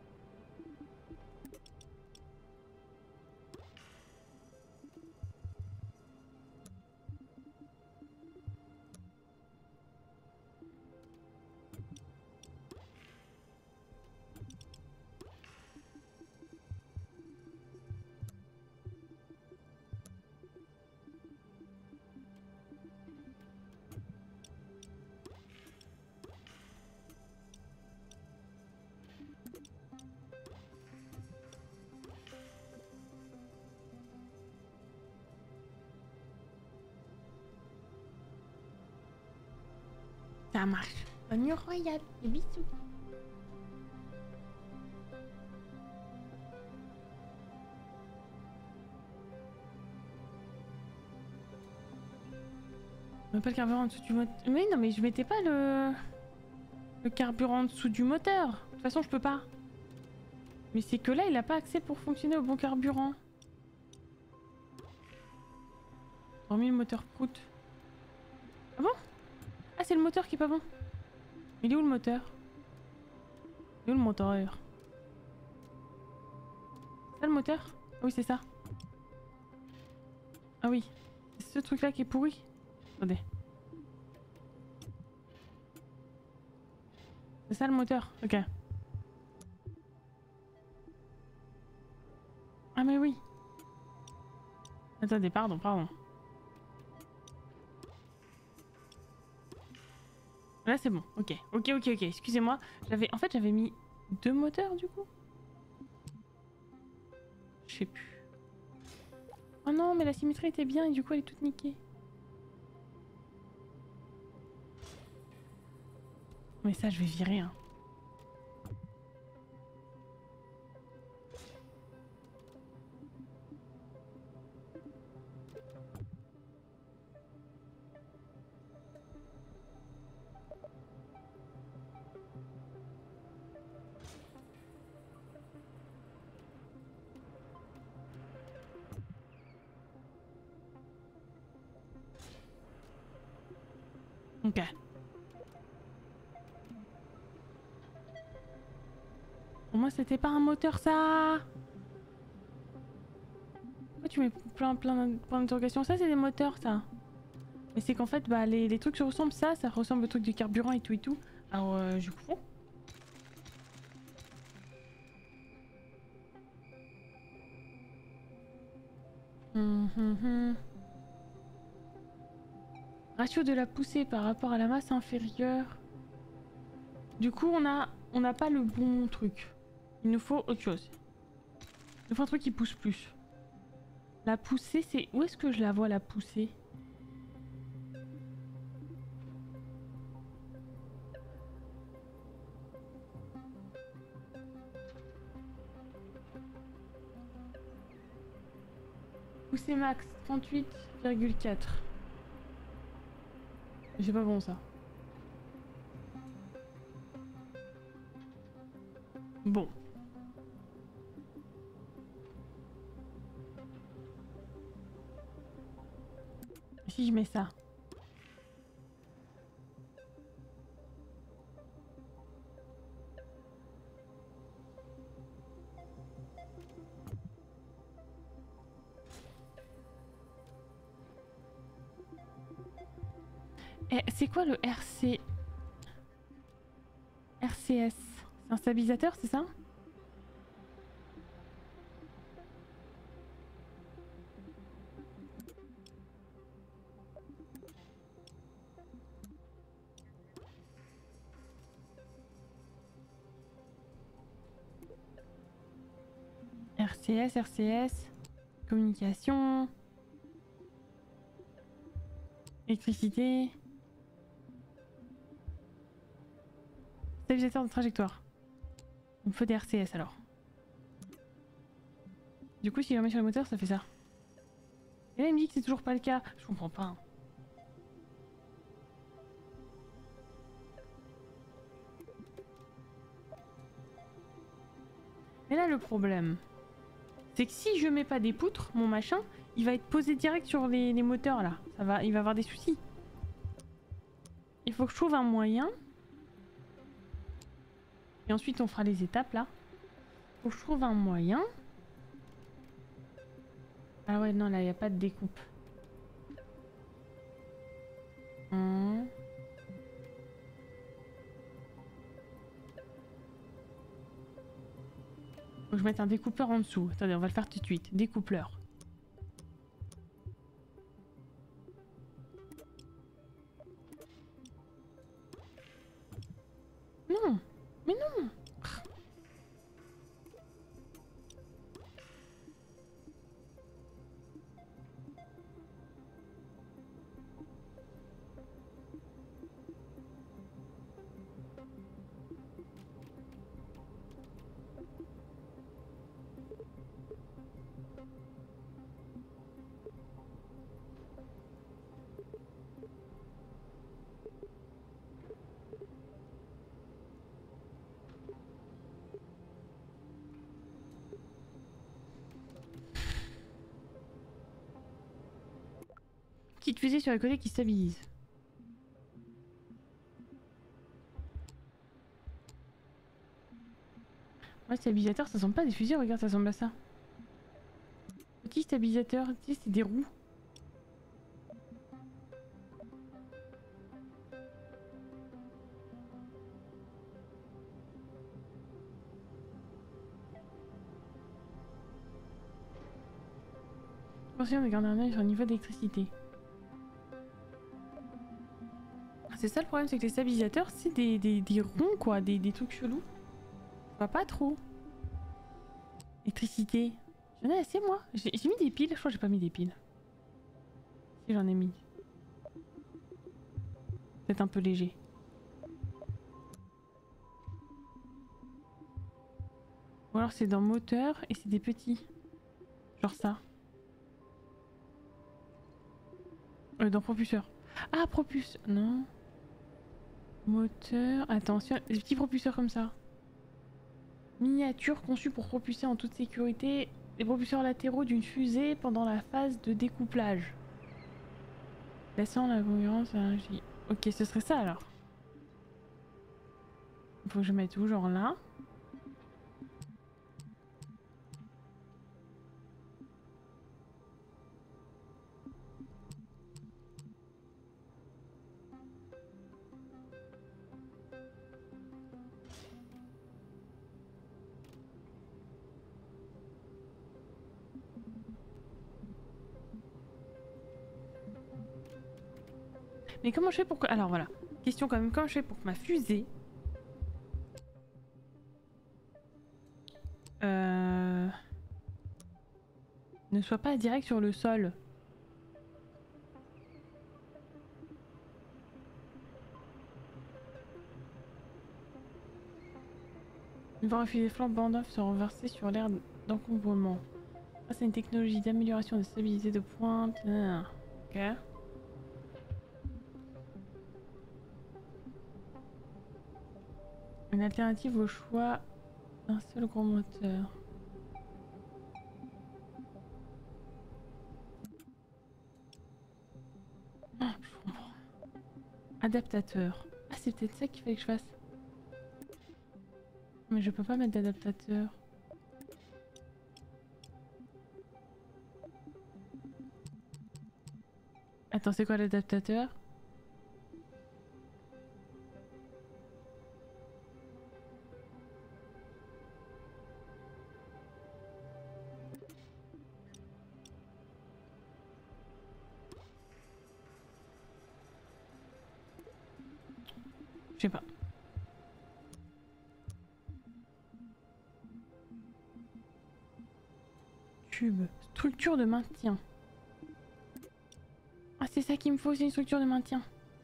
Ça marche. Bonne nuit royale. Et bisous. On met pas le carburant en dessous du moteur. Mais non, mais je mettais pas le carburant en dessous du moteur. De toute façon, je peux pas. Mais c'est que là, il a pas accès pour fonctionner au bon carburant. Hormis le moteur prout. Ah bon? Ah, c'est le moteur qui est pas bon. Il est où le moteur? Il est où le moteur? C'est ça le moteur? Ah oui, c'est ça. Ah oui. C'est ce truc là qui est pourri. Attendez. C'est ça le moteur? Ok. Ah mais oui. Attendez, pardon. Là c'est bon, ok. Ok. Excusez-moi. En fait j'avais mis 2 moteurs du coup. Je sais plus. Oh non, mais la symétrie était bien et du coup elle est toute niquée. Mais ça je vais virer hein. Ok. Pour moi c'était pas un moteur ça. Pourquoi tu mets plein de points d'interrogation? Ça c'est des moteurs ça. Mais c'est qu'en fait bah les trucs se ressemblent, ça ressemble au truc du carburant et tout. Alors je comprends. Ratio de la poussée par rapport à la masse inférieure. Du coup on n'a pas le bon truc. Il nous faut autre chose. Il nous faut un truc qui pousse plus. La poussée c'est... Où est-ce que je la vois la poussée? Poussée max 38,4. C'est pas bon ça. Bon. Si je mets ça. Eh, c'est quoi le RC... RCS? C'est un stabilisateur, c'est ça? RCS, communication, électricité, stabilisateur de trajectoire. Il me faut des RCS alors. Du coup, si je le mets sur le moteur, ça fait ça. Et là, il me dit que c'est toujours pas le cas. Je comprends pas. Hein. Mais là, le problème, c'est que si je mets pas des poutres, mon machin, il va être posé direct sur les moteurs là. Il va avoir des soucis. Il faut que je trouve un moyen. Et ensuite, on fera les étapes là. Faut que je trouve un moyen. Ah ouais, non, là, il n'y a pas de découpe. Faut que je mette un découpeur en dessous. Attendez, on va le faire tout de suite. Découpleur. Non, mais non. Petite fusée sur les côtés qui stabilise. Ouais, stabilisateur, ça ressemble pas à des fusées, regarde, ça ressemble à ça. Petit stabilisateur, tu sais, c'est des roues. Conseillons de garder un œil sur le niveau d'électricité. C'est ça le problème, c'est que les stabilisateurs, c'est des ronds quoi, des trucs chelous. Je vois pas trop. Électricité. J'en ai assez moi. J'ai mis des piles, je crois que j'ai pas mis des piles. Si j'en ai mis. Peut-être un peu léger. Ou alors c'est dans moteur et c'est des petits. Genre ça. Dans propulseur. Ah, propulseur. Non. Moteur. Attention, des petits propulseurs comme ça. Miniature conçue pour propulser en toute sécurité les propulseurs latéraux d'une fusée pendant la phase de découplage. Laissant la concurrence à un J. Ok, ce serait ça alors. Il faut que je mette où, genre là. Mais comment je fais pour que... Alors voilà, question quand même, comment je fais pour que ma fusée... ne soit pas direct sur le sol. Une fois refusée flambant neuf se renverser sur l'air d'encombrement. Grâce à une technologie d'amélioration de stabilité de pointe... Ok. Une alternative au choix d'un seul gros moteur. Ah, je comprends. Adaptateur. Ah, c'est peut-être ça qu'il fallait que je fasse. Mais je peux pas mettre d'adaptateur. Attends, c'est quoi l'adaptateur? Je sais pas. Tube. Structure de maintien. Ah, c'est ça qu'il me faut, c'est une structure de maintien.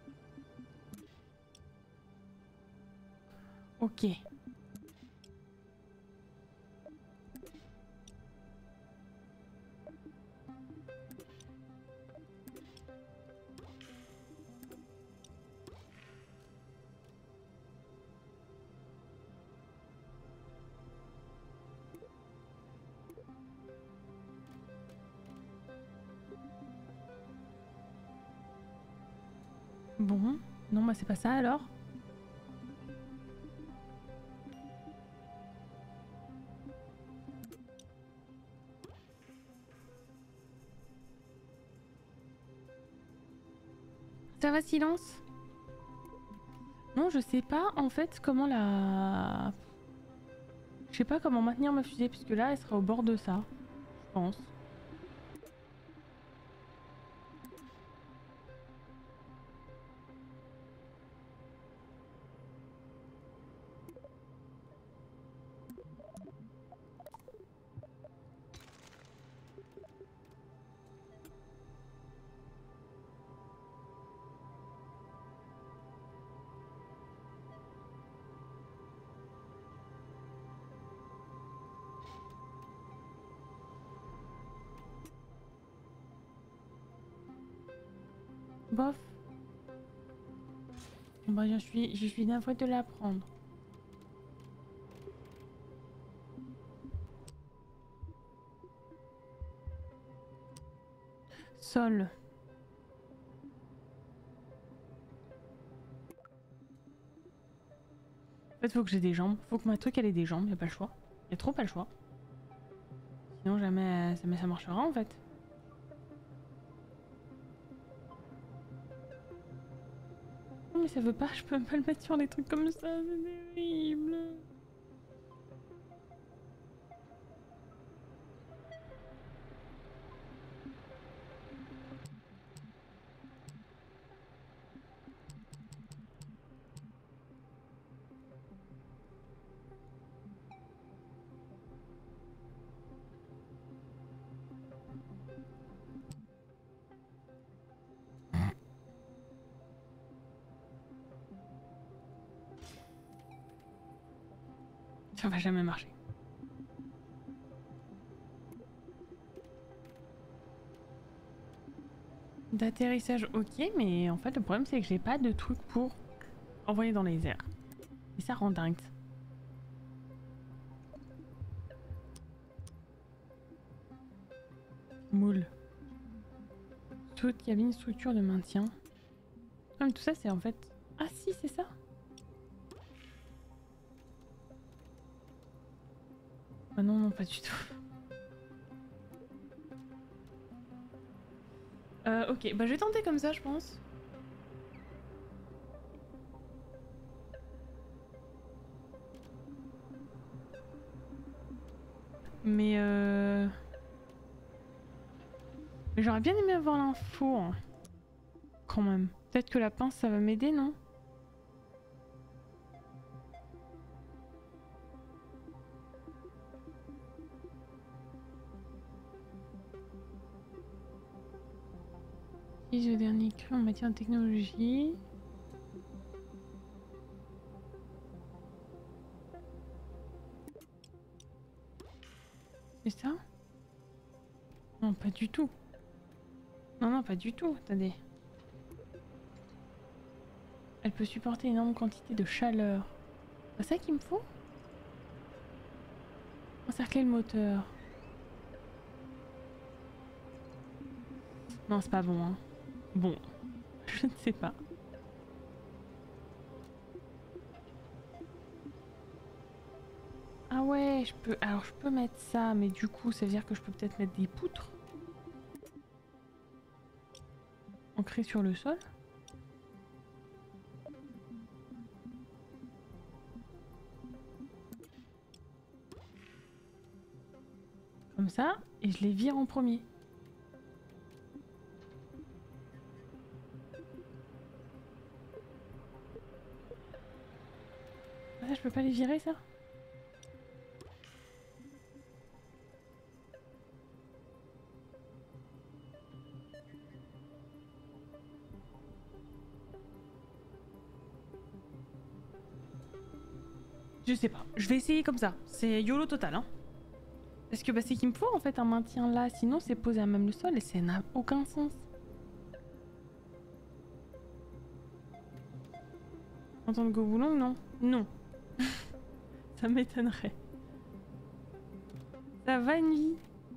Ok. Bon, non, bah c'est pas ça alors. Ça va, silence? Non, je sais pas en fait comment la... Je sais pas comment maintenir ma fusée puisque là elle sera au bord de ça, je pense. Bof. Bon bah je suis navrée de l'apprendre. Sol. En fait faut que j'ai des jambes. Faut que ma truc elle ait des jambes, y a pas le choix. Y a trop pas le choix. Sinon jamais ça marchera en fait. Mais ça veut pas, je peux pas le mettre sur des trucs comme ça, c'est terrible. Ça va jamais marcher. D'atterrissage, ok, mais en fait le problème c'est que j'ai pas de truc pour envoyer dans les airs. Et ça rend dingue. Moule. Toute cabine, structure de maintien. Ah, mais tout ça c'est en fait... Ah si, c'est ça. Ah non, non, pas du tout. Ok, bah je vais tenter comme ça, je pense. Mais j'aurais bien aimé avoir l'info, hein. Quand même. Peut-être que la pince, ça va m'aider, non? Le dernier cru en matière de technologie. C'est ça? Non, pas du tout. Non, non, pas du tout. Attendez. Elle peut supporter une énorme quantité de chaleur. C'est ça qu'il me faut? Encercler le moteur. Non, c'est pas bon, hein. Bon, je ne sais pas. Ah ouais, je peux... Alors je peux mettre ça, mais du coup, ça veut dire que je peux peut-être mettre des poutres ancrées sur le sol. Comme ça, et je les vire en premier. Ah, je peux pas les virer, ça? Je sais pas. Je vais essayer comme ça. C'est YOLO total, hein. Parce que bah, c'est qu'il me faut en fait un maintien là. Sinon, c'est posé à même le sol et ça n'a aucun sens. Entendre go boulon, non? Non. Ça m'étonnerait. Ça va une vie.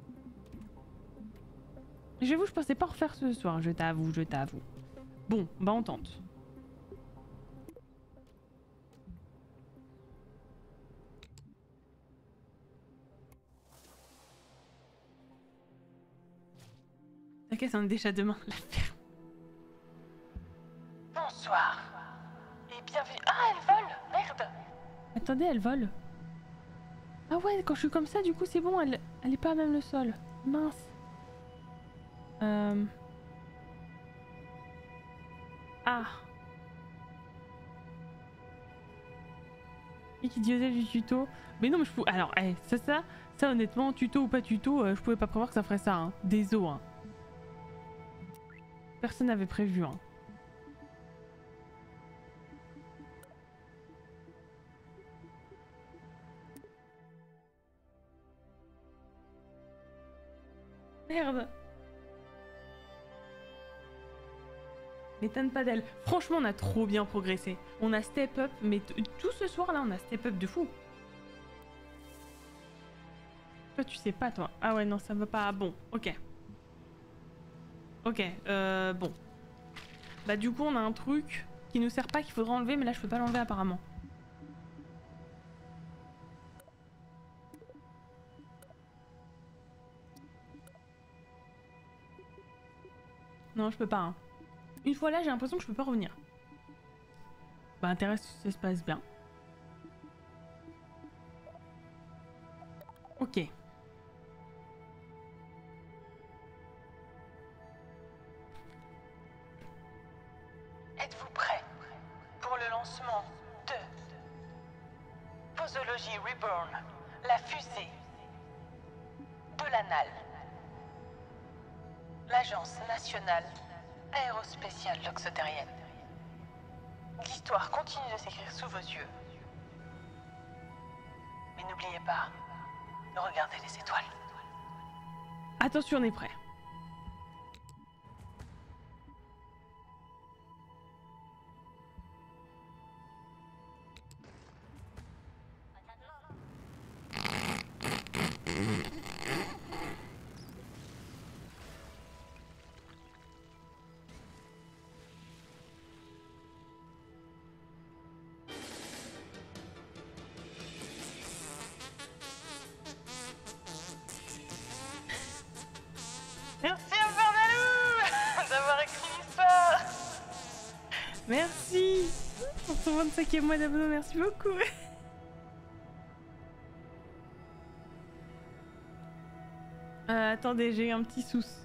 J'avoue, je pensais pas refaire ce soir. Je t'avoue, je t'avoue. Bon, bah on tente. T'inquiète, on est déjà demain. La ferme. Bonsoir. Et bienvenue. Ah, elle vole. Merde. Attendez, elle vole. Ah ouais, quand je suis comme ça, du coup, c'est bon. Elle est pas à même le sol. Mince. Ah. Et qui disait du tuto. Mais non, mais je pouvais... Alors, ça honnêtement, tuto ou pas tuto, je pouvais pas prévoir que ça ferait ça, hein. Désolé, hein. Personne n'avait prévu, hein. Merde. M'étonne pas d'elle. Franchement, on a trop bien progressé. On a step up, mais tout ce soir là, on a step up de fou. Toi, tu sais pas, toi. Ah ouais, non, ça va pas. Bon, ok. Ok, bon. Bah du coup, on a un truc qui nous sert pas, qu'il faudra enlever, mais là, je peux pas l'enlever apparemment. Non, je peux pas, hein. Une fois là, j'ai l'impression que je peux pas revenir. Bah, intéresse, ça se passe bien. Ok. Êtes-vous prêts pour le lancement de Posology Reborn, la fusée de l'ANAL, l'Agence nationale aérospatiale loxotérienne. L'histoire continue de s'écrire sous vos yeux. Et n'oubliez pas, regardez les étoiles. Attention, on est prêt. Merci Infernalou d'avoir écrit l'histoire. Merci pour ton 25e mois d'abonnement, merci beaucoup. Attendez, j'ai eu un petit souci.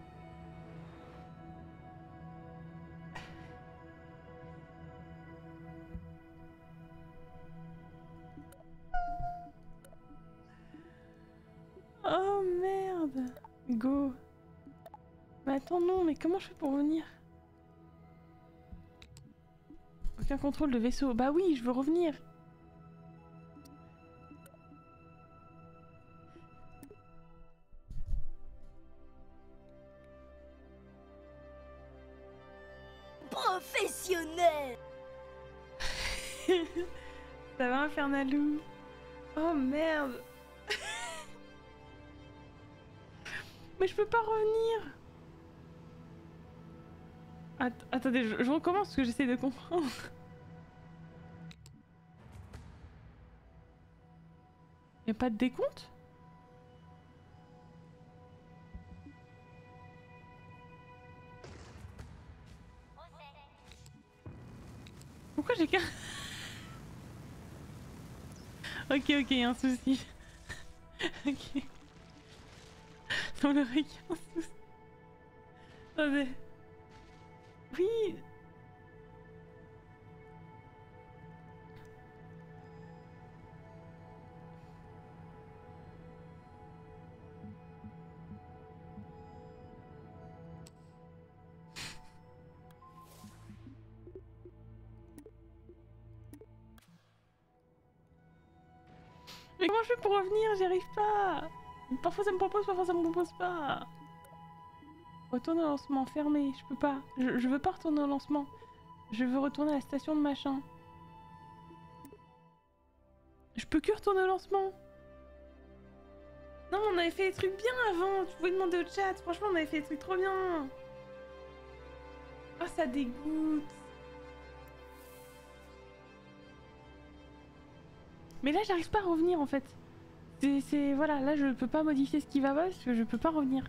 Oh merde. Go. Mais attends, non, mais comment je fais pour revenir? Aucun contrôle de vaisseau. Bah oui, je veux revenir. Professionnel. Ça va, Infernalou? Oh merde. Mais je peux pas revenir. Attendez, je recommence parce que j'essaie de comprendre. Y'a pas de décompte? Pourquoi j'ai qu'un... Ok, y'a un souci. Ok. Dans le regard, un souci. Attendez. Oui. Mais comment je fais pour revenir? J'y arrive pas. Parfois ça me propose, parfois ça me propose pas. Retourner au lancement, fermé, je peux pas. Je veux pas retourner au lancement. Je veux retourner à la station de machin. Je peux que retourner au lancement. Non, on avait fait des trucs bien avant. Tu pouvais demander au chat. Franchement, on avait fait des trucs trop bien. Oh, ça dégoûte. Mais là, j'arrive pas à revenir en fait. Voilà, là, je peux pas modifier ce qui va pas parce que je peux pas revenir.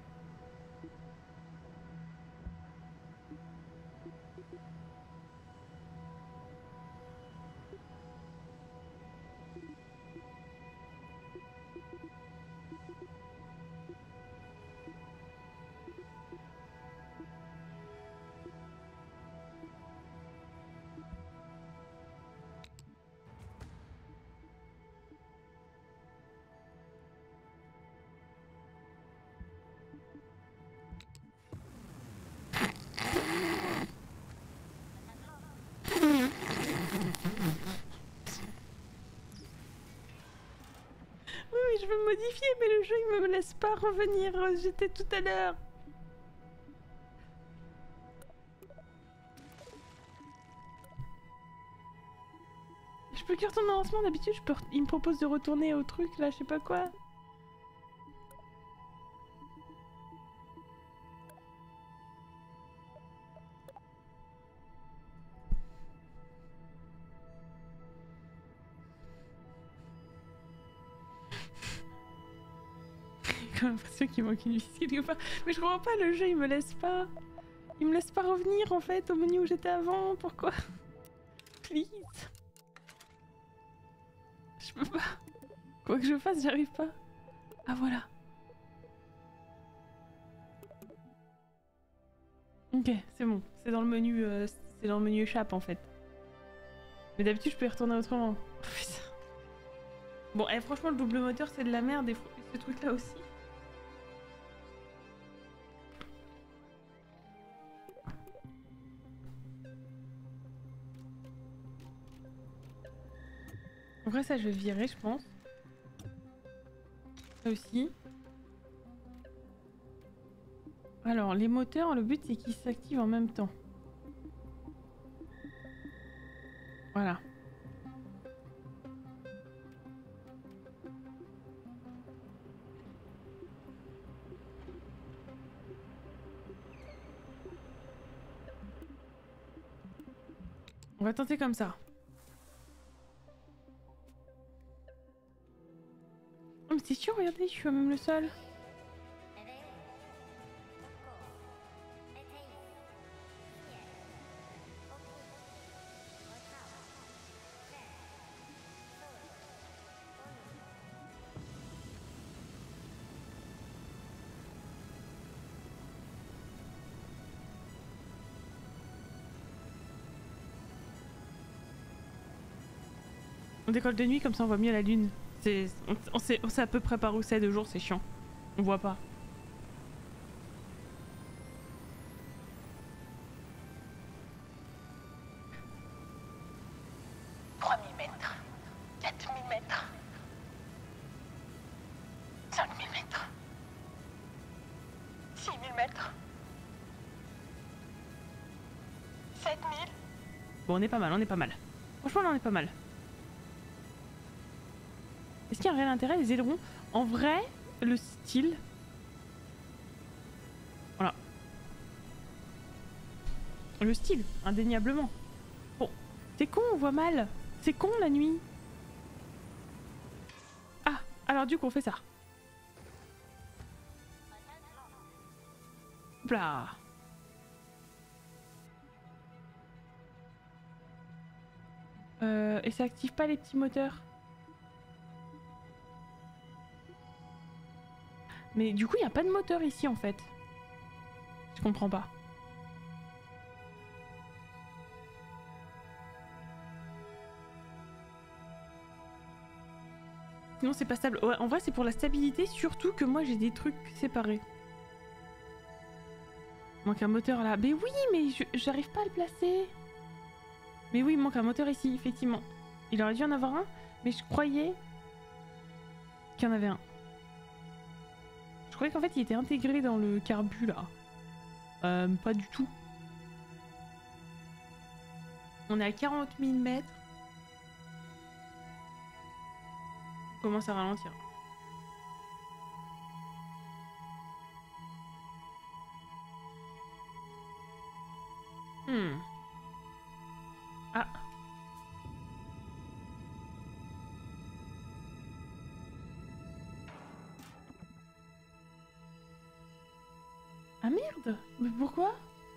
Oui, je veux modifier, mais le jeu il me laisse pas revenir. J'étais tout à l'heure. Je peux que retourner au lancement. D'habitude, il me propose de retourner au truc là, je sais pas quoi. J'ai l'impression qu'il manque une vis quelque part. Mais je comprends pas, le jeu il me laisse pas. Il me laisse pas revenir en fait au menu où j'étais avant. Pourquoi? Please. Je peux pas. Quoi que je fasse, j'arrive pas. Ah voilà. Ok, c'est bon. C'est dans le menu. C'est dans le menu échappe en fait. Mais d'habitude, je peux y retourner autrement. Oh, putain. Bon, franchement, le double moteur, c'est de la merde et ce truc là aussi. Après ça je vais virer je pense. Ça aussi. Alors, les moteurs, le but c'est qu'ils s'activent en même temps. Voilà. On va tenter comme ça. Oh, mais c'est sûr, regardez, je suis à même le sol. On décolle de nuit, comme ça on voit mieux la lune. On sait à peu près par où c'est de jour, c'est chiant. On voit pas. « 3000 mètres. 4000 mètres. 5000 mètres. 6000 mètres. 7000. Bon, on est pas mal, on est pas mal. Franchement, là, on est pas mal. Est-ce qu'il y a un réel intérêt, les ailerons? En vrai, le style... Voilà. Le style, indéniablement. Bon, c'est con, on voit mal. C'est con, la nuit. Ah, alors du coup, on fait ça. Hop là. Et ça active pas les petits moteurs. Mais du coup, il n'y a pas de moteur ici en fait. Je comprends pas. Sinon, c'est pas stable. Ouais, en vrai, c'est pour la stabilité, surtout que moi j'ai des trucs séparés. Il manque un moteur là. Mais oui, mais j'arrive pas à le placer. Mais oui, il manque un moteur ici, effectivement. Il aurait dû en avoir un, mais je croyais qu'il y en avait un. Je croyais qu'en fait il était intégré dans le carbu là. Pas du tout. On est à 40 000 mètres. On commence à ralentir. Ah. Ah merde! Mais pourquoi?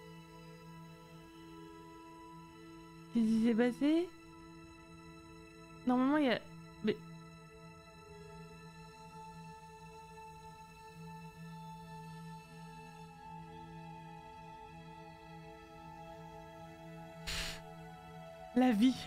Qu'est-ce qui s'est passé? Normalement il y a... Mais... La vie.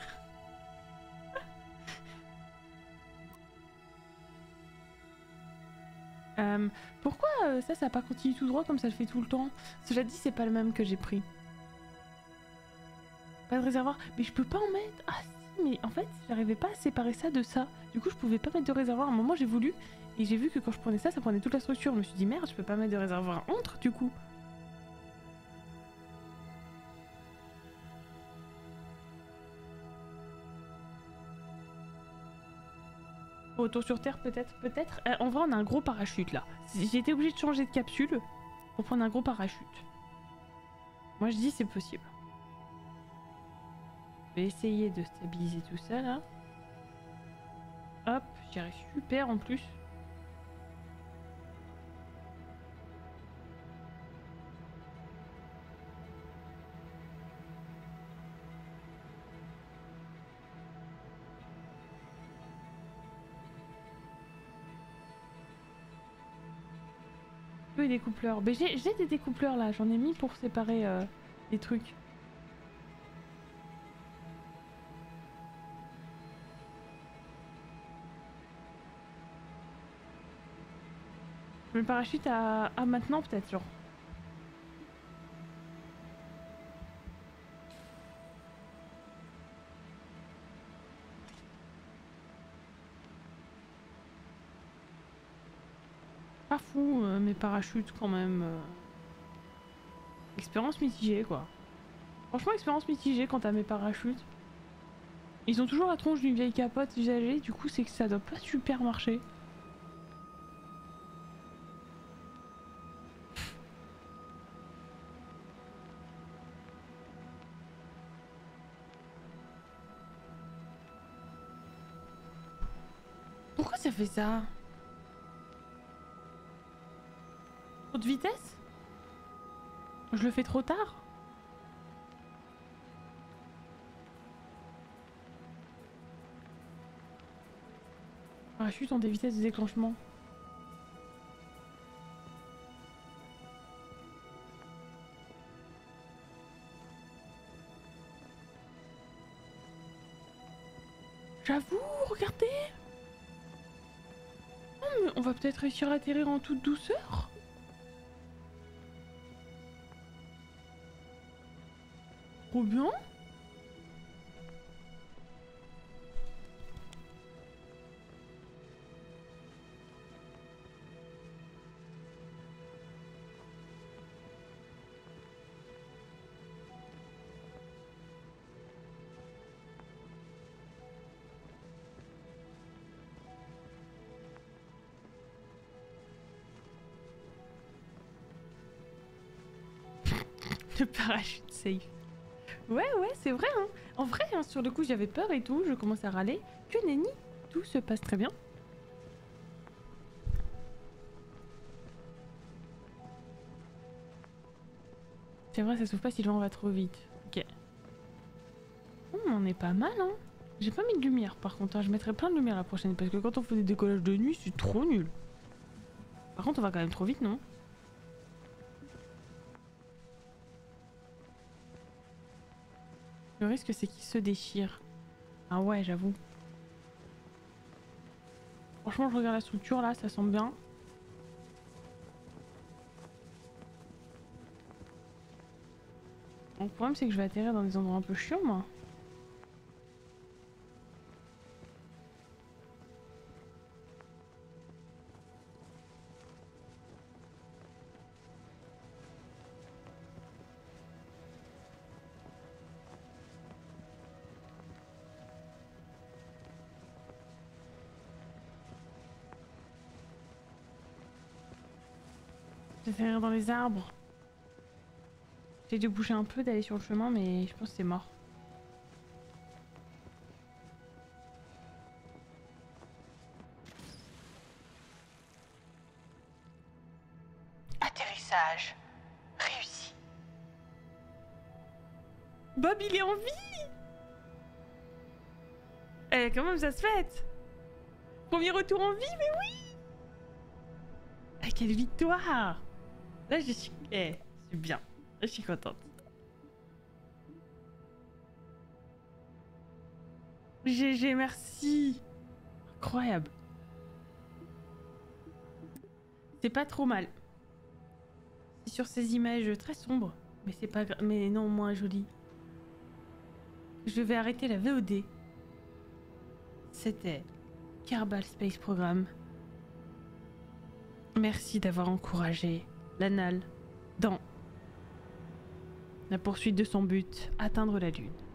Pourquoi ça n'a pas continué tout droit comme ça le fait tout le temps? Cela dit, c'est pas le même que j'ai pris. Pas de réservoir. Mais je peux pas en mettre. Ah si, mais en fait, j'arrivais pas à séparer ça de ça. Du coup, je pouvais pas mettre de réservoir. À un moment, j'ai voulu. Et j'ai vu que quand je prenais ça, ça prenait toute la structure. Je me suis dit, merde, je peux pas mettre de réservoir entre, du coup. Retour sur Terre, peut-être. Peut-être. En vrai, on a un gros parachute, là. J'ai été obligée de changer de capsule pour prendre un gros parachute. Moi, je dis c'est possible. Je vais essayer de stabiliser tout ça, là. Hop, j'y arrive super, en plus. Et des coupleurs. Mais j'ai des découpleurs là, j'en ai mis pour séparer les trucs. Je mets le parachute à maintenant peut-être, genre. Pas fou, mes parachutes quand même. Expérience mitigée quoi. Franchement, expérience mitigée quant à mes parachutes. Ils ont toujours la tronche d'une vieille capote usagée, du coup c'est que ça doit pas super marcher. Pourquoi ça fait ça? Trop de vitesse? Je le fais trop tard? Parachute ont des vitesses de déclenchement. J'avoue, regardez! Oh, mais on va peut-être réussir à atterrir en toute douceur? Trop bien! Le parachute safe. Ouais, c'est vrai, hein. En vrai, hein, sur le coup, j'avais peur et tout, je commence à râler. Que nenni, tout se passe très bien. C'est vrai, ça s'ouvre pas si le vent va trop vite. Ok. On est pas mal, hein. J'ai pas mis de lumière, par contre. Hein. Je mettrai plein de lumière la prochaine, parce que quand on fait des décollages de nuit, c'est trop nul. Par contre, on va quand même trop vite, non? Le risque, c'est qu'il se déchire. Ah ouais, j'avoue. Franchement, je regarde la structure, là, ça semble bien. Le problème, c'est que je vais atterrir dans des endroits un peu chiants, moi. J'atterrir dans les arbres. J'ai dû bouger un peu, d'aller sur le chemin, mais je pense que c'est mort. Atterrissage réussi. Bob, il est en vie! Eh, comment ça se fait? Premier retour en vie, mais oui! Ah, quelle victoire! Là, je suis... Eh, c'est bien. Là, je suis contente. GG, merci! Incroyable. C'est pas trop mal. C'est sur ces images très sombres, mais c'est pas grave, mais non moins joli. Je vais arrêter la VOD. C'était Kerbal Space Program. Merci d'avoir encouragé l'Anal dans la poursuite de son but, atteindre la Lune.